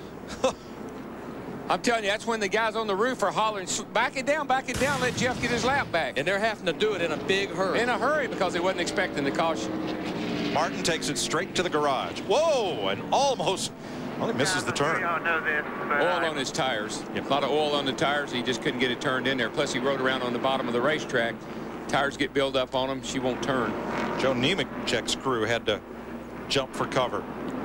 Speaker 6: I'm telling you, that's when the guys on the roof are hollering, back it down, back it down, let Jeff get his lap back.
Speaker 7: And they're having to do it in a big hurry.
Speaker 6: In a hurry, because they wasn't expecting the caution.
Speaker 5: Martin takes it straight to the garage. Whoa, and almost, well, he misses the turn.
Speaker 10: We all know this, but
Speaker 6: Oil
Speaker 10: I...
Speaker 6: on his tires. A lot of oil on the tires. He just couldn't get it turned in there. Plus, he rode around on the bottom of the racetrack. Tires get built up on him. She won't turn.
Speaker 5: Joe Nemechek's crew had to jump for cover.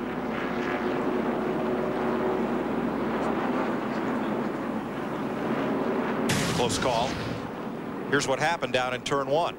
Speaker 5: Close call. Here's what happened down in turn one.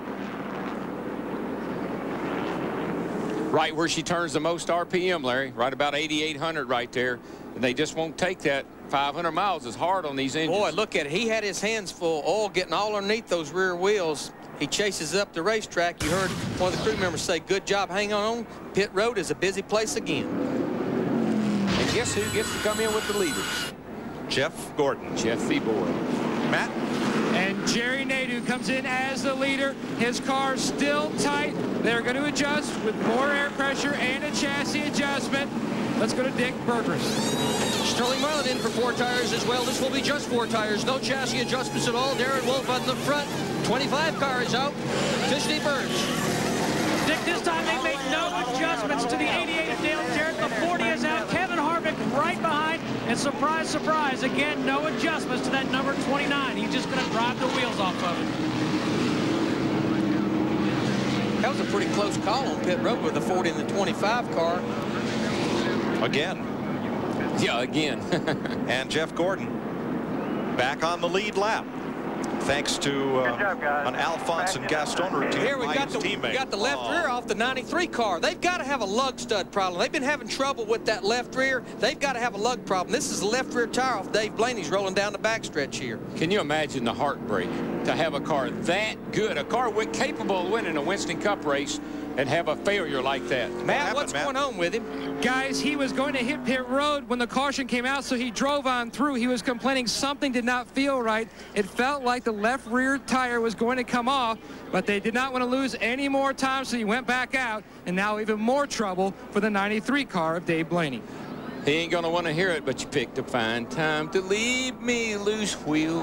Speaker 6: Right where she turns the most R P M, Larry. Right about eighty-eight hundred right there. And they just won't take that. five hundred miles is hard on these engines.
Speaker 7: Boy, look at it. He had his hands full, oil getting all underneath those rear wheels. He chases up the racetrack. You heard one of the crew members say, good job hanging on. Pit road is a busy place again.
Speaker 6: And guess who gets to come in with the leaders?
Speaker 5: Jeff Gordon.
Speaker 6: Jeffy boy.
Speaker 5: Matt?
Speaker 3: And Jerry Nadeau comes in as the leader. His car's still tight. They're going to adjust with more air pressure and a chassis adjustment. Let's go to Dick Burgers.
Speaker 1: Sterling Marlin in for four tires as well. This will be just four tires. No chassis adjustments at all. Darren Wolf on the front. twenty-five cars out. Disney Burns.
Speaker 2: Dick, this time they make no adjustments to the eighty-eight of Dale Jarrett. The forty is out. Kevin Harvick right behind. And surprise, surprise, again, no adjustments to that number twenty-nine. He's just going to drive the wheels off of it.
Speaker 7: That was a pretty close call on pit road with the forty and the twenty-five car.
Speaker 5: Again.
Speaker 6: Yeah, again.
Speaker 5: And Jeff Gordon back on the lead lap. Thanks to uh,
Speaker 10: job,
Speaker 5: an Alphonse and Gaston routine.
Speaker 7: Here we
Speaker 5: by
Speaker 7: got
Speaker 5: his
Speaker 7: the we
Speaker 5: teammate.
Speaker 7: got the left
Speaker 5: Oh.
Speaker 7: rear off the ninety-three car. They've got to have a lug stud problem. They've been having trouble with that left rear. They've got to have a lug problem. This is the left rear tire off Dave Blaney's rolling down the backstretch here.
Speaker 6: Can you imagine the heartbreak to have a car that good, a car with, capable of winning a Winston Cup race, and have a failure like that?
Speaker 7: Matt,
Speaker 5: happened,
Speaker 7: what's
Speaker 5: Matt?
Speaker 7: going on with him?
Speaker 3: Guys, he was going to hit pit road when the caution came out, so he drove on through. He was complaining something did not feel right. It felt like the left rear tire was going to come off, but they did not want to lose any more time, so he went back out, and now even more trouble for the ninety-three car of Dave Blaney.
Speaker 6: He ain't going to want to hear it, but you picked a fine time to leave me loose wheel.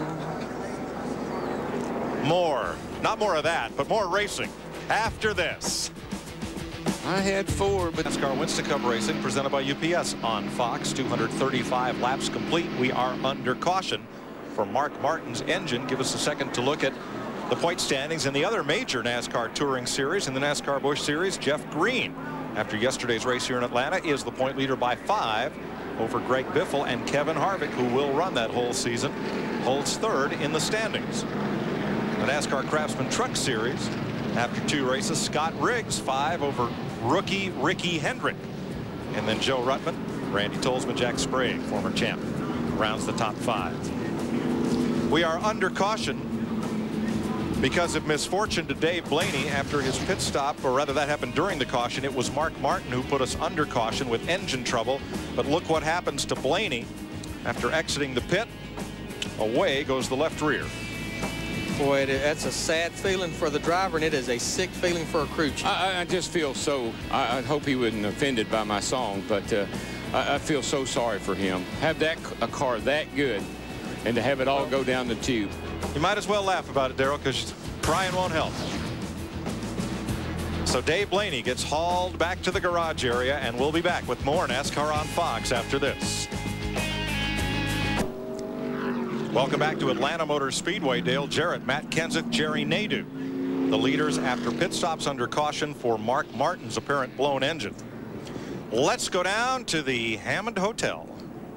Speaker 5: More. Not more of that, but more racing after this.
Speaker 6: I had four, but
Speaker 5: NASCAR Winston Cup Racing presented by U P S on Fox. two hundred thirty-five laps complete. We are under caution for Mark Martin's engine. Give us a second to look at the point standings in the other major NASCAR Touring Series. In the NASCAR Busch Series, Jeff Green, after yesterday's race here in Atlanta, is the point leader by five over Greg Biffle, and Kevin Harvick, who will run that whole season, holds third in the standings. The NASCAR Craftsman Truck Series, after two races, Scott Riggs five over rookie Ricky Hendrick, and then Joe Ruttman, Randy Tolsma, Jack Sprague, former champ, rounds the top five. We are under caution because of misfortune to Dave Blaney after his pit stop, or rather that happened during the caution. It was Mark Martin who put us under caution with engine trouble, but look what happens to Blaney after exiting the pit. Away goes the left rear.
Speaker 7: Boy, it, that's a sad feeling for the driver, and it is a sick feeling for a crew chief.
Speaker 6: I, I just feel so, I, I hope he wasn't offended by my song, but uh, I, I feel so sorry for him. Have that a car that good, and to have it all go down the tube.
Speaker 5: You might as well laugh about it, Darrell, because crying won't help. So Dave Blaney gets hauled back to the garage area, and we'll be back with more NASCAR on Fox after this. Welcome back to Atlanta Motor Speedway. Dale Jarrett, Matt Kenseth, Jerry Nadeau, the leaders after pit stops under caution for Mark Martin's apparent blown engine. Let's go down to the Hammond Hotel.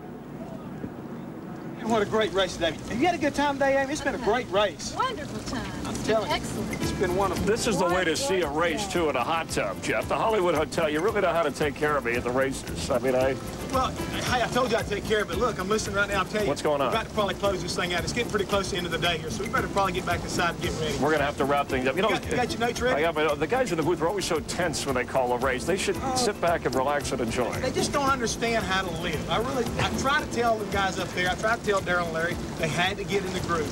Speaker 14: What a great race today. Have you had a good time today, Amy? It's been a great race.
Speaker 15: Wonderful time.
Speaker 14: I'm telling you.
Speaker 15: Excellent.
Speaker 14: It's been wonderful.
Speaker 12: This is the way to see a race, too, in a hot tub, Jeff. The Hollywood Hotel, you really know how to take care of me at the races. I mean, I...
Speaker 14: Well, hey, I told you I'd take care of it. Look, I'm listening right now. I'm telling you.
Speaker 12: What's going on?
Speaker 14: We're about to probably close this thing out. It's getting pretty close to the end of the day here, so we better probably get back inside and get ready.
Speaker 12: We're going to have to wrap things up. You know,
Speaker 14: you got, you got your notes ready?
Speaker 12: I got my, the guys in the booth are always so tense when they call a race. They should oh. sit back and relax and enjoy.
Speaker 14: They just don't understand how to live. I really, I try to tell the guys up there, I try to tell Darrell and Larry, they had to get in the groove.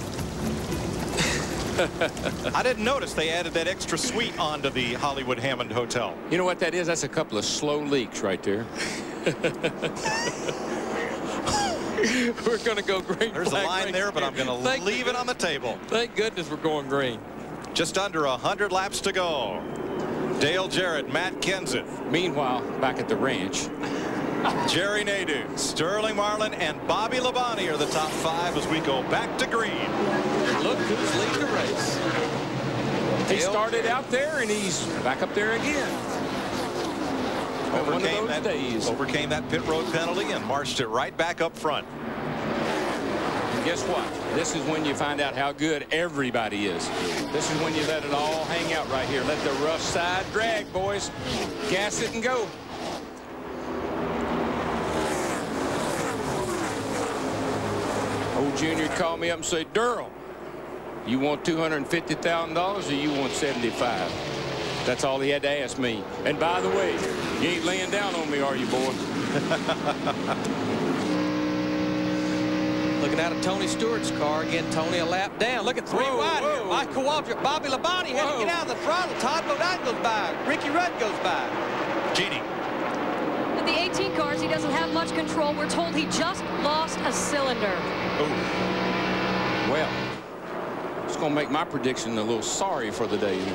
Speaker 5: I didn't notice they added that extra suite onto the Hollywood Hammond Hotel.
Speaker 6: You know what that is? That's a couple of slow leaks right there.
Speaker 7: We're going to go green.
Speaker 5: There's a line there, but I'm going to leave it on the table.
Speaker 7: Thank goodness we're going green.
Speaker 5: Just under one hundred laps to go. Dale Jarrett, Matt Kenseth.
Speaker 6: Meanwhile, back at the ranch,
Speaker 5: Jerry Nadeau, Sterling Marlin, and Bobby Labonte are the top five as we go back to green.
Speaker 7: And look who's leading the race.
Speaker 6: He started out there, and he's back up there again.
Speaker 5: Overcame that, days. overcame that pit road penalty and marched it right back up front.
Speaker 6: And guess what? This is when you find out how good everybody is. This is when you let it all hang out right here. Let the rough side drag, boys. Gas it and go. Old Junior called me up and said, Darrell, you want two hundred fifty thousand dollars or you want seventy-five? That's all he had to ask me. And by the way, you ain't laying down on me, are you, boy?
Speaker 7: Looking out of Tony Stewart's car. Again, Tony a lap down. Look at three whoa, wide whoa. here. Michael Waltrip, Bobby Labonte had to get out of the throttle. Todd Bodine goes by. Ricky Rudd goes by.
Speaker 5: Jeannie.
Speaker 4: With the eighteen cars, he doesn't have much control. We're told he just lost a cylinder.
Speaker 6: Ooh. Well, it's going to make my prediction a little sorry for the day.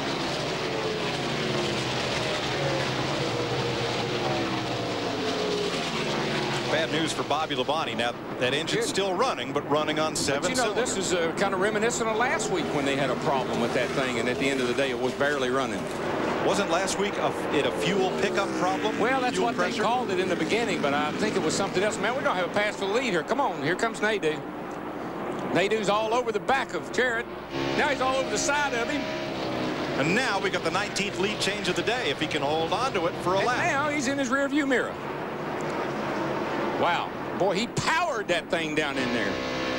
Speaker 5: Bad news for Bobby Labonte. Now, that engine's still running, but running on seven
Speaker 6: but you know,
Speaker 5: cylinders.
Speaker 6: This is uh, kind of reminiscent of last week when they had a problem with that thing, and at the end of the day, it was barely running.
Speaker 5: Wasn't last week a, it a fuel pickup problem?
Speaker 6: Well, that's
Speaker 5: fuel
Speaker 6: what
Speaker 5: pressure?
Speaker 6: they called it in the beginning, but I think it was something else. Man, we're going to have a pass for the lead here. Come on, here comes Nadeau. Nadeau's all over the back of Jarrett. Now he's all over the side of him.
Speaker 5: And now we got the nineteenth lead change of the day if he can hold on to it for a
Speaker 6: and
Speaker 5: lap.
Speaker 6: Now he's in his rearview mirror. Wow. Boy, he powered that thing down in there.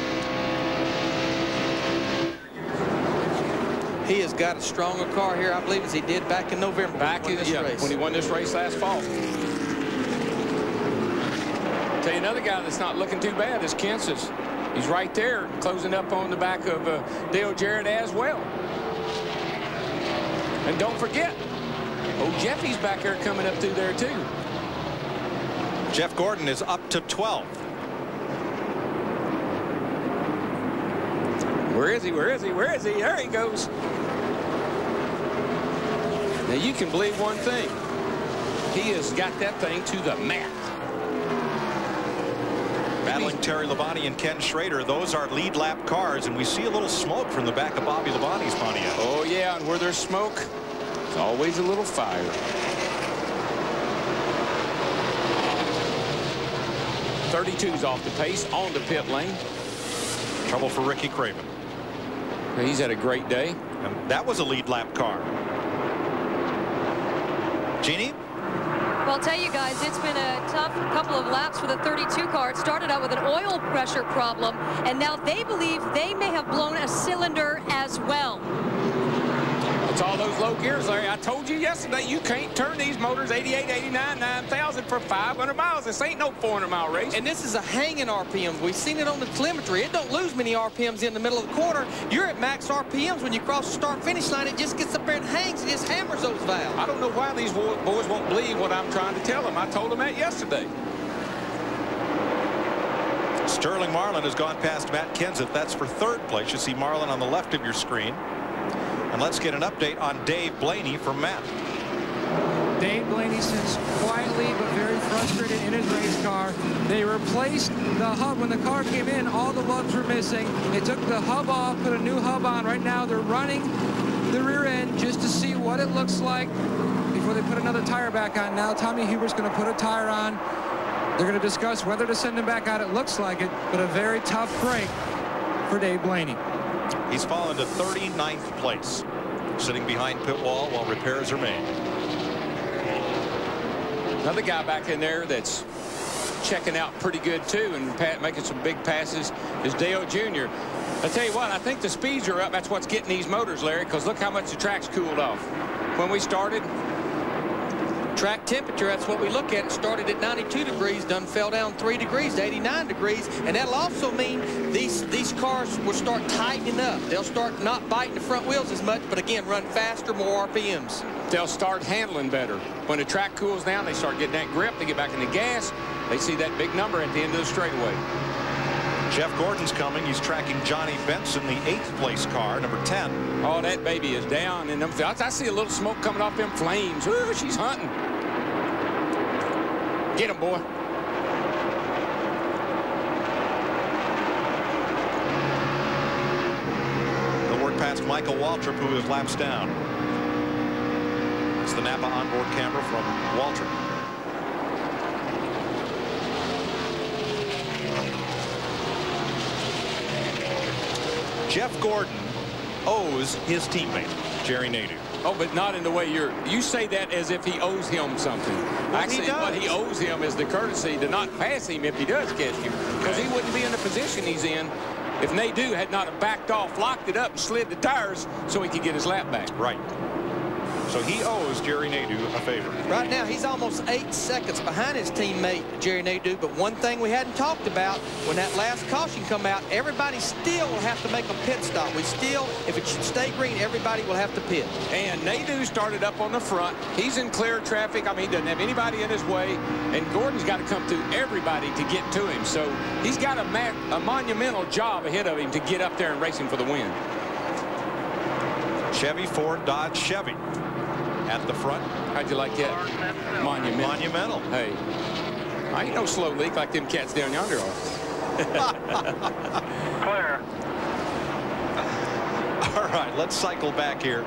Speaker 7: He has got a stronger car here, I believe, as he did back in November.
Speaker 6: Back
Speaker 7: when,
Speaker 6: in,
Speaker 7: this
Speaker 6: yeah,
Speaker 7: race.
Speaker 6: when he won this race last fall. Tell you another guy that's not looking too bad is Kenseth. He's right there, closing up on the back of uh, Dale Jarrett as well. And don't forget, oh, Jeffy's back there coming up through there too.
Speaker 5: Jeff Gordon is up to twelve.
Speaker 6: Where is he? Where is he? Where is he? There he goes. Now you can believe one thing. He has got that thing to the mat.
Speaker 5: Battling Terry Labonte and Ken Schrader. Those are lead lap cars, and we see a little smoke from the back of Bobby Labonte's Pontiac.
Speaker 6: Oh yeah, and where there's smoke, there's always a little fire. thirty-two's off the pace on the pit lane.
Speaker 5: Trouble for Ricky Craven.
Speaker 6: He's had a great day.
Speaker 5: And that was a lead lap car. Jeannie?
Speaker 4: Well, I'll tell you guys, it's been a tough couple of laps for the thirty-two car. It started out with an oil pressure problem, and now they believe they may have blown a cylinder as well.
Speaker 6: It's all those low gears, Larry. I told you yesterday, you can't turn these motors eighty-eight, eighty-nine, nine thousand for five hundred miles. This ain't no four hundred mile race.
Speaker 7: And this is a hanging R P Ms. We've seen it on the telemetry. It don't lose many R P Ms in the middle of the corner. You're at max R P Ms when you cross the start-finish line. It just gets up there and hangs. It just hammers those valves.
Speaker 6: I don't know why these boys won't believe what I'm trying to tell them. I told them that yesterday.
Speaker 5: Sterling Marlin has gone past Matt Kenseth. That's for third place. You see Marlin on the left of your screen. And let's get an update on Dave Blaney from Matt.
Speaker 3: Dave Blaney sits quietly but very frustrated in his race car. They replaced the hub. When the car came in, all the lugs were missing. They took the hub off, put a new hub on. Right now they're running the rear end just to see what it looks like before they put another tire back on. Now Tommy Hubert's going to put a tire on. They're going to discuss whether to send him back out. It looks like it, but a very tough break for Dave Blaney.
Speaker 5: He's fallen to thirty-ninth place, sitting behind pit wall while repairs are made.
Speaker 6: Another guy back in there that's checking out pretty good too and making some big passes is Dale Junior I tell you what, I think the speeds are up. That's what's getting these motors, Larry, because look how much the track's cooled off. When we started,
Speaker 7: track temperature, that's what we look at. It started at ninety-two degrees, done fell down three degrees to eighty-nine degrees, and that'll also mean these these cars will start tightening up. They'll start not biting the front wheels as much, but again, run faster, more R P Ms.
Speaker 6: They'll start handling better. When the track cools down, they start getting that grip. They get back in the gas. They see that big number at the end of the straightaway.
Speaker 5: Jeff Gordon's coming. He's tracking Johnny Benson, the eighth place car, number ten.
Speaker 6: Oh, that baby is down in them. I see a little smoke coming off them flames. Ooh, she's hunting. Get him, boy.
Speaker 5: They'll work past Michael Waltrip, who is laps down. It's the Napa onboard camera from Waltrip. Jeff Gordon owes his teammate, Jerry Nadeau.
Speaker 6: Oh, but not in the way you're, you say that as if he owes him something.
Speaker 7: Well,
Speaker 6: Actually,
Speaker 7: he
Speaker 6: what he owes him is the courtesy to not pass him if he does catch him. Because he wouldn't be in the position he's in if Nadeau had not backed off, locked it up, and slid the tires so he could get his lap back.
Speaker 5: Right. So he owes Jerry Nadeau a favor.
Speaker 7: Right now, he's almost eight seconds behind his teammate, Jerry Nadeau. But one thing we hadn't talked about, when that last caution come out, everybody still will have to make a pit stop. We still, if it should stay green, everybody will have to pit.
Speaker 6: And Nadeau started up on the front. He's in clear traffic. I mean, he doesn't have anybody in his way. And Gordon's got to come through everybody to get to him. So he's got a, ma a monumental job ahead of him to get up there and race him for the win.
Speaker 5: Chevy, Ford, Dodge, Chevy. At the front.
Speaker 6: How'd you like that? Monumental.
Speaker 5: Monumental.
Speaker 6: Hey, I ain't no slow leak like them cats down yonder are.
Speaker 10: Clear.
Speaker 5: All right, let's cycle back here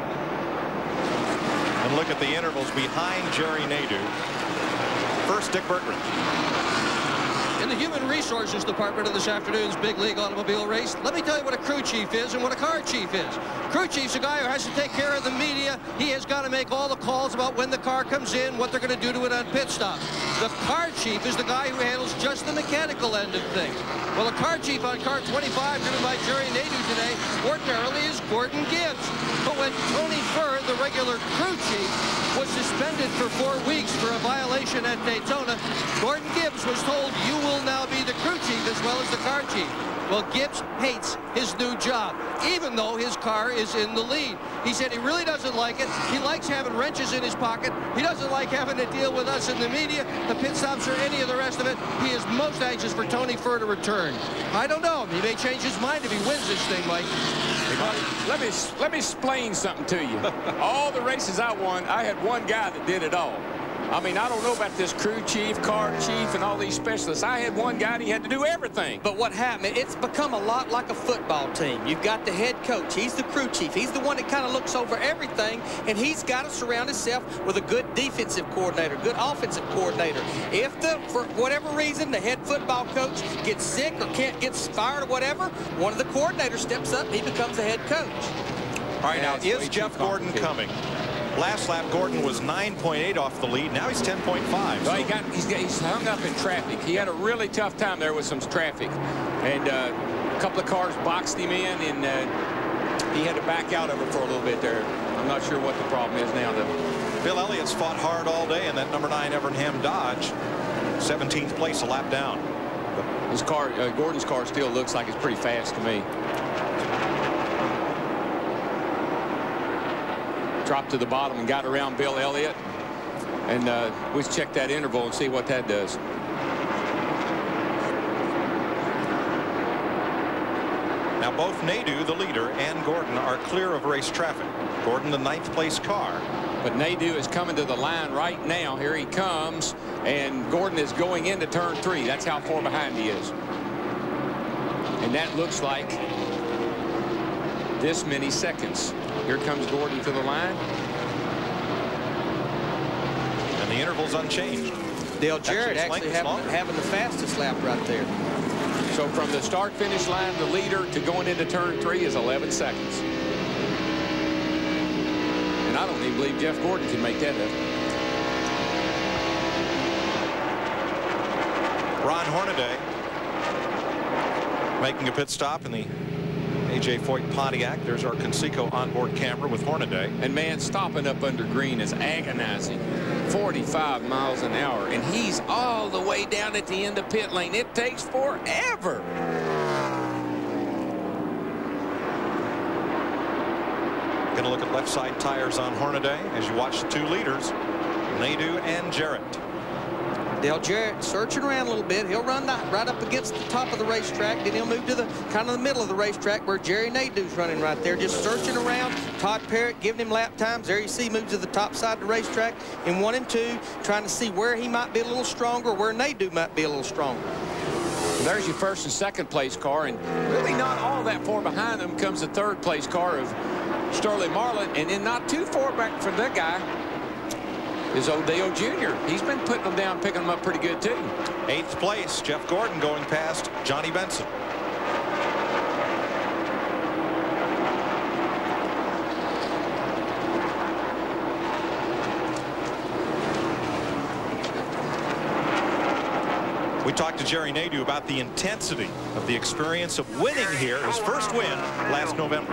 Speaker 5: and look at the intervals behind Jerry Nadeau. First, Dick Berggren.
Speaker 1: In the Human Resources Department of this afternoon's Big League Automobile Race, let me tell you what a crew chief is and what a car chief is. Crew chief's a guy who has to take care of the media. He has got to make all the calls about when the car comes in, what they're going to do to it on pit stop. The car chief is the guy who handles just the mechanical end of things. Well, the car chief on car twenty-five, driven by Jerry Nadeau today, ordinarily is Gordon Gibbs. But when Tony Furr, the regular crew chief, was suspended for four weeks for a violation at Daytona, Gordon Gibbs was told, you will now be the crew chief as well as the car chief. Well, Gibbs hates his new job, even though his car is in the lead. He said he really doesn't like it. He likes having wrenches in his pocket. He doesn't like having to deal with us in the media, the pit stops, or any of the rest of it. He is most anxious for Tony Furr to return. I don't know. He may change his mind if he wins this thing, Mike.
Speaker 6: Let me, let me explain something to you. All the races I won, I had one guy that did it all. I mean, I don't know about this crew chief, car chief, and all these specialists. I had one guy, and he had to do everything.
Speaker 7: But what happened, it's become a lot like a football team. You've got the head coach. He's the crew chief. He's the one that kind of looks over everything, and he's got to surround himself with a good defensive coordinator, good offensive coordinator. If, the for whatever reason, the head football coach gets sick or can't get fired or whatever, one of the coordinators steps up, and he becomes the head coach.
Speaker 5: All right, now, is Jeff Gordon coming? Last lap, Gordon was nine point eight off the lead. Now he's ten point five.
Speaker 6: Well, so. he got, he's, got, he's hung up in traffic. He had a really tough time there with some traffic. And uh, a couple of cars boxed him in. And uh, he had to back out of it for a little bit there. I'm not sure what the problem is now, though.
Speaker 5: Bill Elliott's fought hard all day in that number nine Evernham Dodge. seventeenth place, a lap down.
Speaker 6: His car, uh, Gordon's car still looks like it's pretty fast to me. Dropped to the bottom and got around Bill Elliott. And uh, let's check that interval and see what that does.
Speaker 5: Now both Nadeau, the leader, and Gordon are clear of race traffic. Gordon, the ninth place car.
Speaker 6: But Nadeau is coming to the line right now. Here he comes. And Gordon is going into turn three. That's how far behind he is. And that looks like this many seconds. Here comes Gordon to the line.
Speaker 5: And the interval's unchanged.
Speaker 7: Dale Jarrett actually, actually having, having the fastest lap right there.
Speaker 6: So from the start-finish line, the leader to going into turn three is eleven seconds. And I don't even believe Jeff Gordon can make that up.
Speaker 5: Ron Hornaday making a pit stop in the A J Foyt Pontiac. There's our Conseco onboard camera with Hornaday.
Speaker 6: And man, stopping up under green is agonizing. forty-five miles an hour, and he's all the way down at the end of pit lane. It takes forever.
Speaker 5: Gonna look at left side tires on Hornaday as you watch the two leaders, Nadeau and Jarrett.
Speaker 7: Dale Jarrett searching around a little bit. He'll run right up against the top of the racetrack. Then he'll move to the kind of the middle of the racetrack where Jerry Nadeau's running right there, just searching around. Todd Parrott giving him lap times. There you see moves to the top side of the racetrack in one and two, trying to see where he might be a little stronger, where Nadeau might be a little stronger.
Speaker 6: There's your first and second place car, and really not all that far behind them comes the third place car of Sterling Marlin, and then not too far back from that guy is O'Dale Junior He's been putting them down, picking them up pretty good too.
Speaker 5: Eighth place, Jeff Gordon going past Johnny Benson. We talked to Jerry Nadeau about the intensity of the experience of winning here, his first win last November.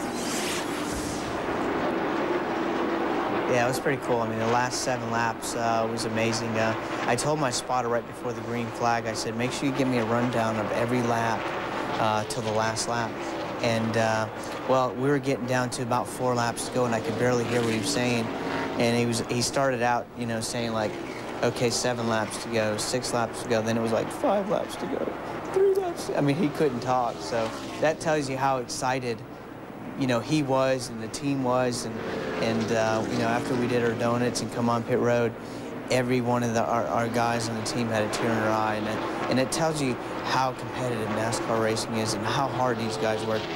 Speaker 15: Yeah, it was pretty cool. I mean, the last seven laps uh, was amazing. Uh, I told my spotter right before the green flag, I said, make sure you give me a rundown of every lap uh, till the last lap. And, uh, well, we were getting down to about four laps to go, and I could barely hear what he was saying. And he was he started out, you know, saying, like, okay, seven laps to go, six laps to go. Then it was like five laps to go, three laps. I mean, he couldn't talk. So that tells you how excited, you know, he was and the team was. And, and uh, you know, after we did our donuts and come on pit road, every one of the, our, our guys on the team had a tear in their eye. And it, and it tells you how competitive NASCAR racing is and how hard these guys work.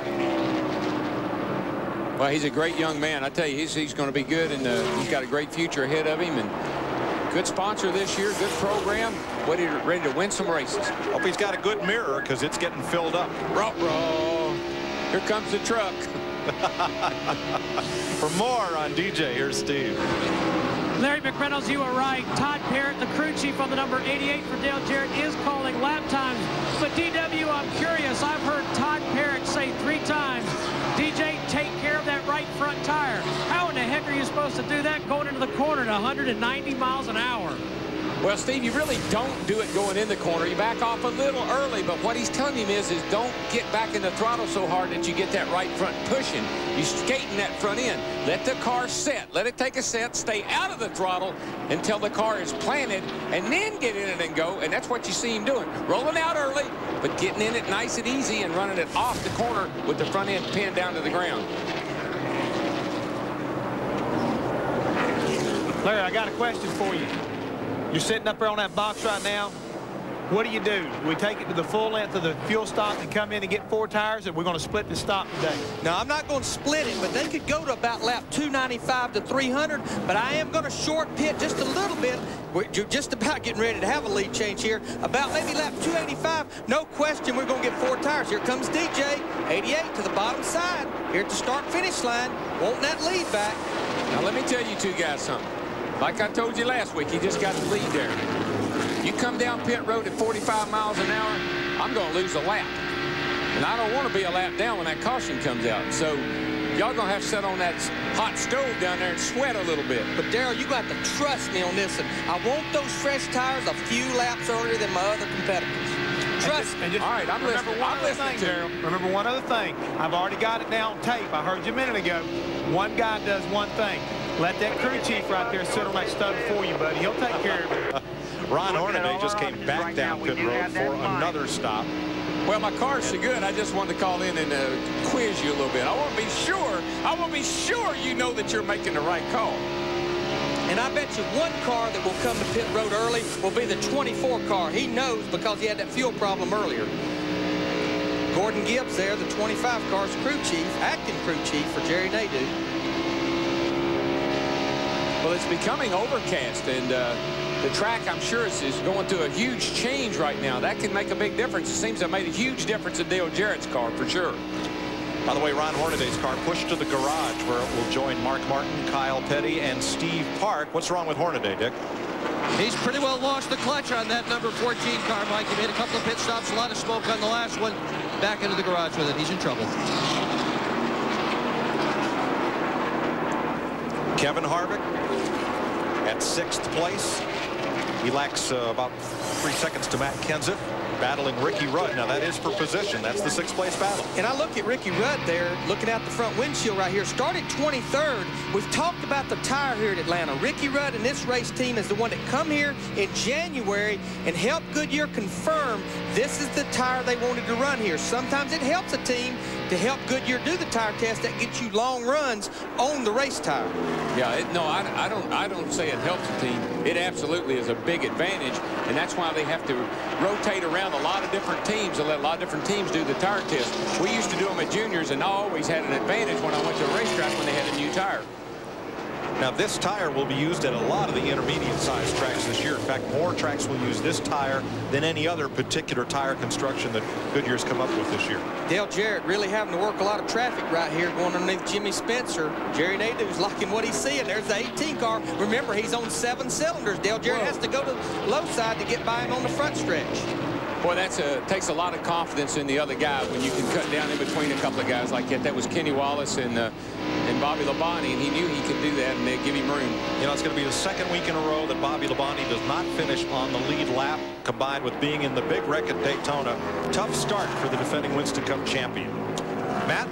Speaker 6: Well, he's a great young man. I tell you, he's, he's going to be good, and uh, he's got a great future ahead of him. And good sponsor this year, good program, ready to, ready to win some races.
Speaker 5: Hope he's got a good mirror because it's getting filled up.
Speaker 6: Ruh-roh. Here comes the truck.
Speaker 5: For more on D J, here's Steve.
Speaker 2: Larry McReynolds, you are right. Todd Parrott, the crew chief on the number eighty-eight for Dale Jarrett, is calling lap times. But D W, I'm curious. I've heard Todd Parrott say three times, D J, take care of that right front tire. How in the heck are you supposed to do that going into the corner at one hundred ninety miles an hour?
Speaker 6: Well, Steve, you really don't do it going in the corner. You back off a little early, but what he's telling him is, is don't get back in the throttle so hard that you get that right front pushing. You skating that front end. Let the car set. Let it take a set. Stay out of the throttle until the car is planted, and then get in it and go. And that's what you see him doing. Rolling out early, but getting in it nice and easy and running it off the corner with the front end pinned down to the ground.
Speaker 9: Larry, I got a question for you. You're sitting up there on that box right now. What do you do? Do we take it to the full length of the fuel stop and come in and get four tires, or we're going to split the stop today?
Speaker 7: No, I'm not going to split it, but they could go to about lap two ninety-five to three hundred, but I am going to short pit just a little bit. We're just about getting ready to have a lead change here. About maybe lap two eighty-five, no question we're going to get four tires. Here comes D J, eighty-eight to the bottom side, here at the start-finish line, wanting that lead back.
Speaker 6: Now, let me tell you two guys something. Like I told you last week, he just got the lead there. You come down pit road at forty-five miles an hour, I'm going to lose a lap. And I don't want to be a lap down when that caution comes out. So y'all going to have to sit on that hot stove down there and sweat a little bit.
Speaker 7: But, Darrell, you got to trust me on this. And I want those fresh tires a few laps earlier than my other competitors. Trust me.
Speaker 9: And just
Speaker 6: All right, I'm
Speaker 9: remember
Speaker 6: listening.
Speaker 9: one
Speaker 6: I'm
Speaker 9: other
Speaker 6: listening
Speaker 9: thing,
Speaker 6: to you.
Speaker 9: Darrell. Remember one other thing. I've already got it now on tape. I heard you a minute ago. One guy does one thing. Let that crew chief right there sit on that stove for you, buddy. He'll take care of it.
Speaker 5: Ron Hornaday just came back down pit road for another stop.
Speaker 6: Well, my car's so good, I just wanted to call in and uh, quiz you a little bit. I want to be sure, I want to be sure you know that you're making the right call.
Speaker 7: And I bet you one car that will come to pit road early will be the twenty-four car. He knows because he had that fuel problem earlier. Gordon Gibbs there, the twenty-five car's crew chief, acting crew chief for Jerry Nadeau.
Speaker 6: Well, it's becoming overcast, and uh, the track, I'm sure, is, is going through a huge change right now. That can make a big difference. It seems to have made a huge difference in Dale Jarrett's car, for sure.
Speaker 5: By the way, Ron Hornaday's car pushed to the garage where it will join Mark Martin, Kyle Petty, and Steve Park. What's wrong with Hornaday, Dick?
Speaker 1: He's pretty well lost the clutch on that number fourteen car, Mike. He made a couple of pit stops, a lot of smoke on the last one. Back into the garage with it. He's in trouble.
Speaker 5: Kevin Harvick at sixth place. He lacks uh, about three seconds to Matt Kenseth, battling Ricky Rudd. Now, that is for position. That's the sixth place battle.
Speaker 7: And I look at Ricky Rudd there, looking out the front windshield right here. Started twenty-third. We've talked about the tire here at Atlanta. Ricky Rudd and this race team is the one that come here in January and help Goodyear confirm this is the tire they wanted to run here. Sometimes it helps a team to help Goodyear do the tire test that gets you long runs on the race tire.
Speaker 6: Yeah, it, no, I, I don't. I don't say it helps the team. It absolutely is a big advantage, and that's why they have to rotate around a lot of different teams and let a lot of different teams do the tire test. We used to do them at juniors, and I always had an advantage when I went to a racetrack when they had a new tire.
Speaker 5: Now, this tire will be used at a lot of the intermediate-sized tracks this year. In fact, more tracks will use this tire than any other particular tire construction that Goodyear's come up with this year.
Speaker 7: Dale Jarrett really having to work a lot of traffic right here going underneath Jimmy Spencer. Jerry Nadeau's liking what he's seeing. There's the eighteen car. Remember, he's on seven cylinders. Dale Jarrett Whoa. has to go to the low side to get by him on the front stretch.
Speaker 6: Boy, that takes a lot of confidence in the other guy when you can cut down in between a couple of guys like that. That was Kenny Wallace and uh, and Bobby Labonte, and he knew he could do that, and they'd give him room.
Speaker 5: You know, it's going to be the second week in a row that Bobby Labonte does not finish on the lead lap, combined with being in the big wreck at Daytona. Tough start for the defending Winston Cup champion. Matt?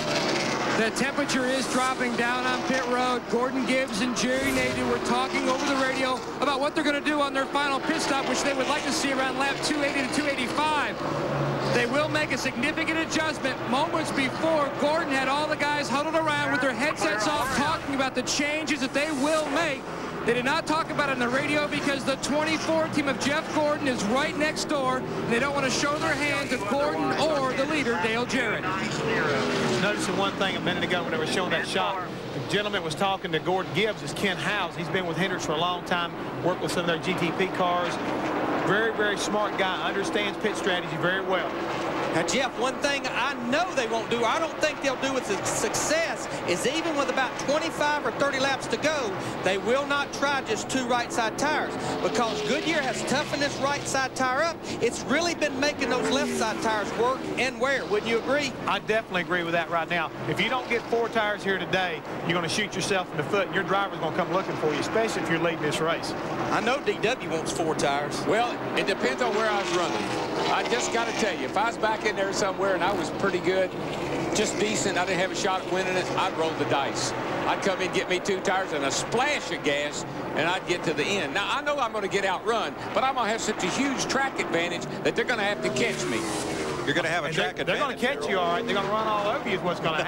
Speaker 3: The temperature is dropping down on pit road. Gordon Gibbs and Jerry Nadeau were talking over the radio about what they're going to do on their final pit stop, which they would like to see around lap two eighty to two eighty-five. They will make a significant adjustment. Moments before, Gordon had all the guys huddled around with their headsets off, talking about the changes that they will make. They did not talk about it on the radio because the twenty-four team of Jeff Gordon is right next door, and they don't want to show their hand to Gordon or the leader, Dale Jarrett.
Speaker 9: Noticing one thing a minute ago when they were showing that shot. The gentleman was talking to Gordon Gibbs is Ken Howes. He's been with Hendricks for a long time, worked with some of their G T P cars. Very, very smart guy, understands pit strategy very well.
Speaker 7: Now, Jeff, one thing I know they won't do, I don't think they'll do with success, is even with about twenty-five or thirty laps to go, they will not try just two right side tires, because Goodyear has toughened this right side tire up. It's really been making those left side tires work and wear. Wouldn't you agree?
Speaker 9: I definitely agree with that right now. If you don't get four tires here today, you're going to shoot yourself in the foot, and your driver's going to come looking for you, especially if you're leading this race.
Speaker 7: I know D W wants four tires.
Speaker 6: Well, it depends on where I was running. I just got to tell you, if I was back in there somewhere and I was pretty good, just decent, I didn't have a shot at winning it, I'd roll the dice. I'd come in, get me two tires and a splash of gas, and I'd get to the end. Now, I know I'm going to get outrun, but I'm going to have such a huge track advantage that they're going to have to catch me.
Speaker 5: You're going to have a
Speaker 9: and
Speaker 5: track
Speaker 9: they're,
Speaker 5: advantage.
Speaker 9: They're going to catch you, all right. They're going to run all over you is what's going to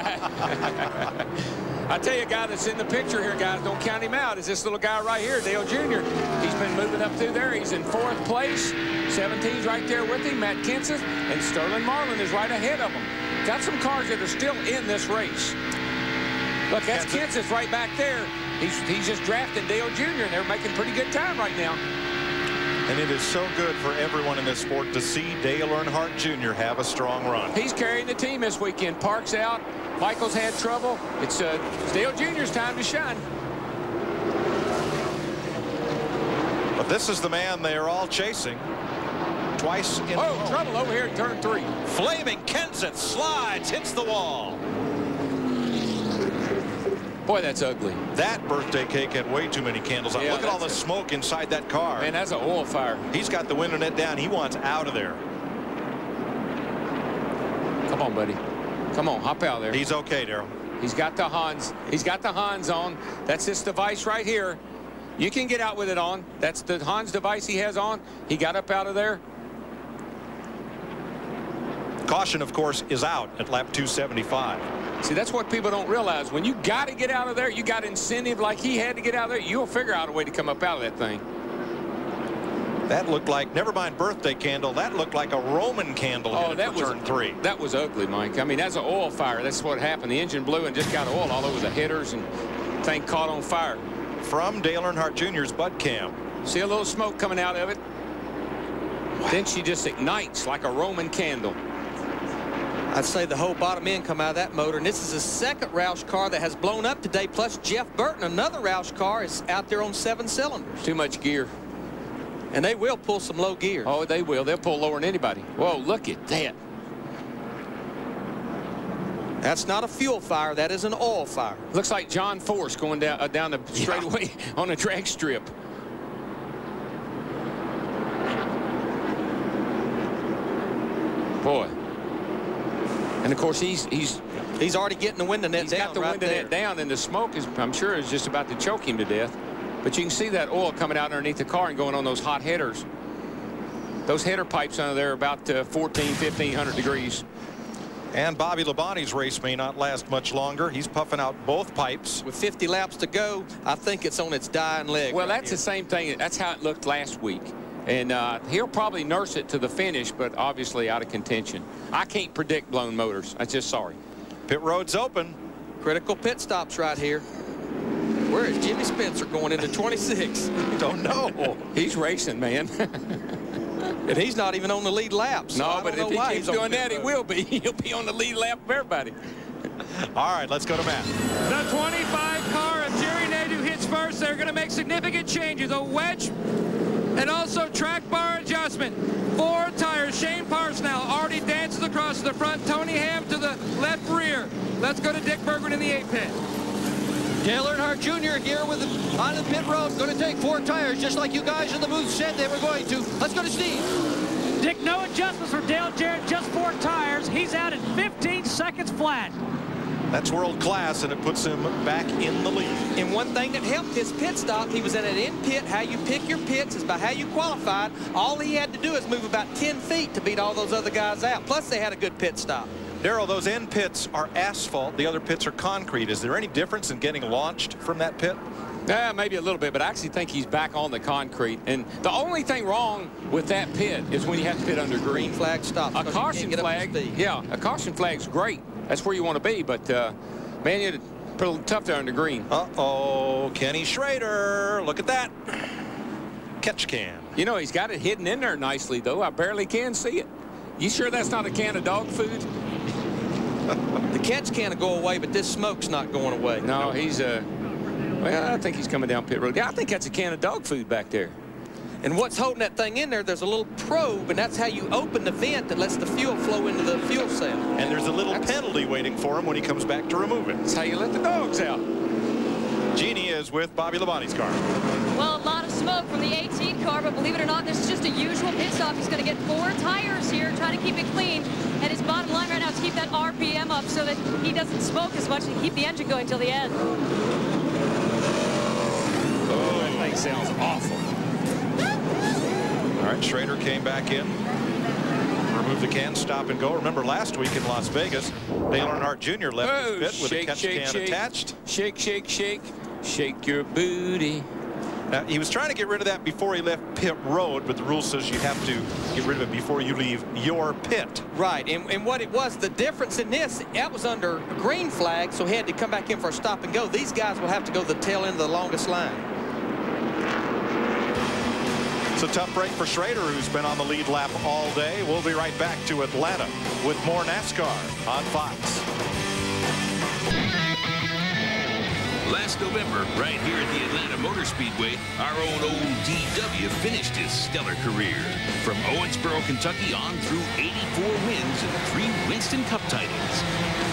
Speaker 9: happen.
Speaker 6: I tell you, a guy that's in the picture here, guys, don't count him out, is this little guy right here, Dale Junior He's been moving up through there. He's in fourth place. seventeen's right there with him. Matt Kenseth and Sterling Marlin is right ahead of him. Got some cars that are still in this race. Look, that's Kenseth right back there. He's, he's just drafting Dale Junior, and they're making pretty good time right now.
Speaker 5: And it is so good for everyone in this sport to see Dale Earnhardt Junior have a strong run.
Speaker 6: He's carrying the team this weekend. Park's out. Michael's had trouble. It's, uh, it's Dale Junior's time to shine.
Speaker 5: But this is the man they are all chasing. twice in
Speaker 6: Oh,
Speaker 5: a row.
Speaker 6: trouble over here in turn three.
Speaker 5: Flaming Kenseth slides, hits the wall.
Speaker 6: Boy, that's ugly.
Speaker 5: That birthday cake had way too many candles on.
Speaker 6: Yeah,
Speaker 5: Look at all the
Speaker 6: that's
Speaker 5: smoke inside that car.
Speaker 6: Man, that's an oil fire.
Speaker 5: He's got the window net down. He wants out of there.
Speaker 6: Come on, buddy. Come on, hop out there.
Speaker 5: He's okay, Darrell.
Speaker 6: He's got the Hans. He's got the Hans on. That's this device right here. You can get out with it on. That's the Hans device he has on. He got up out of there.
Speaker 5: Caution, of course, is out at lap two seventy-five.
Speaker 6: See, that's what people don't realize. When you got to get out of there, you got incentive like he had to get out of there, you'll figure out a way to come up out of that thing.
Speaker 5: That looked like, never mind birthday candle, that looked like a Roman candle.
Speaker 6: Oh, that was
Speaker 5: turn three.
Speaker 6: That was ugly, Mike. I mean, that's an oil fire. That's what happened. The engine blew and just got oil all over the headers, and thing caught on fire.
Speaker 5: From Dale Earnhardt Junior's bud cam.
Speaker 6: See a little smoke coming out of it. Wow. Then she just ignites like a Roman candle.
Speaker 7: I'd say the whole bottom end come out of that motor, and this is the second Roush car that has blown up today, plus Jeff Burton, another Roush car, is out there on seven cylinders.
Speaker 6: Too much gear.
Speaker 7: And they will pull some low gear.
Speaker 6: Oh, they will. They'll pull lower than anybody. Whoa, look at that.
Speaker 7: That's not a fuel fire. That is an oil fire.
Speaker 6: Looks like John Force going down, uh, down the straightaway yeah. on a drag strip. Boy. And of course he's he's
Speaker 7: he's already getting the window net
Speaker 6: he's
Speaker 7: down.
Speaker 6: He's got the
Speaker 7: right
Speaker 6: window
Speaker 7: there.
Speaker 6: net down, and the smoke is, I'm sure, is just about to choke him to death. But you can see that oil coming out underneath the car and going on those hot headers. Those header pipes under there are about uh, fourteen, fifteen hundred degrees.
Speaker 5: And Bobby Labonte's race may not last much longer. He's puffing out both pipes.
Speaker 7: With fifty laps to go, I think it's on its dying leg.
Speaker 6: Well,
Speaker 7: right
Speaker 6: that's
Speaker 7: here.
Speaker 6: the same thing. That's how it looked last week. And uh, he'll probably nurse it to the finish, but obviously out of contention. I can't predict blown motors. I'm just sorry.
Speaker 5: Pit road's open.
Speaker 7: Critical pit stops right here. Where is Jimmy Spencer going into twenty-six?
Speaker 5: Don't know.
Speaker 6: He's racing, man.
Speaker 7: And he's not even on the lead lap. So
Speaker 6: no, but if he keeps doing that, he will be. He'll be on the lead lap of everybody.
Speaker 5: All right, let's go to Matt.
Speaker 3: The twenty-five car of Jerry Nadeau hits first. They're going to make significant changes. A wedge and also track bar adjustment. Four tires. Shane Parsnell already dances across to the front. Tony Ham to the left rear. Let's go to Dick Bergman in the eight pit.
Speaker 1: Dale Earnhardt Junior here with the, on the pit road, going to take four tires, just like you guys in the booth said they were going to. Let's go to Steve.
Speaker 2: Dick, no adjustments for Dale Jarrett, just four tires. He's out at fifteen seconds flat.
Speaker 5: That's world class, and it puts him back in the lead.
Speaker 7: And one thing that helped his pit stop, he was in an in pit. How you pick your pits is by how you qualified. All he had to do is move about ten feet to beat all those other guys out. Plus, they had a good pit stop.
Speaker 5: Darrell, those end pits are asphalt. The other pits are concrete. Is there any difference in getting launched from that pit?
Speaker 6: Yeah, maybe a little bit, but I actually think he's back on the concrete. And the only thing wrong with that pit is when you have to pit under green.
Speaker 7: Flag stop.
Speaker 6: A caution flag, yeah, a caution flag's great. That's where you want to be, but uh, man, it's a little tough there under green.
Speaker 5: Uh-oh, Kenny Schrader, look at that. Catch can.
Speaker 6: You know, he's got it hidden in there nicely, though. I barely can see it. You sure that's not a can of dog food?
Speaker 7: The catch can go away, but this smoke's not going away.
Speaker 6: No, he's, uh, well, I think he's coming down pit road. Yeah, I think that's a can of dog food back there.
Speaker 7: And what's holding that thing in there, there's a little probe, and that's how you open the vent that lets the fuel flow into the fuel cell.
Speaker 5: And there's a little that's... penalty waiting for him when he comes back to remove it.
Speaker 6: That's how you let the dogs out.
Speaker 5: Jeannie is with Bobby Labonte's car.
Speaker 4: Well, a lot of smoke from the eighteen car, but believe it or not, this is just a usual pit stop. He's going to get four tires here, trying to keep it clean. And his bottom line right now is keep that R P M up so that he doesn't smoke as much and keep the engine going till the end.
Speaker 6: Oh, that thing sounds awful.
Speaker 5: All right, Schrader came back in. Remove the can, stop and go. Remember last week in Las Vegas, Dale Earnhardt Junior left
Speaker 6: oh,
Speaker 5: his pit with
Speaker 6: shake,
Speaker 5: a catch
Speaker 6: shake,
Speaker 5: can
Speaker 6: shake.
Speaker 5: attached.
Speaker 6: Shake, shake, shake. Shake your booty.
Speaker 5: Now, he was trying to get rid of that before he left pit road, but the rule says you have to get rid of it before you leave your pit.
Speaker 7: Right, and, and what it was, the difference in this, that was under a green flag, so he had to come back in for a stop and go. These guys will have to go to the tail end of the longest line.
Speaker 5: It's a tough break for Schrader, who's been on the lead lap all day. We'll be right back to Atlanta with more NASCAR on Fox.
Speaker 8: Last last November, right here at the Atlanta Motor Speedway, our own old D W finished his stellar career. From Owensboro, Kentucky on through eighty-four wins and three Winston Cup titles.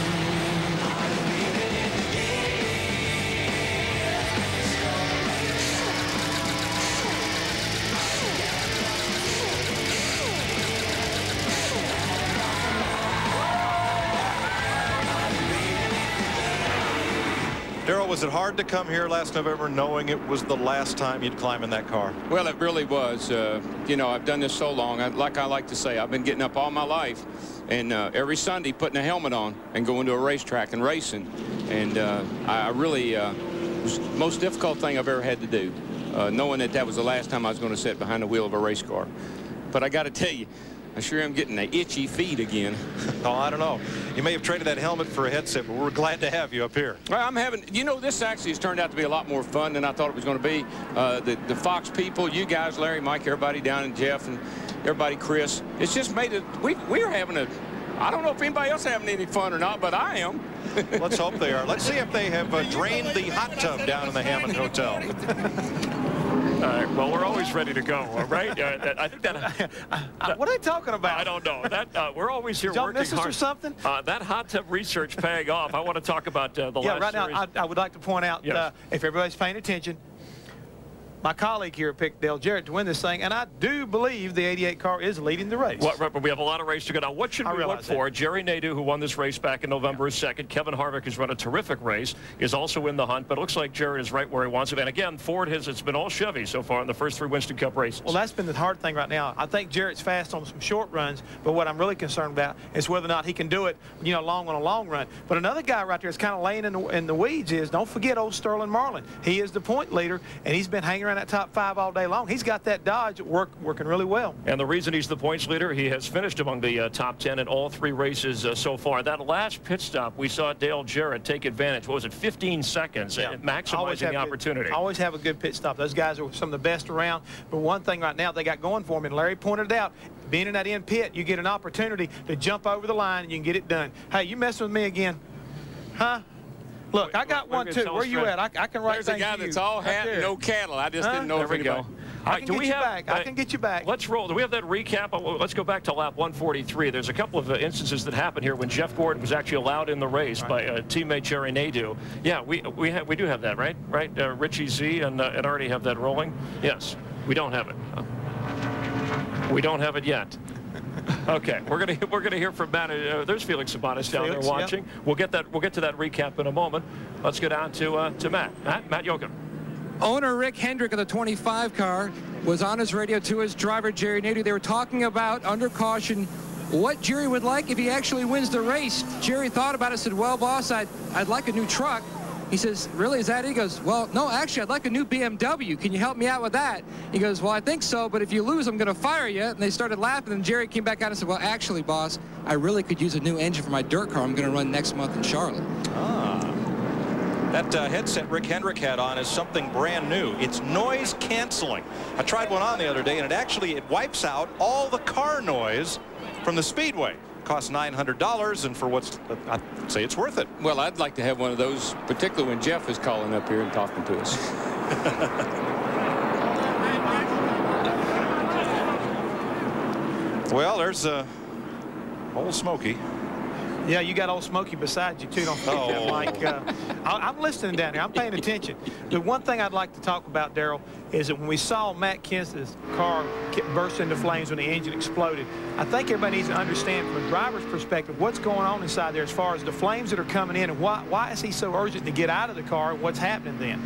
Speaker 5: Darrell, was it hard to come here last November knowing it was the last time you'd climb in that car?
Speaker 6: Well, it really was. Uh, you know, I've done this so long. I, like I like to say, I've been getting up all my life and uh, every Sunday putting a helmet on and going to a racetrack and racing. And uh, I really, uh, it was the most difficult thing I've ever had to do, uh, knowing that that was the last time I was going to sit behind the wheel of a race car. But I got to tell you, I sure am getting the itchy feet again.
Speaker 5: Oh, I don't know. You may have traded that helmet for a headset, but we're glad to have you up here.
Speaker 6: Well, I'm having, you know, this actually has turned out to be a lot more fun than I thought it was going to be. Uh, the, the Fox people, you guys, Larry, Mike, everybody down, and Jeff, and everybody, Chris, it's just made it, we, we're having a, I don't know if anybody else having any fun or not, but I am.
Speaker 5: Let's hope they are. Let's see if they have uh, drained the hot tub down in the Hammond Hotel.
Speaker 12: All right, well, we're always ready to go, all right? Uh, that, I think that, that...
Speaker 9: What are they talking about?
Speaker 12: I don't know. That uh, We're always here
Speaker 9: Did y'all
Speaker 12: working
Speaker 9: miss us
Speaker 12: hard.
Speaker 9: or something?
Speaker 12: Uh, that hot tub research paying off. I want to talk about uh, the
Speaker 9: yeah,
Speaker 12: last
Speaker 9: right
Speaker 12: series.
Speaker 9: now, I, I would like to point out,
Speaker 12: Yes.
Speaker 9: uh, if everybody's paying attention, my colleague here picked Dale Jarrett to win this thing, and I do believe the eighty-eight car is leading the race.
Speaker 12: Well, remember, we have a lot of race to go. Now, what should
Speaker 9: I
Speaker 12: we look
Speaker 9: realize that.
Speaker 12: for? Jerry Nadeau, who won this race back in November, is second. Kevin Harvick has run a terrific race, is also in the hunt, but it looks like Jerry is right where he wants to be. And again, Ford has, it's been all Chevy so far in the first three Winston Cup races.
Speaker 9: Well, that's been the hard thing right now. I think Jarrett's fast on some short runs, but what I'm really concerned about is whether or not he can do it, you know, long on a long run. But another guy right there is kind of laying in the, in the weeds is, don't forget old Sterling Marlin. He is the point leader, and he's been hanging around that top five all day long. He's got that Dodge work, working really well.
Speaker 12: And the reason he's the points leader, he has finished among the uh, top ten in all three races uh, so far. That last pit stop, we saw Dale Jarrett take advantage. What was it, fifteen seconds,
Speaker 9: Yeah.
Speaker 12: and maximizing the opportunity.
Speaker 9: Good, always have a good pit stop. Those guys are some of the best around. But one thing right now they got going for them, and Larry pointed it out, being in that end pit, you get an opportunity to jump over the line and you can get it done. Hey, you messing with me again? Huh? Look, I got one too. Where you at? I, I can write
Speaker 6: There's a
Speaker 9: things
Speaker 6: guy
Speaker 9: to you.
Speaker 6: that's all
Speaker 9: Right
Speaker 6: hat and
Speaker 9: there.
Speaker 6: no cattle. I just
Speaker 9: Huh?
Speaker 6: didn't know
Speaker 12: There
Speaker 6: if
Speaker 12: we
Speaker 6: anybody.
Speaker 12: go.
Speaker 9: I
Speaker 12: All
Speaker 9: can
Speaker 12: right, do
Speaker 9: get
Speaker 12: we
Speaker 9: you
Speaker 12: have,
Speaker 9: back. I can get you back.
Speaker 12: Let's roll. Do we have that recap? Uh, Let's go back to lap one forty-three. There's a couple of uh, instances that happened here when Jeff Gordon was actually allowed in the race right. by uh, teammate Jerry Nadeau. Yeah, we we have we do have that, right? Right, uh, Richie Z and uh, and already have that rolling. Yes, we don't have it. Uh, we don't have it yet. Okay, we're gonna we're gonna hear from Matt. Uh, there's Felix Sabatis down
Speaker 9: Felix,
Speaker 12: there watching.
Speaker 9: Yep.
Speaker 12: We'll get that we'll get to that recap in a moment. Let's go down to uh, to Matt. Matt Matt Yoakum.
Speaker 3: Owner Rick Hendrick of the twenty-five car was on his radio to his driver, Jerry Nadeau. They were talking about, under caution, what Jerry would like if he actually wins the race. Jerry thought about it, said, well, boss, I'd, I'd like a new truck. He says, really, is that it? He goes, well, no, actually, I'd like a new B M W. Can you help me out with that? He goes, well, I think so, but if you lose, I'm going to fire you. And they started laughing, and Jerry came back out and said, well, actually, boss, I really could use a new engine for my dirt car I'm going to run next month in Charlotte.
Speaker 5: Ah. That uh, headset Rick Hendrick had on is something brand new. It's noise canceling. I tried one on the other day, and it actually it wipes out all the car noise from the speedway. It costs nine hundred dollars, and for what's, I'd say it's worth it.
Speaker 6: Well, I'd like to have one of those, particularly when Jeff is calling up here and talking to us.
Speaker 5: Well, there's uh, old Smokey.
Speaker 9: Yeah, you got old Smokey beside you, too. Don't forget
Speaker 5: Oh.
Speaker 9: that, Mike. Uh, I, I'm listening down here. I'm paying attention. The one thing I'd like to talk about, Darrell, is that when we saw Matt Kenseth's car burst into flames when the engine exploded, I think everybody needs to understand from a driver's perspective what's going on inside there as far as the flames that are coming in and why, why is he so urgent to get out of the car and what's happening then.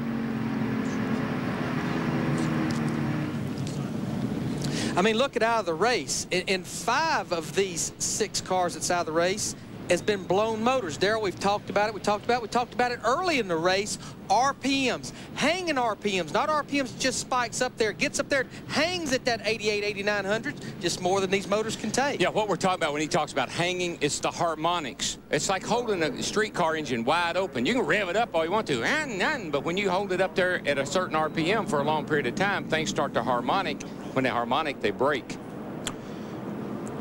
Speaker 7: I mean, look at out of the race. In, in five of these six cars that's out of the race has been blown motors. Darrell, we've talked about it. We talked about it. We talked about it early in the race. R P Ms, hanging R P Ms, not R P Ms, just spikes up there, gets up there, hangs at that eighty-eight, eighty-nine hundred, just more than these motors can take.
Speaker 6: Yeah, what we're talking about when he talks about hanging, it's the harmonics. It's like holding a streetcar engine wide open. You can rev it up all you want to, and none, but when you hold it up there at a certain R P M for a long period of time, things start to harmonic. When they harmonic, they break.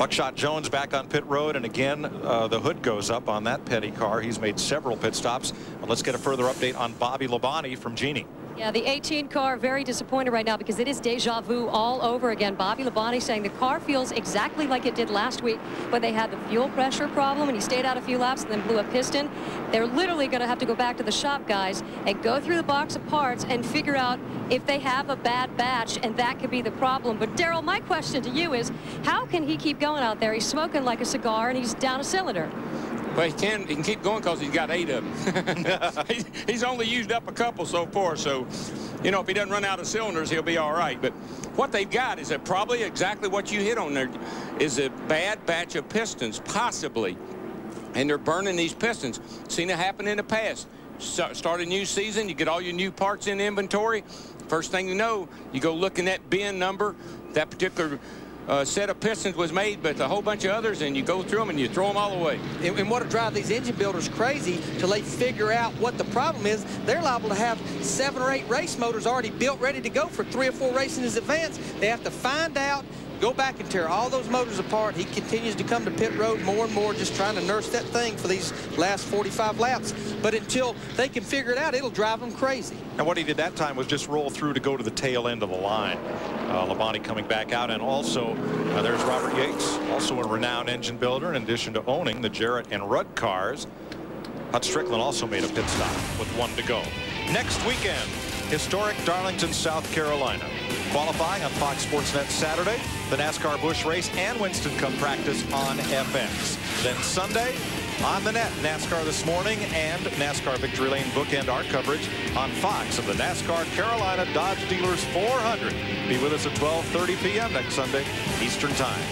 Speaker 5: Buckshot Jones back on pit road, and again uh, the hood goes up on that Petty car. He's made several pit stops. But let's get a further update on Bobby Labonte from Jeannie.
Speaker 4: Yeah, the eighteen car very disappointed right now because it is deja vu all over again. Bobby Labonte saying the car feels exactly like it did last week when they had the fuel pressure problem and he stayed out a few laps and then blew a piston. They're literally going to have to go back to the shop, guys, and go through the box of parts and figure out if they have a bad batch, and that could be the problem. But Darrell, my question to you is, how can he keep going out there? He's smoking like a cigar and he's down a cylinder.
Speaker 6: Well, he can, he can keep going because he's got eight of them. he, he's only used up a couple so far, so, you know, if he doesn't run out of cylinders, he'll be all right. But what they've got is that probably exactly what you hit on there is a bad batch of pistons, possibly. And they're burning these pistons. Seen it happen in the past. Start a new season, you get all your new parts in inventory. First thing you know, you go look in that bin number, that particular Uh, set of pistons was made, but a whole bunch of others, and you go through them and you throw them all away.
Speaker 7: And, and what will drive these engine builders crazy till they figure out what the problem is, they're liable to have seven or eight race motors already built, ready to go for three or four races in advance. They have to find out, go back and tear all those motors apart. He continues to come to pit road more and more, just trying to nurse that thing for these last forty-five laps. But until they can figure it out, it'll drive them crazy.
Speaker 5: And what he did that time was just roll through to go to the tail end of the line. Uh, Labonte coming back out, and also uh, there's Robert Yates, also a renowned engine builder, in addition to owning the Jarrett and Rudd cars. Hut Strickland also made a pit stop with one to go. Next weekend, historic Darlington, South Carolina. Qualifying on Fox Sports Net Saturday, the NASCAR Busch Race and Winston Cup practice on F X. Then Sunday, on the net, NASCAR This Morning and NASCAR Victory Lane bookend our coverage on Fox of the NASCAR Carolina Dodge Dealers four hundred. Be with us at twelve thirty p m next Sunday, Eastern Time.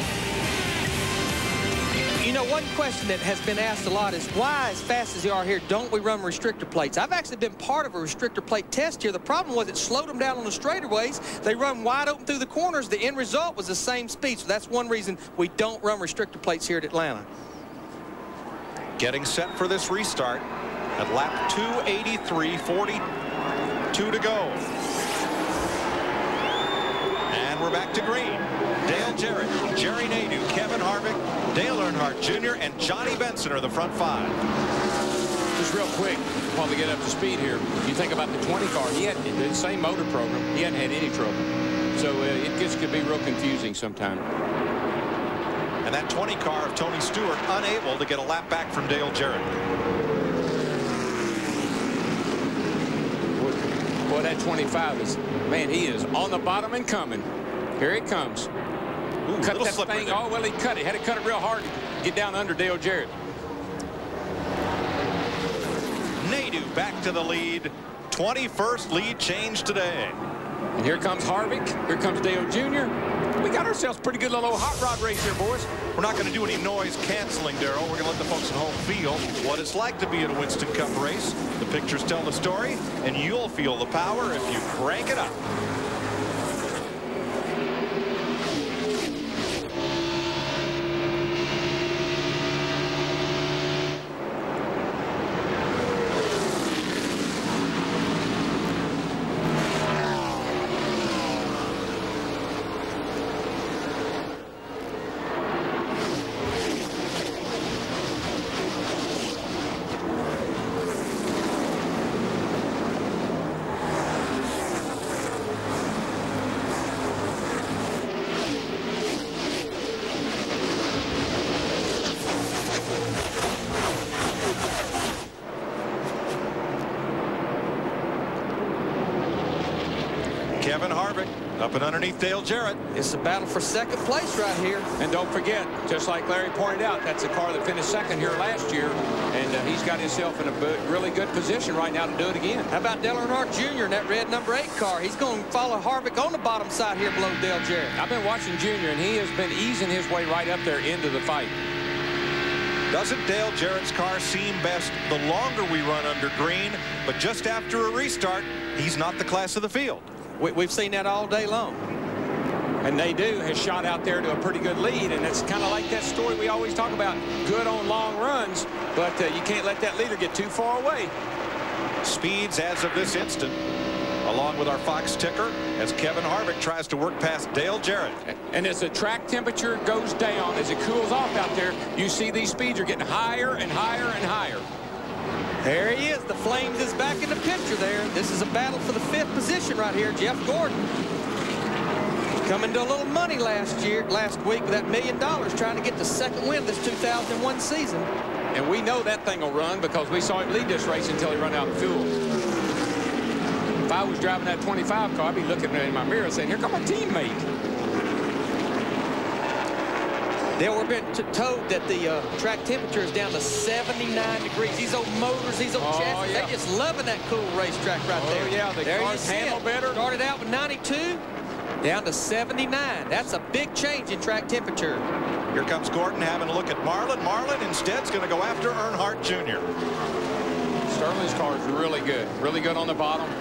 Speaker 7: You know, one question that has been asked a lot is why, as fast as they are here, don't we run restrictor plates? I've actually been part of a restrictor plate test here. The problem was it slowed them down on the straightaways. They run wide open through the corners. The end result was the same speed. So that's one reason we don't run restrictor plates here at Atlanta.
Speaker 5: Getting set for this restart at lap two eighty-three, forty-two to go. And we're back to green. Dale Jarrett, Jerry Nadeau, Kevin Harvick, Dale Earnhardt Junior, and Johnny Benson are the front five.
Speaker 6: Just real quick, while we get up to speed here, you think about the twenty car, he had the same motor program. He hadn't had any trouble. So uh, it just could be real confusing sometimes.
Speaker 5: And that twenty car of Tony Stewart unable to get a lap back from Dale Jarrett.
Speaker 6: Boy, that twenty-five is, man, he is on the bottom and coming. Here it comes.
Speaker 5: Ooh,
Speaker 6: cut that thing.
Speaker 5: there.
Speaker 6: Oh, well, he cut it. Had to cut it real hard to get down under Dale Jarrett.
Speaker 5: Nadeau back to the lead. twenty-first lead change today.
Speaker 6: And here comes Harvick. Here comes Dale Junior We got ourselves a pretty good little hot rod race here, boys.
Speaker 5: We're not going to do any noise canceling, Darrell. We're going to let the folks at home feel what it's like to be at a Winston Cup race. The pictures tell the story, and you'll feel the power if you crank it up. Kevin Harvick up and underneath Dale Jarrett.
Speaker 7: It's a battle for second place right here.
Speaker 6: And don't forget, just like Larry pointed out, that's a car that finished second here last year, and uh, he's got himself in a really good position right now to do it again.
Speaker 7: How about Dale Earnhardt Junior in that red number eight car? He's going to follow Harvick on the bottom side here below Dale Jarrett.
Speaker 6: I've been watching Junior, and he has been easing his way right up there into the fight.
Speaker 5: Doesn't Dale Jarrett's car seem best the longer we run under green, but just after a restart, he's not the class of the field.
Speaker 7: We, we've seen that all day long.
Speaker 6: And Nadeau has shot out there to a pretty good lead, and it's kind of like that story we always talk about, good on long runs, but uh, you can't let that leader get too far away.
Speaker 5: Speeds as of this instant along with our Fox ticker, as Kevin Harvick tries to work past Dale Jarrett.
Speaker 6: And as the track temperature goes down, as it cools off out there, you see these speeds are getting higher and higher and higher.
Speaker 7: There he is. The Flames is back in the picture there. This is a battle for the fifth position right here. Jeff Gordon coming to a little money last year, last week with that million dollars, trying to get the second win of this two thousand one season.
Speaker 6: And we know that thing will run because we saw him lead this race until he ran out of fuel. If I was driving that twenty-five car, I'd be looking in my mirror saying, here come my teammate.
Speaker 7: Then we're been told that the uh, track temperature is down to seventy-nine degrees. These old motors, these old
Speaker 6: oh,
Speaker 7: chassis,
Speaker 6: yeah.
Speaker 7: they just loving that cool racetrack right
Speaker 6: oh,
Speaker 7: there.
Speaker 6: Oh, yeah, the
Speaker 7: there
Speaker 6: cars handle better.
Speaker 7: Started out with ninety-two, down to seventy-nine. That's a big change in track temperature.
Speaker 5: Here comes Gordon having a look at Marlin. Marlin instead is going to go after Earnhardt Junior
Speaker 6: Sterling's car is really good. Really good on the bottom.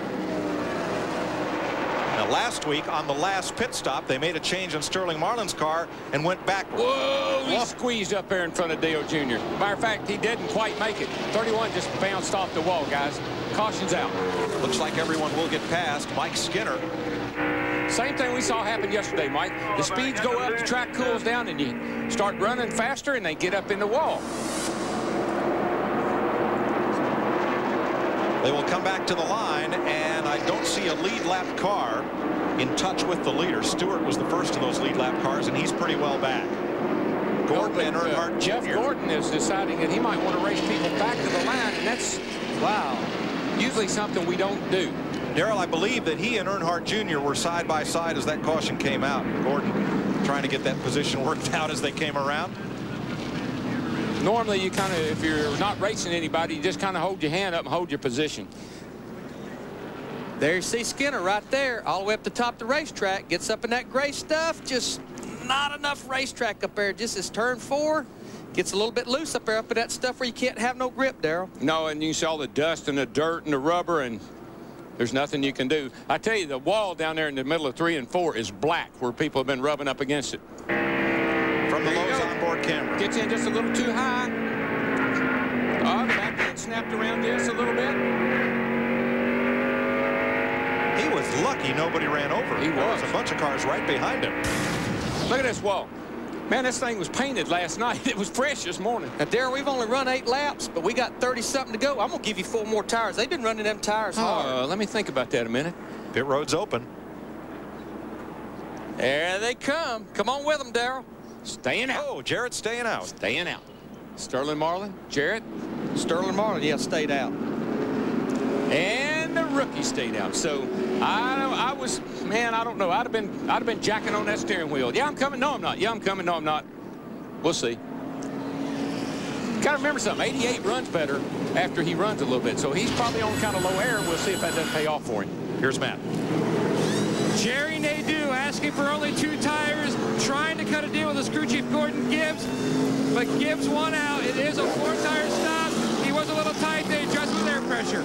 Speaker 5: Now, last week on the last pit stop, they made a change in Sterling Marlin's car and went backwards.
Speaker 6: Whoa, he squeezed up there in front of Dale Junior Matter of fact, he didn't quite make it. thirty-one just bounced off the wall, guys. Caution's out.
Speaker 5: Looks like everyone will get past Mike Skinner.
Speaker 6: Same thing we saw happen yesterday, Mike. The speeds go up, the track cools down, and you start running faster, and they get up in the wall.
Speaker 5: They will come back to the line, and I don't see a lead lap car in touch with the leader. Stewart was the first of those lead lap cars, and he's pretty well back. Gordon and Earnhardt
Speaker 6: uh, Jeff Gordon is deciding that he might want to race people back to the line, and that's, wow, usually something we don't do.
Speaker 5: Darrell, I believe that he and Earnhardt Junior were side by side as that caution came out. Gordon trying to get that position worked out as they came around.
Speaker 6: Normally, you kind of, if you're not racing anybody, you just kind of hold your hand up and hold your position.
Speaker 7: There you see Skinner right there, all the way up the top of the racetrack. Gets up in that gray stuff. Just not enough racetrack up there. Just as turn four gets a little bit loose up there, up in that stuff where you can't have no grip, Darrell.
Speaker 6: No, and you see all the dust and the dirt and the rubber, and there's nothing you can do. I tell you, the wall down there in the middle of three and four is black, where people have been rubbing up against it.
Speaker 5: From the Lowe's onboard camera.
Speaker 6: Gets in just a little too high. Oh, the back end snapped around just a little bit.
Speaker 5: He was lucky nobody ran over him.
Speaker 6: He
Speaker 5: There
Speaker 6: was.
Speaker 5: was a bunch of cars right behind him.
Speaker 6: Look at this wall. Man, this thing was painted last night. It was fresh this morning.
Speaker 7: Now, Darrell, we've only run eight laps, but we got thirty something to go. I'm going to give you four more tires. They've been running them tires hard.
Speaker 6: Uh, let me think about that a minute.
Speaker 5: Pit road's open.
Speaker 7: There they come. Come on with them, Darrell.
Speaker 6: Staying out.
Speaker 5: Oh, Jarrett's staying out.
Speaker 6: Staying out. Sterling Marlin, Jarrett.
Speaker 7: Sterling Marlin, yeah, stayed out.
Speaker 6: And the rookie stayed out. So I, I was, man, I don't know. I'd have been, I'd have been jacking on that steering wheel. Yeah, I'm coming. No, I'm not. Yeah, I'm coming. No, I'm not. We'll see. Got to remember something. eighty-eight runs better after he runs a little bit. So he's probably on kind of low air. We'll see if that doesn't pay off for him.
Speaker 5: Here's Matt.
Speaker 3: Jerry Nadeau asking for only two tires, trying to cut a deal with his crew chief Gordon Gibbs, but Gibbs won out. It is a four-tire stop. He was a little tight. They adjusted air pressure.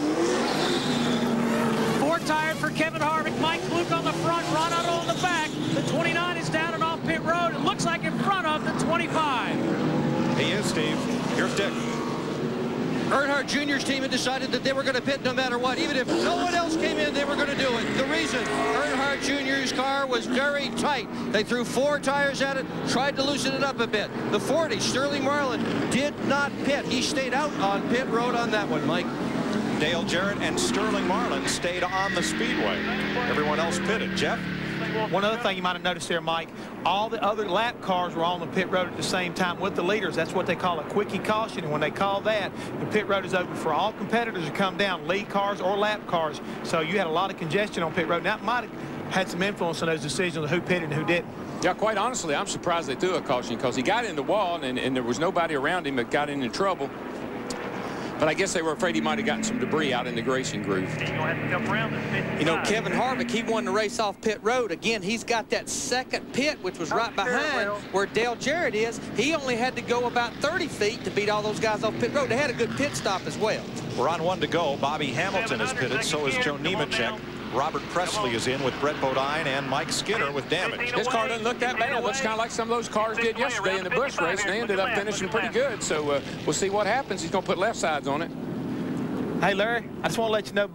Speaker 2: Four tire for Kevin Harvick. Mike Fluke on the front, Ronaldo on the back. The twenty-nine is down and off pit road. It looks like in front of the twenty-five.
Speaker 5: He is, Steve. Here's Dick.
Speaker 1: Earnhardt Junior's team had decided that they were going to pit no matter what. Even if no one else came in, they were going to do it. The reason, Earnhardt Junior's car was very tight. They threw four tires at it, tried to loosen it up a bit. The forty, Sterling Marlin, did not pit. He stayed out on pit road on that one, Mike.
Speaker 5: Dale Jarrett and Sterling Marlin stayed on the speedway. Everyone else pitted. Jeff?
Speaker 9: One other thing you might have noticed there, Mike, all the other lap cars were on the pit road at the same time with the leaders. That's what they call a quickie caution. And when they call that, the pit road is open for all competitors to come down, lead cars or lap cars. So you had a lot of congestion on pit road. And that might have had some influence on those decisions of who pitted and who didn't.
Speaker 6: Yeah, quite honestly, I'm surprised they threw a caution because he got in the wall and, and there was nobody around him that got into trouble. But I guess they were afraid he might have gotten some debris out in the racing groove.
Speaker 7: You know, Kevin Harvick, he won the race off pit road. Again, he's got that second pit, which was right behind where Dale Jarrett is. He only had to go about thirty feet to beat all those guys off pit road. They had a good pit stop as well.
Speaker 5: We're on one to go. Bobby Hamilton is pitted. So is Joe Nemechek. Robert Presley is in with Brett Bodine and Mike Skinner with damage.
Speaker 6: This car doesn't look that bad. It looks kind of like some of those cars did yesterday in the Busch race, and they ended up finishing pretty good. So uh, we'll see what happens. He's going to put left sides on it.
Speaker 9: Hey, Larry, I just want to let you know, buddy,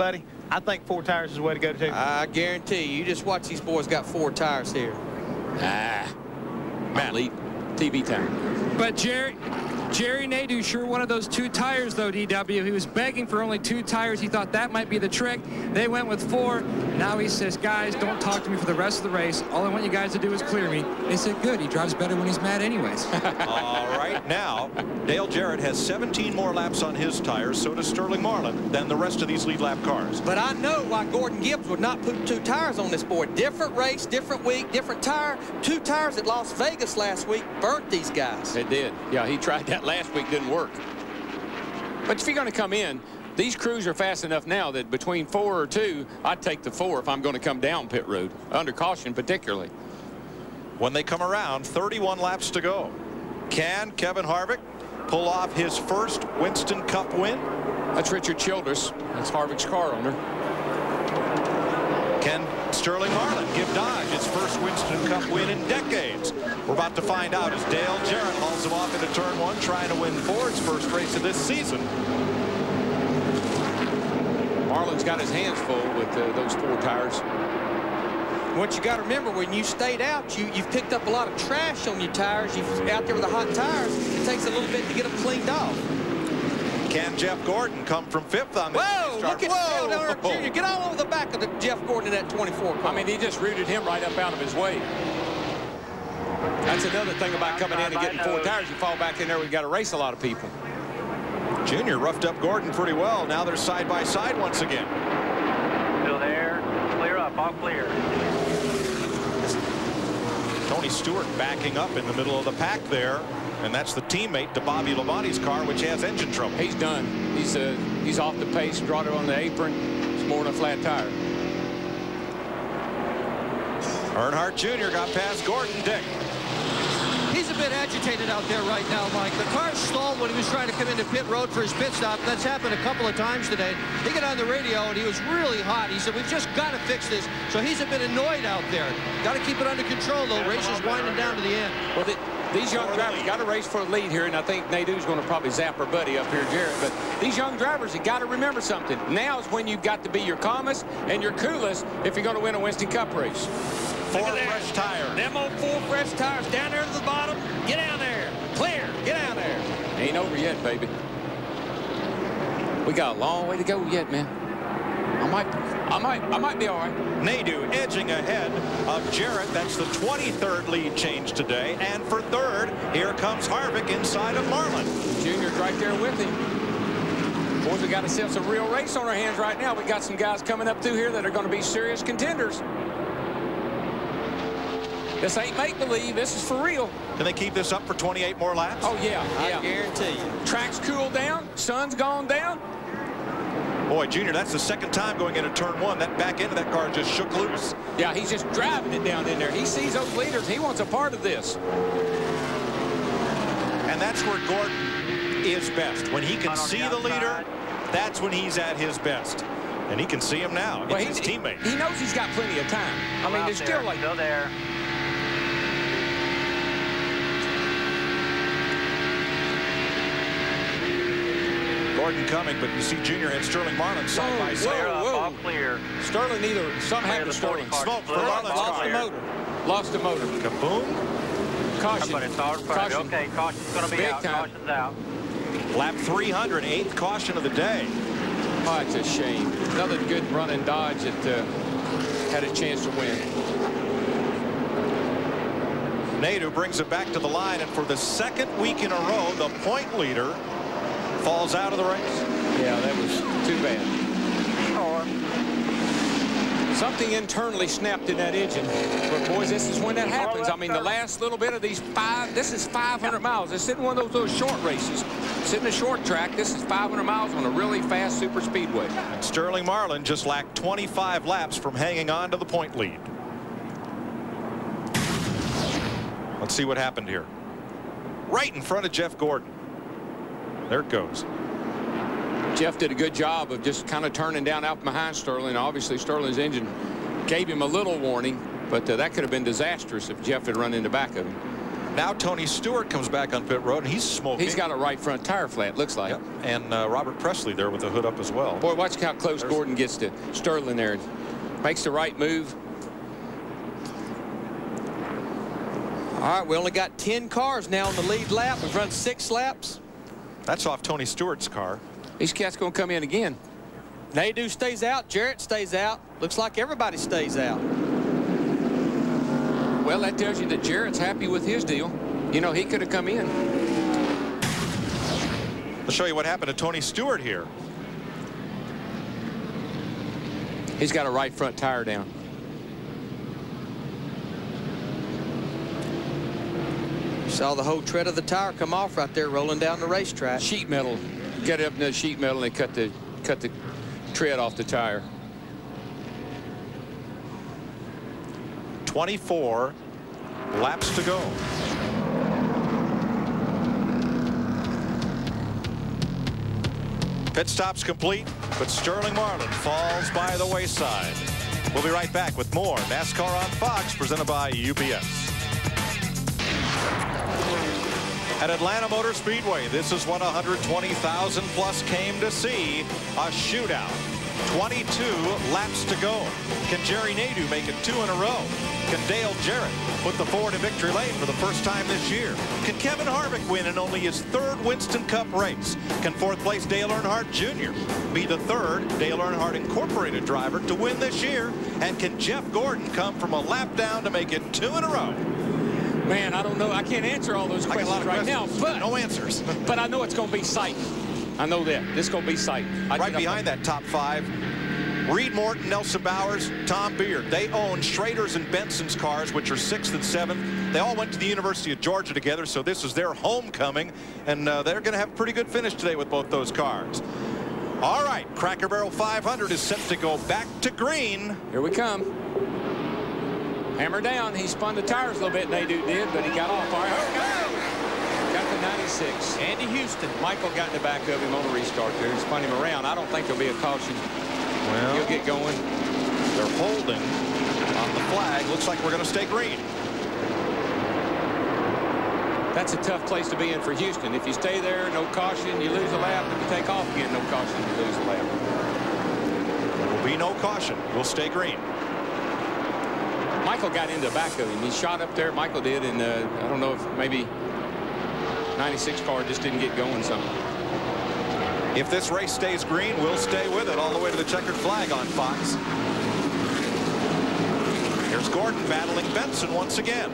Speaker 9: I think four tires is the way to go, too.
Speaker 7: I guarantee you. You just watch these boys got four tires here.
Speaker 6: Ah. Matt Lee, T V time.
Speaker 3: But Jerry, Jerry Nadeau sure wanted those two tires, though, D W. He was begging for only two tires. He thought that might be the trick. They went with four. Now he says, guys, don't talk to me for the rest of the race. All I want you guys to do is clear me. They said, good. He drives better when he's mad anyways.
Speaker 5: All right, now, Dale Jarrett has seventeen more laps on his tires. So does Sterling Marlin than the rest of these lead lap cars.
Speaker 7: But I know why Gordon Gibbs would not put two tires on this boy. Different race, different week, different tire. Two tires at Las Vegas last week burnt these guys.
Speaker 6: It did. Yeah, he tried that last week. Didn't work. But if you're going to come in, these crews are fast enough now that between four or two, I'd take the four if I'm going to come down pit road, under caution particularly.
Speaker 5: When they come around, thirty-one laps to go. Can Kevin Harvick pull off his first Winston Cup win?
Speaker 6: That's Richard Childress. That's Harvick's car owner.
Speaker 5: Can Sterling Marlin give Dodge its first Winston Cup win in decades? We're about to find out as Dale Jarrett hauls him off into turn one, trying to win Ford's first race of this season.
Speaker 6: Marlin's got his hands full with uh, those four tires.
Speaker 7: What you got to remember, when you stayed out, you, you've picked up a lot of trash on your tires. You've out there with the hot tires. It takes a little bit to get them cleaned off.
Speaker 5: Can Jeff Gordon come from fifth on this?
Speaker 7: Whoa, look at Dale Earnhardt Junior Get all over the back of the Jeff Gordon in that twenty-four car.
Speaker 6: I mean, he just rooted him right up out of his way. That's another thing about coming in and getting four tires. You fall back in there, we've got to race a lot of people.
Speaker 5: Junior roughed up Gordon pretty well. Now they're side by side once again.
Speaker 10: Still there. Clear up. All clear.
Speaker 5: Tony Stewart backing up in the middle of the pack there. And that's the teammate to Bobby Labonte's car, which has engine trouble.
Speaker 6: He's done. He's uh, he's off the pace, brought it on the apron. It's more than a flat tire.
Speaker 5: Earnhardt Junior got past Gordon. Dick.
Speaker 1: He's a bit agitated out there right now, Mike. The car stalled when he was trying to come into pit road for his pit stop. That's happened a couple of times today. He got on the radio, and he was really hot. He said, we've just got to fix this. So he's a bit annoyed out there. Got to keep it under control, though. Race is winding down to the end.
Speaker 6: Well, the, these young drivers got to race for a lead here, and I think Nadeau's going to probably zap her buddy up here, Jarrett. But these young drivers have got to remember something. Now is when you've got to be your calmest and your coolest if you're going to win a Winston Cup race.
Speaker 5: Four fresh tires.
Speaker 2: Them old four fresh tires down there to the bottom. Get down there. Clear. Get down there.
Speaker 6: Ain't over yet, baby. We got a long way to go yet, man. I might, I might, I might be all right.
Speaker 5: Nadeau edging ahead of Jarrett. That's the twenty-third lead change today. And for third, here comes Harvick inside of Marlin.
Speaker 6: Junior's right there with him. Boys, we got ourselves a real race on our hands right now. We got some guys coming up through here that are going to be serious contenders. This ain't make-believe. This is for real.
Speaker 5: Can they keep this up for twenty-eight more laps?
Speaker 6: Oh, yeah. yeah.
Speaker 7: I guarantee you.
Speaker 6: Track's cooled down. Sun's gone down.
Speaker 5: Boy, Junior, that's the second time going into turn one. That back end of that car just shook loose.
Speaker 6: Yeah, he's just driving it down in there. He sees those leaders. He wants a part of this.
Speaker 5: And that's where Gordon is best. When he can see the leader, that's when he's at his best. And he can see him now. It's
Speaker 6: well,
Speaker 5: his
Speaker 6: he,
Speaker 5: teammate.
Speaker 6: He knows he's got plenty of time. I mean, there's still like...
Speaker 10: Still there.
Speaker 5: Gordon coming, but you see Junior and Sterling Marlin side
Speaker 6: whoa,
Speaker 5: by side.
Speaker 10: Clear up,
Speaker 6: whoa.
Speaker 10: all clear.
Speaker 6: Sterling either something happened to Sterling.
Speaker 5: Smoke for Marlin's
Speaker 6: Lost
Speaker 5: car.
Speaker 6: the motor. Lost the motor.
Speaker 5: Kaboom.
Speaker 6: Caution.
Speaker 10: Caution. Okay, caution's going to be
Speaker 6: Big
Speaker 10: out.
Speaker 6: time.
Speaker 10: Caution's out.
Speaker 5: Lap three hundred, eighth caution of the day.
Speaker 6: Oh, it's a shame. Another good running Dodge that uh, had a chance to win.
Speaker 5: Nadeau brings it back to the line, and for the second week in a row, the point leader falls out of the race.
Speaker 6: Yeah, that was too bad. Something internally snapped in that engine. But, boys, this is when that happens. I mean, the last little bit of these five, this is five hundred miles. It's in one of those little short races. It's in a short track. This is five hundred miles on a really fast super speedway.
Speaker 5: And Sterling Marlin just lacked twenty-five laps from hanging on to the point lead. Let's see what happened here. Right in front of Jeff Gordon. There it goes.
Speaker 6: Jeff did a good job of just kind of turning down out behind Sterling. Obviously, Sterling's engine gave him a little warning, but uh, that could have been disastrous if Jeff had run in the back of him.
Speaker 5: now Tony Stewart comes back on pit road, and he's smoking.
Speaker 6: He's got a right front tire flat, looks like.
Speaker 5: Yep. And uh, Robert Presley there with the hood up as well.
Speaker 6: Boy, watch how close
Speaker 5: There's...
Speaker 6: Gordon gets to Sterling there. Makes the right move.
Speaker 7: All right, we only got ten cars now on the lead lap. We've run six laps.
Speaker 5: That's off Tony Stewart's car.
Speaker 6: These cats going to come in again.
Speaker 7: Nadeau stays out. Jarrett stays out. Looks like everybody stays out.
Speaker 6: Well, that tells you that Jarrett's happy with his deal. You know, he could have come in.
Speaker 5: I'll show you what happened to Tony Stewart here.
Speaker 6: He's got a right front tire down.
Speaker 7: Saw the whole tread of the tire come off right there rolling down the racetrack.
Speaker 6: Sheet metal. Get up in the sheet metal and cut the cut the tread off the tire.
Speaker 5: twenty-four laps to go. Pit stops complete, but Sterling Marlin falls by the wayside. We'll be right back with more NASCAR on Fox, presented by U P S. At Atlanta Motor Speedway, this is what one hundred twenty thousand plus came to see, a shootout. twenty-two laps to go. Can Jerry Nadeau make it two in a row? Can Dale Jarrett put the Ford in victory lane for the first time this year? Can Kevin Harvick win in only his third Winston Cup race? Can fourth place Dale Earnhardt Junior be the third Dale Earnhardt Incorporated driver to win this year? And can Jeff Gordon come from a lap down to make it two in a row?
Speaker 6: Man, I don't know. I can't answer all those questions right
Speaker 5: questions.
Speaker 6: now, but
Speaker 5: no answers.
Speaker 6: But I know it's going to be sight. I know that. This is going to be sight. I
Speaker 5: right behind that top five, Reed Morton, Nelson Bowers, Tom Beard. They own Schrader's and Benson's cars, which are sixth and seventh. They all went to the University of Georgia together, so this is their homecoming, and uh, they're going to have a pretty good finish today with both those cars. All right, Cracker Barrel five hundred is set to go back to green.
Speaker 6: Here we come. Hammer down. He spun the tires a little bit, Nadeau did, but he got off. All right, here we go. Got the ninety-six. Andy Houston. Michael got in the back of him on a restart there and spun him around. I don't think there'll be a caution.
Speaker 5: Well,
Speaker 6: he'll get going.
Speaker 5: They're holding on the flag. Looks like we're going to stay green.
Speaker 6: That's a tough place to be in for Houston. If you stay there, no caution, you lose a lap. If you take off again, no caution, you lose a lap.
Speaker 5: There will be no caution. We'll stay green.
Speaker 6: Michael got into the back of him. He shot up there. Michael did, and uh, I don't know if maybe ninety-six car just didn't get going something.
Speaker 5: If this race stays green, we'll stay with it all the way to the checkered flag on Fox. Here's Gordon battling Benson once again.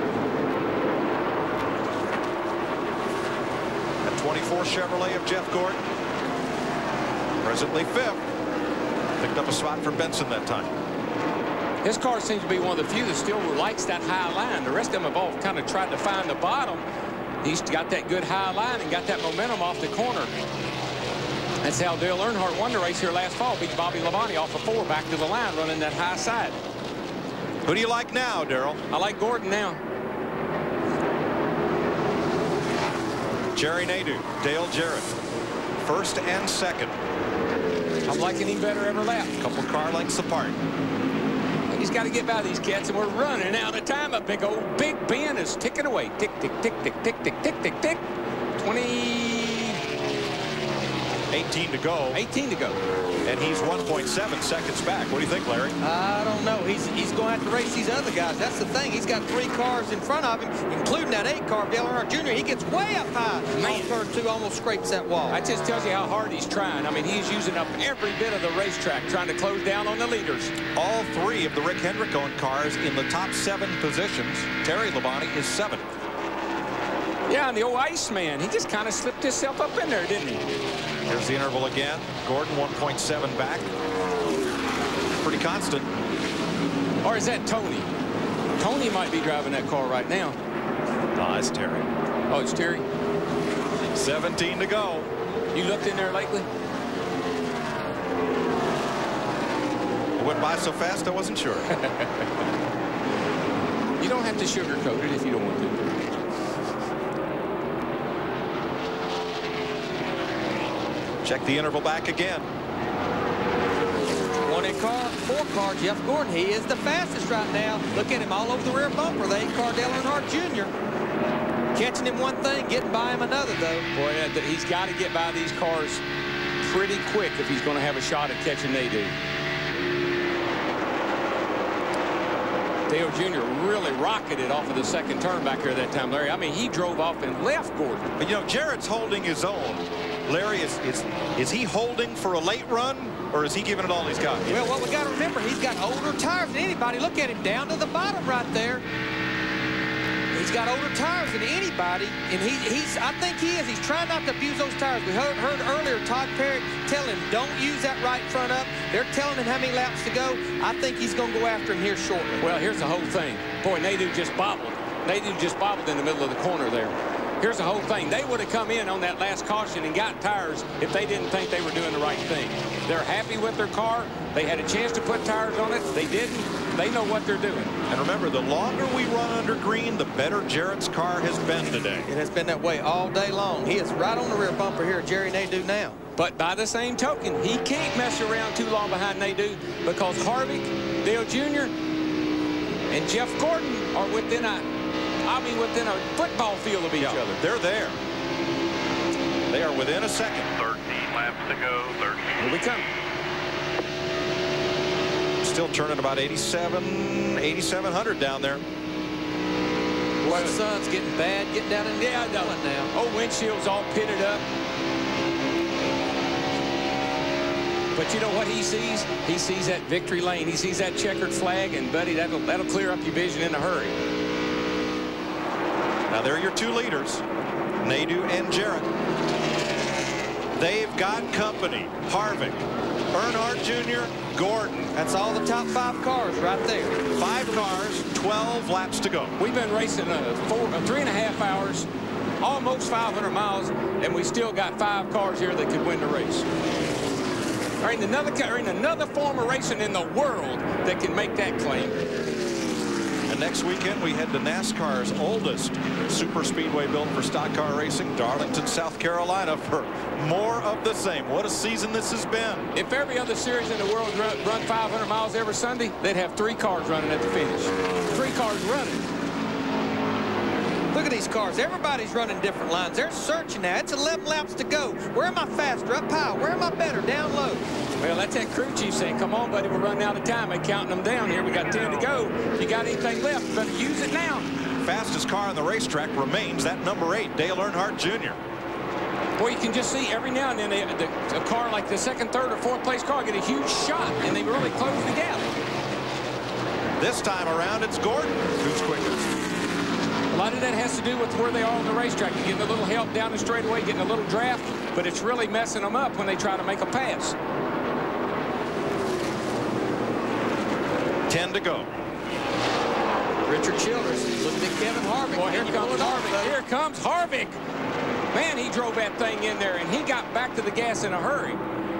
Speaker 5: At twenty-four Chevrolet of Jeff Gordon. Presently fifth. Picked up a spot for Benson that time.
Speaker 6: His car seems to be one of the few that still likes that high line. The rest of them have all kind of tried to find the bottom. He's got that good high line and got that momentum off the corner. That's how Dale Earnhardt won the race here last fall. Beat Bobby Labonte off of four back to the line running that high side.
Speaker 5: Who do you like now, Darrell?
Speaker 6: I like Gordon now.
Speaker 5: Jerry Nadeau, Dale Jarrett, first and second.
Speaker 6: I'm liking him better every lap.
Speaker 5: Couple car lengths apart.
Speaker 6: He's got to get by these cats, and we're running out of time. A big old Big Ben is ticking away. Tick, tick, tick, tick, tick, tick, tick, tick, tick. twenty.
Speaker 5: eighteen to go.
Speaker 6: eighteen to go.
Speaker 5: And he's one point seven seconds back. What do you think, Larry?
Speaker 7: I don't know. He's he's going to have to race these other guys. That's the thing. He's got three cars in front of him, including that eight car, Dale Earnhardt Junior He gets way up high. Man, turn two almost scrapes that wall.
Speaker 6: That just tells you how hard he's trying. I mean, he's using up every bit of the racetrack, trying to close down on the leaders.
Speaker 5: All three of the Rick Hendrick-owned cars in the top seven positions. Terry Labonte is seventh.
Speaker 6: Yeah, and the old Iceman, he just kind of slipped himself up in there, didn't he?
Speaker 5: There's the interval again. Gordon one point seven back. Pretty constant.
Speaker 6: Or is that Tony? Tony might be driving that car right now.
Speaker 5: No, it's Terry.
Speaker 6: Oh, it's Terry.
Speaker 5: seventeen to go.
Speaker 6: You looked in there lately?
Speaker 5: It went by so fast I wasn't sure.
Speaker 6: You don't have to sugarcoat it if you don't want to.
Speaker 5: Check the interval back again.
Speaker 7: One in car, four car, Jeff Gordon. He is the fastest right now. Look at him all over the rear bumper. The eight car, Dale Earnhardt Junior Catching him one thing, getting by him another, though.
Speaker 6: Boy, he's got to get by these cars pretty quick if he's going to have a shot at catching Nadeau. Dale Junior really rocketed off of the second turn back here that time, Larry. I mean, he drove off and left Gordon.
Speaker 5: But, you know, Jarrett's holding his own. Larry, is, is, is he holding for a late run, or is he giving it all he's got?
Speaker 7: Well, what we got to remember, he's got older tires than anybody. Look at him down to the bottom right there. He's got older tires than anybody, and he, he's, I think he is. He's trying not to abuse those tires. We heard, heard earlier Todd Perry tell him, don't use that right front up. They're telling him how many laps to go. I think he's going to go after him here shortly.
Speaker 6: Well, here's the whole thing. Boy, Nadeau just bobbled. Nadeau just bobbled in the middle of the corner there. Here's the whole thing. They would have come in on that last caution and got tires if they didn't think they were doing the right thing. They're happy with their car. They had a chance to put tires on it. They didn't. They know what they're doing.
Speaker 5: And remember, the longer we run under green, the better Jarrett's car has been today.
Speaker 7: It has been that way all day long. He is right on the rear bumper here, Jerry Nadeau now.
Speaker 6: But by the same token, he can't mess around too long behind Nadeau because Harvick, Dale Junior, and Jeff Gordon are within a, I mean, within a football field of each
Speaker 5: yeah,
Speaker 6: other.
Speaker 5: They're there. They are within a second.
Speaker 16: thirteen laps to go. thirteen.
Speaker 6: Here we come.
Speaker 5: Still turning about eighty-seven, eighty-seven hundred down there.
Speaker 7: Boy, the sun's getting bad, getting down in the
Speaker 6: yeah, no.
Speaker 7: now.
Speaker 6: Oh, windshield's all pitted up. But you know what he sees? He sees that victory lane. He sees that checkered flag, and buddy, that'll that'll clear up your vision in a hurry.
Speaker 5: Now there are your two leaders, Nadeau and Jarrett. They've got company. Harvick, Earnhardt Junior, Gordon.
Speaker 7: That's all the top five cars right there.
Speaker 5: Five cars, twelve laps to go.
Speaker 6: We've been racing uh, four, uh, three and a half hours, almost five hundred miles, and we still got five cars here that could win the race. There ain't another, there ain't another form of racing in the world that can make that claim.
Speaker 5: And next weekend we head to NASCAR's oldest super speedway built for stock car racing, Darlington, South Carolina, for more of the same. What a season this has been.
Speaker 6: If every other series in the world run, run five hundred miles every Sunday, they'd have three cars running at the finish. Three cars running.
Speaker 7: Look at these cars. Everybody's running different lines. They're searching now. It's eleven laps to go. Where am I faster? Up high. Where am I better? Down low.
Speaker 6: Well, that's that crew chief saying, come on, buddy, we're running out of time. They're counting them down here. We got ten to go. If you got anything left, you better use it now.
Speaker 5: Fastest car on the racetrack remains that number eight, Dale Earnhardt Junior
Speaker 6: Boy, you can just see every now and then they, the, a car like the second, third, or fourth place car get a huge shot, and they really close the gap.
Speaker 5: This time around, it's Gordon who's quickest.
Speaker 6: A lot of that has to do with where they are on the racetrack. You're getting a little help down the straightaway, getting a little draft, but it's really messing them up when they try to make a pass.
Speaker 5: Ten to go.
Speaker 7: Richard Childress looking at Kevin Harvick.
Speaker 6: Boy, here comes Harvick. Here comes Harvick. Man, he drove that thing in there, and he got back to the gas in a hurry.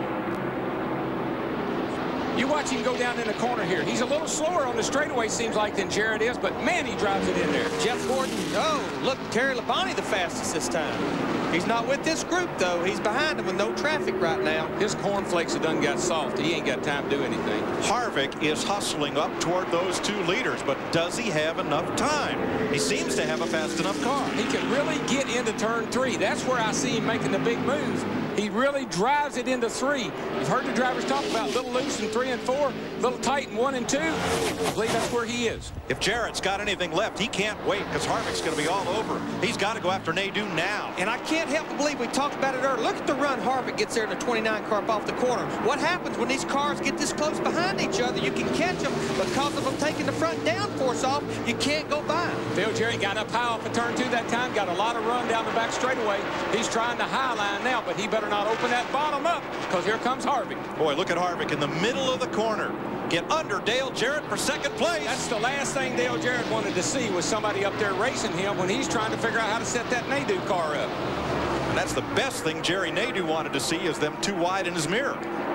Speaker 6: You watch him go down in the corner here. He's a little slower on the straightaway, seems like, than Jarrett is, but man, he drives it in there.
Speaker 7: Jeff Gordon, oh, look, Terry Labonte the fastest this time. He's not with this group, though. He's behind him with no traffic right now.
Speaker 6: His cornflakes have done got soft. He ain't got time to do anything.
Speaker 5: Harvick is hustling up toward those two leaders, but does he have enough time? He seems to have a fast enough car.
Speaker 6: He can really get into turn three. That's where I see him making the big move. He really drives it into three. You've heard the drivers talk about a little loose in three and four, a little tight in one and two. I believe that's where he is.
Speaker 5: If Jarrett's got anything left, he can't wait because Harvick's going to be all over him. He's got to go after Nadeau now.
Speaker 7: And I can't help but believe we talked about it earlier. Look at the run Harvick gets there in the twenty-nine car up off the corner. What happens when these cars get this close behind each other? You can catch them, but because of them taking the front downforce off, you can't go by them.
Speaker 6: Dale Jarrett got up high off of turn two that time, got a lot of run down the back straightaway. He's trying the high line now, but he better not open that bottom up because here comes Harvick.
Speaker 5: Boy, look at Harvick in the middle of the corner. Get under Dale Jarrett for second place.
Speaker 6: That's the last thing Dale Jarrett wanted to see was somebody up there racing him when he's trying to figure out how to set that Nadeau car up.
Speaker 5: And that's the best thing Jerry Nadeau wanted to see is them too wide in his mirror.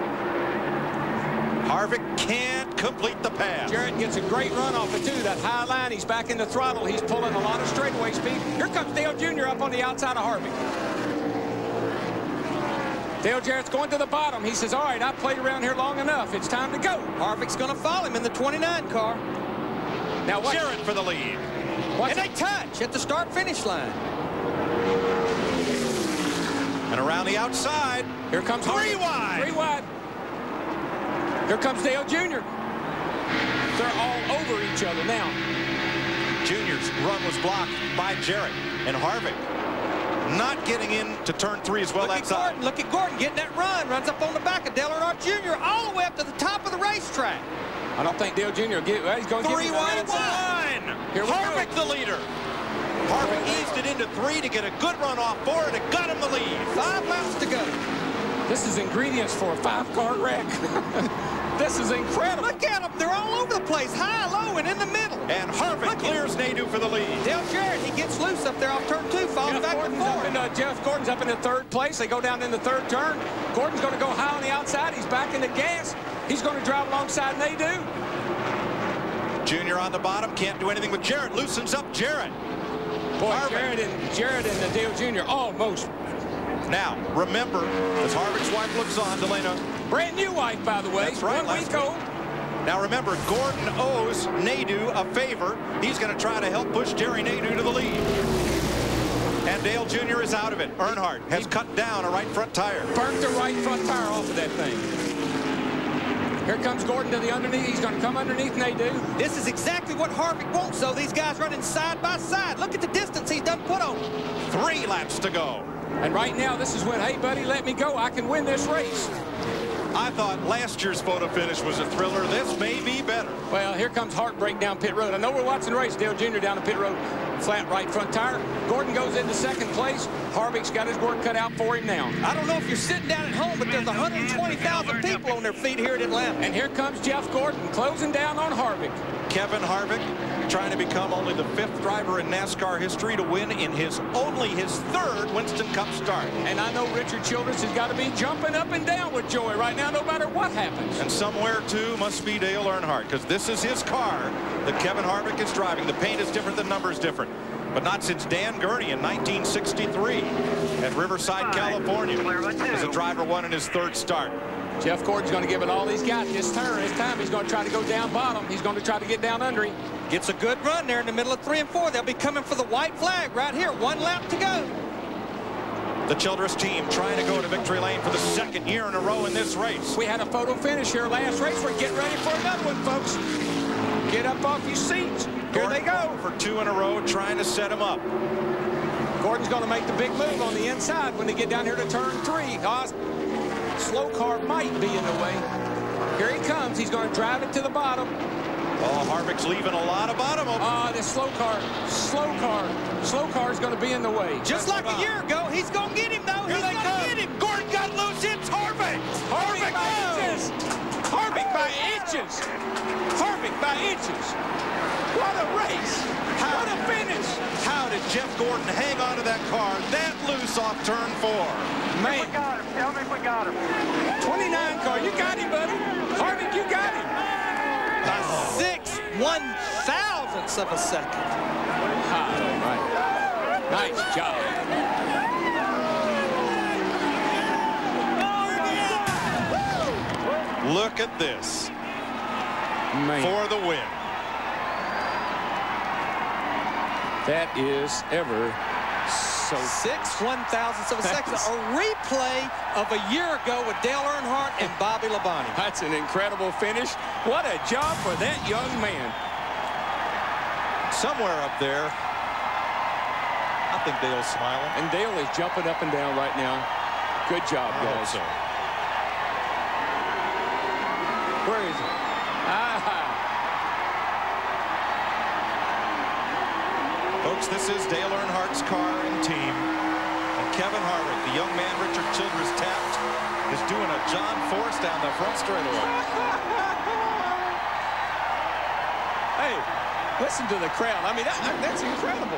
Speaker 5: Harvick can't complete the pass.
Speaker 6: Jarrett gets a great run off of two. That high line, he's back in the throttle. He's pulling a lot of straightaway speed. Here comes Dale Junior up on the outside of Harvick. Dale Jarrett's going to the bottom. He says, all right, I've played around here long enough. It's time to go.
Speaker 7: Harvick's going to follow him in the twenty-nine car.
Speaker 5: Now watch. Jarrett for the lead.
Speaker 7: Watch and they touch at the start-finish line.
Speaker 5: And around the outside.
Speaker 6: Here comes
Speaker 5: Three
Speaker 6: Harvick.
Speaker 5: wide.
Speaker 6: Three wide. Here comes Dale Junior They're all over each other now.
Speaker 5: Junior's run was blocked by Jarrett. And Harvick not getting in to turn three as well.
Speaker 7: Look
Speaker 5: That's
Speaker 7: at Gordon. Look at Gordon getting that run. Runs up on the back of Dale Earnhardt Junior all the way up to the top of the racetrack.
Speaker 6: I don't think Dale Junior will get. Well, he's going to get
Speaker 5: Three wide and one.
Speaker 6: Here we
Speaker 5: Harvick
Speaker 6: go.
Speaker 5: the leader. Harvick eased it into three to get a good run off four, and it got him the lead.
Speaker 7: Five laps to go.
Speaker 6: This is ingredients for a five-car wreck. This is incredible.
Speaker 7: Look at them. They're all over the place, high, low, and in the middle.
Speaker 5: And Harvick clears Nadeau for the lead.
Speaker 7: Dale Jarrett, he gets loose up there off turn two, falls
Speaker 6: Jeff
Speaker 7: back
Speaker 6: Gordon's
Speaker 7: to
Speaker 6: up
Speaker 7: four.
Speaker 6: in, uh, Jeff Gordon's up in the third place. They go down in the third turn. Gordon's going to go high on the outside. He's back in the gas. He's going to drive alongside Nadeau.
Speaker 5: Junior on the bottom, can't do anything with Jarrett. Loosens up Jarrett.
Speaker 6: Boy,
Speaker 5: Harvick.
Speaker 6: Jarrett and Jarrett and the Dale Junior almost.
Speaker 5: Now, remember, as Harvick's wife looks on, Delana.
Speaker 6: Brand new wife, by the way.
Speaker 5: That's right.
Speaker 6: One week old.
Speaker 5: Now remember, Gordon owes Nadeau a favor. He's going to try to help push Jerry Nadeau to the lead. And Dale Junior is out of it. Earnhardt has he cut down a right front tire.
Speaker 6: Burnt the right front tire off of that thing. Here comes Gordon to the underneath. He's going to come underneath Nadeau.
Speaker 7: This is exactly what Harvick wants, though. These guys running side by side. Look at the distance he's done put on.
Speaker 5: Three laps to go.
Speaker 6: And right now, this is when, hey, buddy, let me go. I can win this race.
Speaker 5: I thought last year's photo finish was a thriller. This may be better.
Speaker 6: Well, here comes Heartbreak down pit road. I know we're watching the race. Dale Junior down the pit road, flat right front tire. Gordon goes into second place. Harvick's got his work cut out for him now.
Speaker 7: I don't know if you're sitting down at home, but there's one hundred twenty thousand people on their feet here at Atlanta.
Speaker 6: And here comes Jeff Gordon closing down on Harvick.
Speaker 5: Kevin Harvick trying to become only the fifth driver in NASCAR history to win in his only his third Winston Cup start.
Speaker 6: And I know Richard Childress has got to be jumping up and down with joy right now, no matter what happens.
Speaker 5: And somewhere, too, must be Dale Earnhardt, because this is his car that Kevin Harvick is driving. The paint is different, the number's different. But not since Dan Gurney in nineteen sixty-three at Riverside, California, as a driver won in his third start.
Speaker 6: Jeff Gordon's going to give it all he's got this turn. This time he's going to try to go down bottom. He's going to try to get down under him.
Speaker 7: Gets a good run there in the middle of three and four. They'll be coming for the white flag right here. One lap to go.
Speaker 5: The Childress team trying to go to victory lane for the second year in a row in this race.
Speaker 6: We had a photo finish here last race. We're getting ready for another one, folks. Get up off your seats. Here
Speaker 5: Gordon
Speaker 6: they go.
Speaker 5: For two in a row, trying to set him up.
Speaker 6: Gordon's going to make the big move on the inside when they get down here to turn three. Oh, slow car might be in the way. Here he comes. He's going to drive it to the bottom.
Speaker 5: Oh, Harvick's leaving a lot of bottom open.
Speaker 6: Ah, uh, this slow car, slow car, slow car is going to be in the way.
Speaker 7: Just like a year ago, he's going to get him, though.
Speaker 5: Here
Speaker 7: he's going to get him.
Speaker 5: Gordon got loose. It's Harvick.
Speaker 6: Harvick by inches. Harvick by inches. Harvick by inches. What a race.
Speaker 5: How,
Speaker 6: what a finish.
Speaker 5: How did Jeff Gordon hang on to that car that loose off turn four?
Speaker 6: Man.
Speaker 10: We got him. Tell me if we got him.
Speaker 6: twenty-nine car. You got him, buddy. Harvick, you got him.
Speaker 7: By six one thousandths of a second.
Speaker 6: All right. Nice job.
Speaker 5: Look at this.
Speaker 6: Man.
Speaker 5: For the win.
Speaker 6: That is ever so
Speaker 7: Six one thousandths of a second. A replay of a year ago with Dale Earnhardt and Bobby Labonte.
Speaker 6: That's an incredible finish. What a job for that young man.
Speaker 5: Somewhere up there, I think Dale's smiling.
Speaker 6: And Dale is jumping up and down right now. Good job,
Speaker 5: I
Speaker 6: guys.
Speaker 5: hope so.
Speaker 6: Where is he? Ah.
Speaker 5: Folks, this is Dale Earnhardt's car and team. And Kevin Harvick, the young man Richard Childress tapped, is doing a John Force down the front straightaway.
Speaker 6: Hey, listen to the crowd. I mean, that, that's incredible.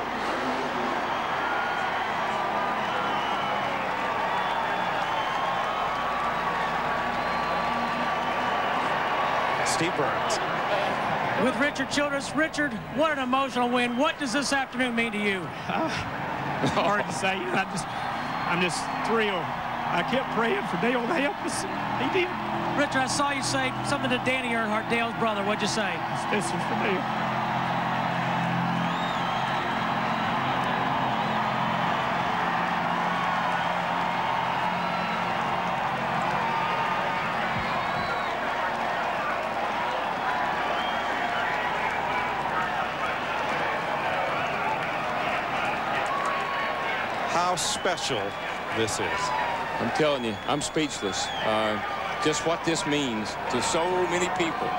Speaker 5: Steve Burns.
Speaker 2: With Richard Childress. Richard, what an emotional win. What does this afternoon mean to you?
Speaker 17: Uh, hard to say. I just, I'm just thrilled. I kept praying for Dale to help us. He did.
Speaker 2: Richard, I saw you say something to Danny Earnhardt, Dale's brother. What'd you say?
Speaker 17: This is for Dale.
Speaker 5: how special this is.
Speaker 6: I'm telling you, I'm speechless. Uh, just what this means to so many people.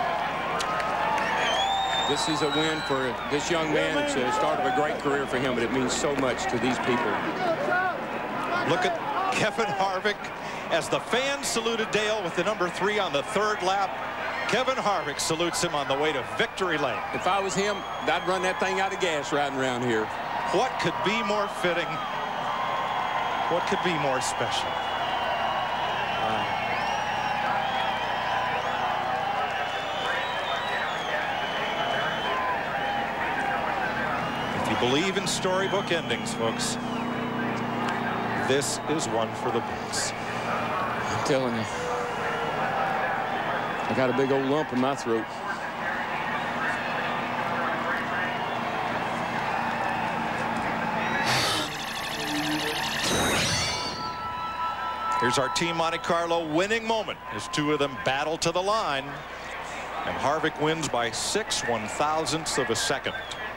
Speaker 6: This is a win for this young man. It's the start of a great career for him, but it means so much to these people.
Speaker 5: Look at Kevin Harvick as the fans saluted Dale with the number three on the third lap. Kevin Harvick salutes him on the way to victory lane.
Speaker 6: If I was him, I'd run that thing out of gas riding around here.
Speaker 5: What could be more fitting? What could be more special? Uh, if you believe in storybook endings, folks, this is one for the books.
Speaker 6: I'm telling you. I got a big old lump in my throat.
Speaker 5: Here's our Team Monte Carlo winning moment as two of them battle to the line. And Harvick wins by six one thousandths of a second.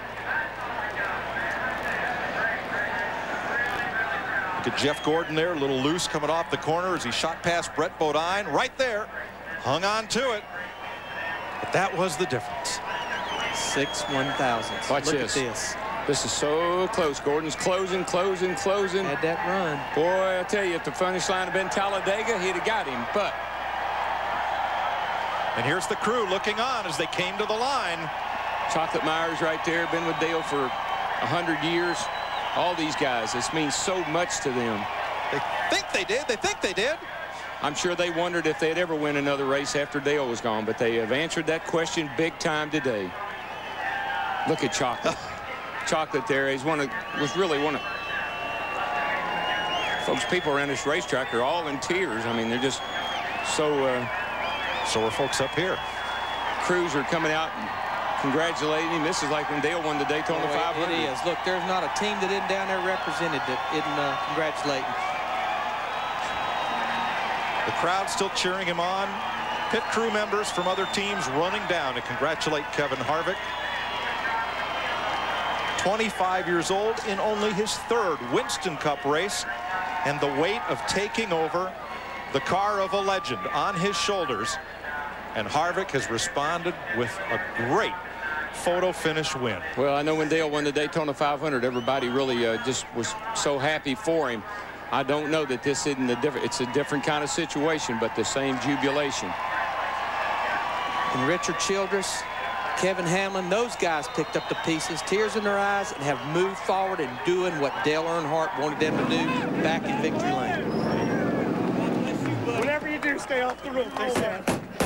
Speaker 5: Look at Jeff Gordon there, a little loose coming off the corner as he shot past Brett Bodine. Right there. Hung on to it. But that was the difference.
Speaker 7: Six one thousandths.
Speaker 6: Watch
Speaker 7: Look
Speaker 6: this.
Speaker 7: at this.
Speaker 6: This is so close. Gordon's closing, closing, closing.
Speaker 7: Had that run.
Speaker 6: Boy, I tell you, if the finish line had been Talladega, he'd have got him. But.
Speaker 5: And here's the crew looking on as they came to the line.
Speaker 6: Chocolate Myers right there, been with Dale for a hundred years. All these guys, this means so much to them.
Speaker 5: They think they did. They think they did.
Speaker 6: I'm sure they wondered if they'd ever win another race after Dale was gone, but they have answered that question big time today. Look at Chocolate. Chocolate there. He's one of, was really one of, folks, people around this racetrack are all in tears. I mean, they're just so. Uh,
Speaker 5: so are folks up here.
Speaker 6: Crews are coming out and congratulating him. This is like when Dale won the Daytona
Speaker 7: oh,
Speaker 6: five hundred.
Speaker 7: It is. Look, there's not a team that isn't down there represented that isn't uh, congratulating.
Speaker 5: The crowd still cheering him on. Pit crew members from other teams running down to congratulate Kevin Harvick. twenty-five years old in only his third Winston Cup race, and the weight of taking over the car of a legend on his shoulders. And Harvick has responded with a great photo finish win.
Speaker 6: Well, I know when Dale won the Daytona five hundred, everybody really uh, just was so happy for him. I don't know that this isn't a different, it's a different kind of situation, but the same jubilation.
Speaker 7: And Richard Childress, Kevin Hamlin, those guys picked up the pieces, tears in their eyes, and have moved forward and doing what Dale Earnhardt wanted them to do back in victory lane.
Speaker 17: Whatever you do, stay off the roof, they said.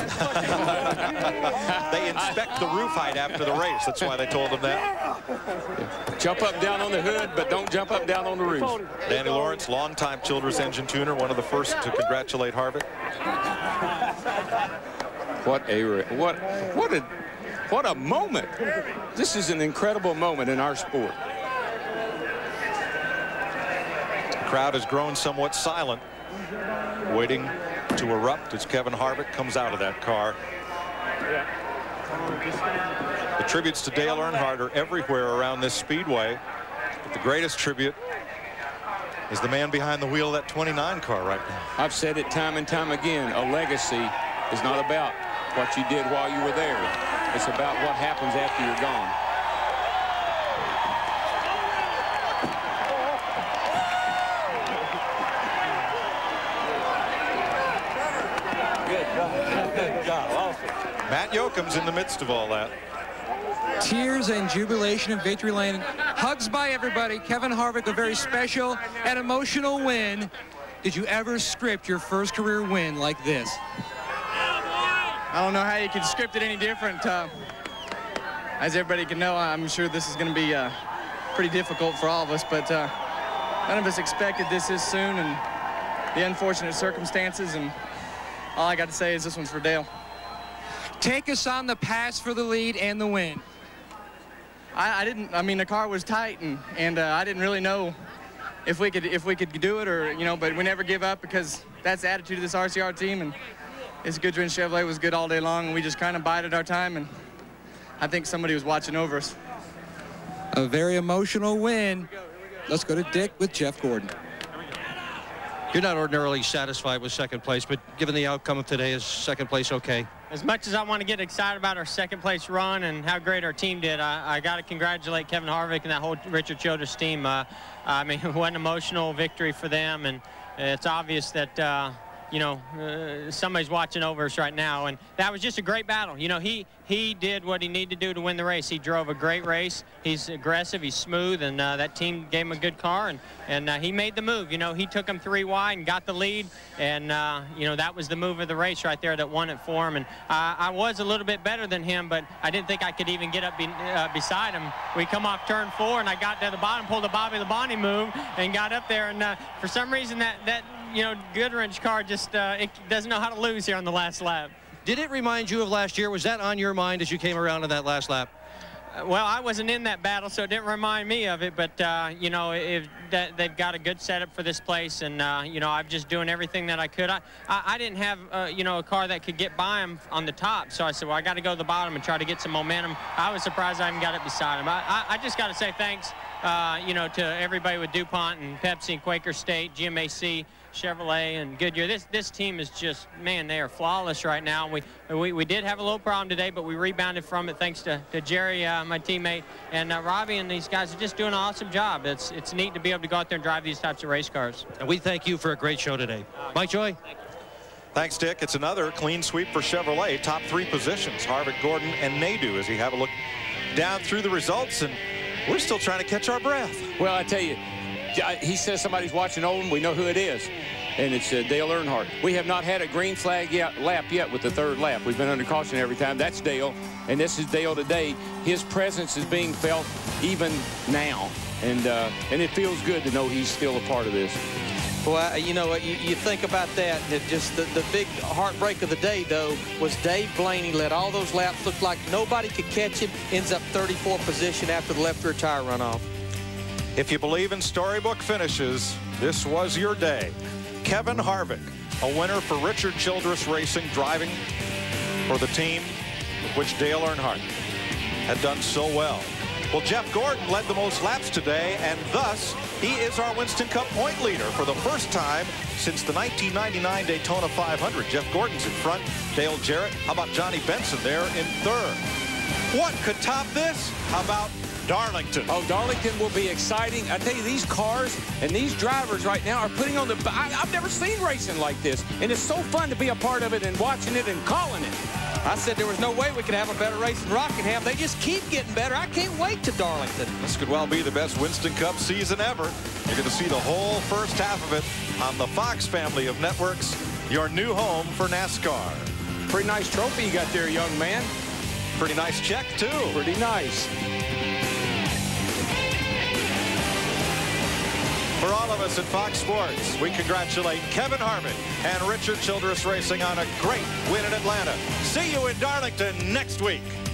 Speaker 5: They inspect the roof height after the race. That's why they told him that.
Speaker 6: Jump up down on the hood, but don't jump up down on the roof.
Speaker 5: Danny Lawrence, longtime Childress engine tuner, one of the first to congratulate Harvick.
Speaker 6: What a what what a what a moment. This is an incredible moment in our sport.
Speaker 5: The crowd has grown somewhat silent, waiting to erupt as Kevin Harvick comes out of that car. The tributes to Dale Earnhardt are everywhere around this speedway, but the greatest tribute is the man behind the wheel of that twenty-nine car right now.
Speaker 6: I've said it time and time again, a legacy is not about what you did while you were there. It's about what happens after you're gone.
Speaker 5: Matt Yoakum's in the midst of all that.
Speaker 3: Tears and jubilation in victory lane. Hugs by everybody. Kevin Harvick, a very special and emotional win. Did you ever script your first career win like this?
Speaker 11: I don't know how you could script it any different. Uh, as everybody can know, I'm sure this is going to be uh, pretty difficult for all of us, but uh, none of us expected this this soon and the unfortunate circumstances, and all I got to say is this one's for Dale.
Speaker 3: Take us on the pass for the lead and the win.
Speaker 11: I, I didn't. I mean, the car was tight, and and uh, I didn't really know if we could if we could do it, or you know. But we never give up because that's the attitude of this R C R team, and this Goodwin Chevrolet was good all day long, and we just kind of bided our time, and I think somebody was watching over us.
Speaker 3: A very emotional win.
Speaker 18: Let's go to Dick with Jeff Gordon.
Speaker 1: You're not ordinarily satisfied with second place, but given the outcome of today, is second place okay?
Speaker 11: As much as I want to get excited about our second place run and how great our team did, I, I got to congratulate Kevin Harvick and that whole Richard Childress team. Uh, I mean, what an emotional victory for them, and it's obvious that uh, you know, uh, somebody's watching over us right now, and that was just a great battle. You know, he he did what he needed to do to win the race. He drove a great race. He's aggressive, he's smooth, and uh, that team gave him a good car, and and uh, he made the move. You know, he took him three wide and got the lead, and uh, you know, that was the move of the race right there that won it for him. And uh, I was a little bit better than him, but I didn't think I could even get up be, uh, beside him. We come off turn four, and I got to the bottom, pulled the Bobby Labonte move, and got up there, and uh, for some reason that that you know, Goodwrench car just uh, it doesn't know how to lose here on the last lap.
Speaker 1: Did it remind you of last year? Was that on your mind as you came around in that last lap?
Speaker 11: Uh, well, I wasn't in that battle, so it didn't remind me of it. But, uh, you know, if that, they've got a good setup for this place. And, uh, you know, I'm just doing everything that I could. I, I, I didn't have, uh, you know, a car that could get by him on the top. So I said, well, I got to go to the bottom and try to get some momentum. I was surprised I even got it beside him. I, I, I just got to say thanks, uh, you know, to everybody with DuPont and Pepsi and Quaker State, G M A C, Chevrolet and Goodyear. This this team is just, man, they are flawless right now. We we, we did have a little problem today, but we rebounded from it thanks to, to Jerry, uh, my teammate, and uh, Robbie, and these guys are just doing an awesome job. It's it's neat to be able to go out there and drive these types of race cars.
Speaker 1: And we thank you for a great show today. Uh, Mike Joy.
Speaker 11: Thank you.
Speaker 5: Thanks, Dick. It's another clean sweep for Chevrolet. Top three positions, Harvick, Gordon, and Nadeau, as you have a look down through the results, and we're still trying to catch our breath.
Speaker 6: Well, I tell you, he says somebody's watching Olin. We know who it is, and it's uh, Dale Earnhardt. We have not had a green flag yet, lap yet with the third lap. We've been under caution every time. That's Dale, and this is Dale today. His presence is being felt even now, and uh, and it feels good to know he's still a part of this.
Speaker 7: Well, you know, you, you think about that, that just the, the big heartbreak of the day, though, was Dave Blaney led all those laps, looked like nobody could catch him, ends up thirty-fourth position after the left rear tire runoff.
Speaker 5: If you believe in storybook finishes, this was your day. Kevin Harvick, a winner for Richard Childress Racing, driving for the team with which Dale Earnhardt had done so well. Well, Jeff Gordon led the most laps today, and thus he is our Winston Cup point leader for the first time since the nineteen ninety-nine Daytona five hundred. Jeff Gordon's in front, Dale Jarrett. How about Johnny Benson there in third? What could top this? How about Darlington?
Speaker 6: Oh, Darlington will be exciting. I tell you, these cars and these drivers right now are putting on the... I, I've never seen racing like this, and it's so fun to be a part of it and watching it and calling it.
Speaker 7: I said there was no way we could have a better race than Rockingham. They just keep getting better. I can't wait to Darlington.
Speaker 5: This could well be the best Winston Cup season ever. You're going to see the whole first half of it on the Fox family of networks, your new home for NASCAR.
Speaker 6: Pretty nice trophy you got there, young man.
Speaker 5: Pretty nice check, too.
Speaker 6: Pretty nice.
Speaker 5: For all of us at Fox Sports, we congratulate Kevin Harvick and Richard Childress Racing on a great win in Atlanta. See you in Darlington next week.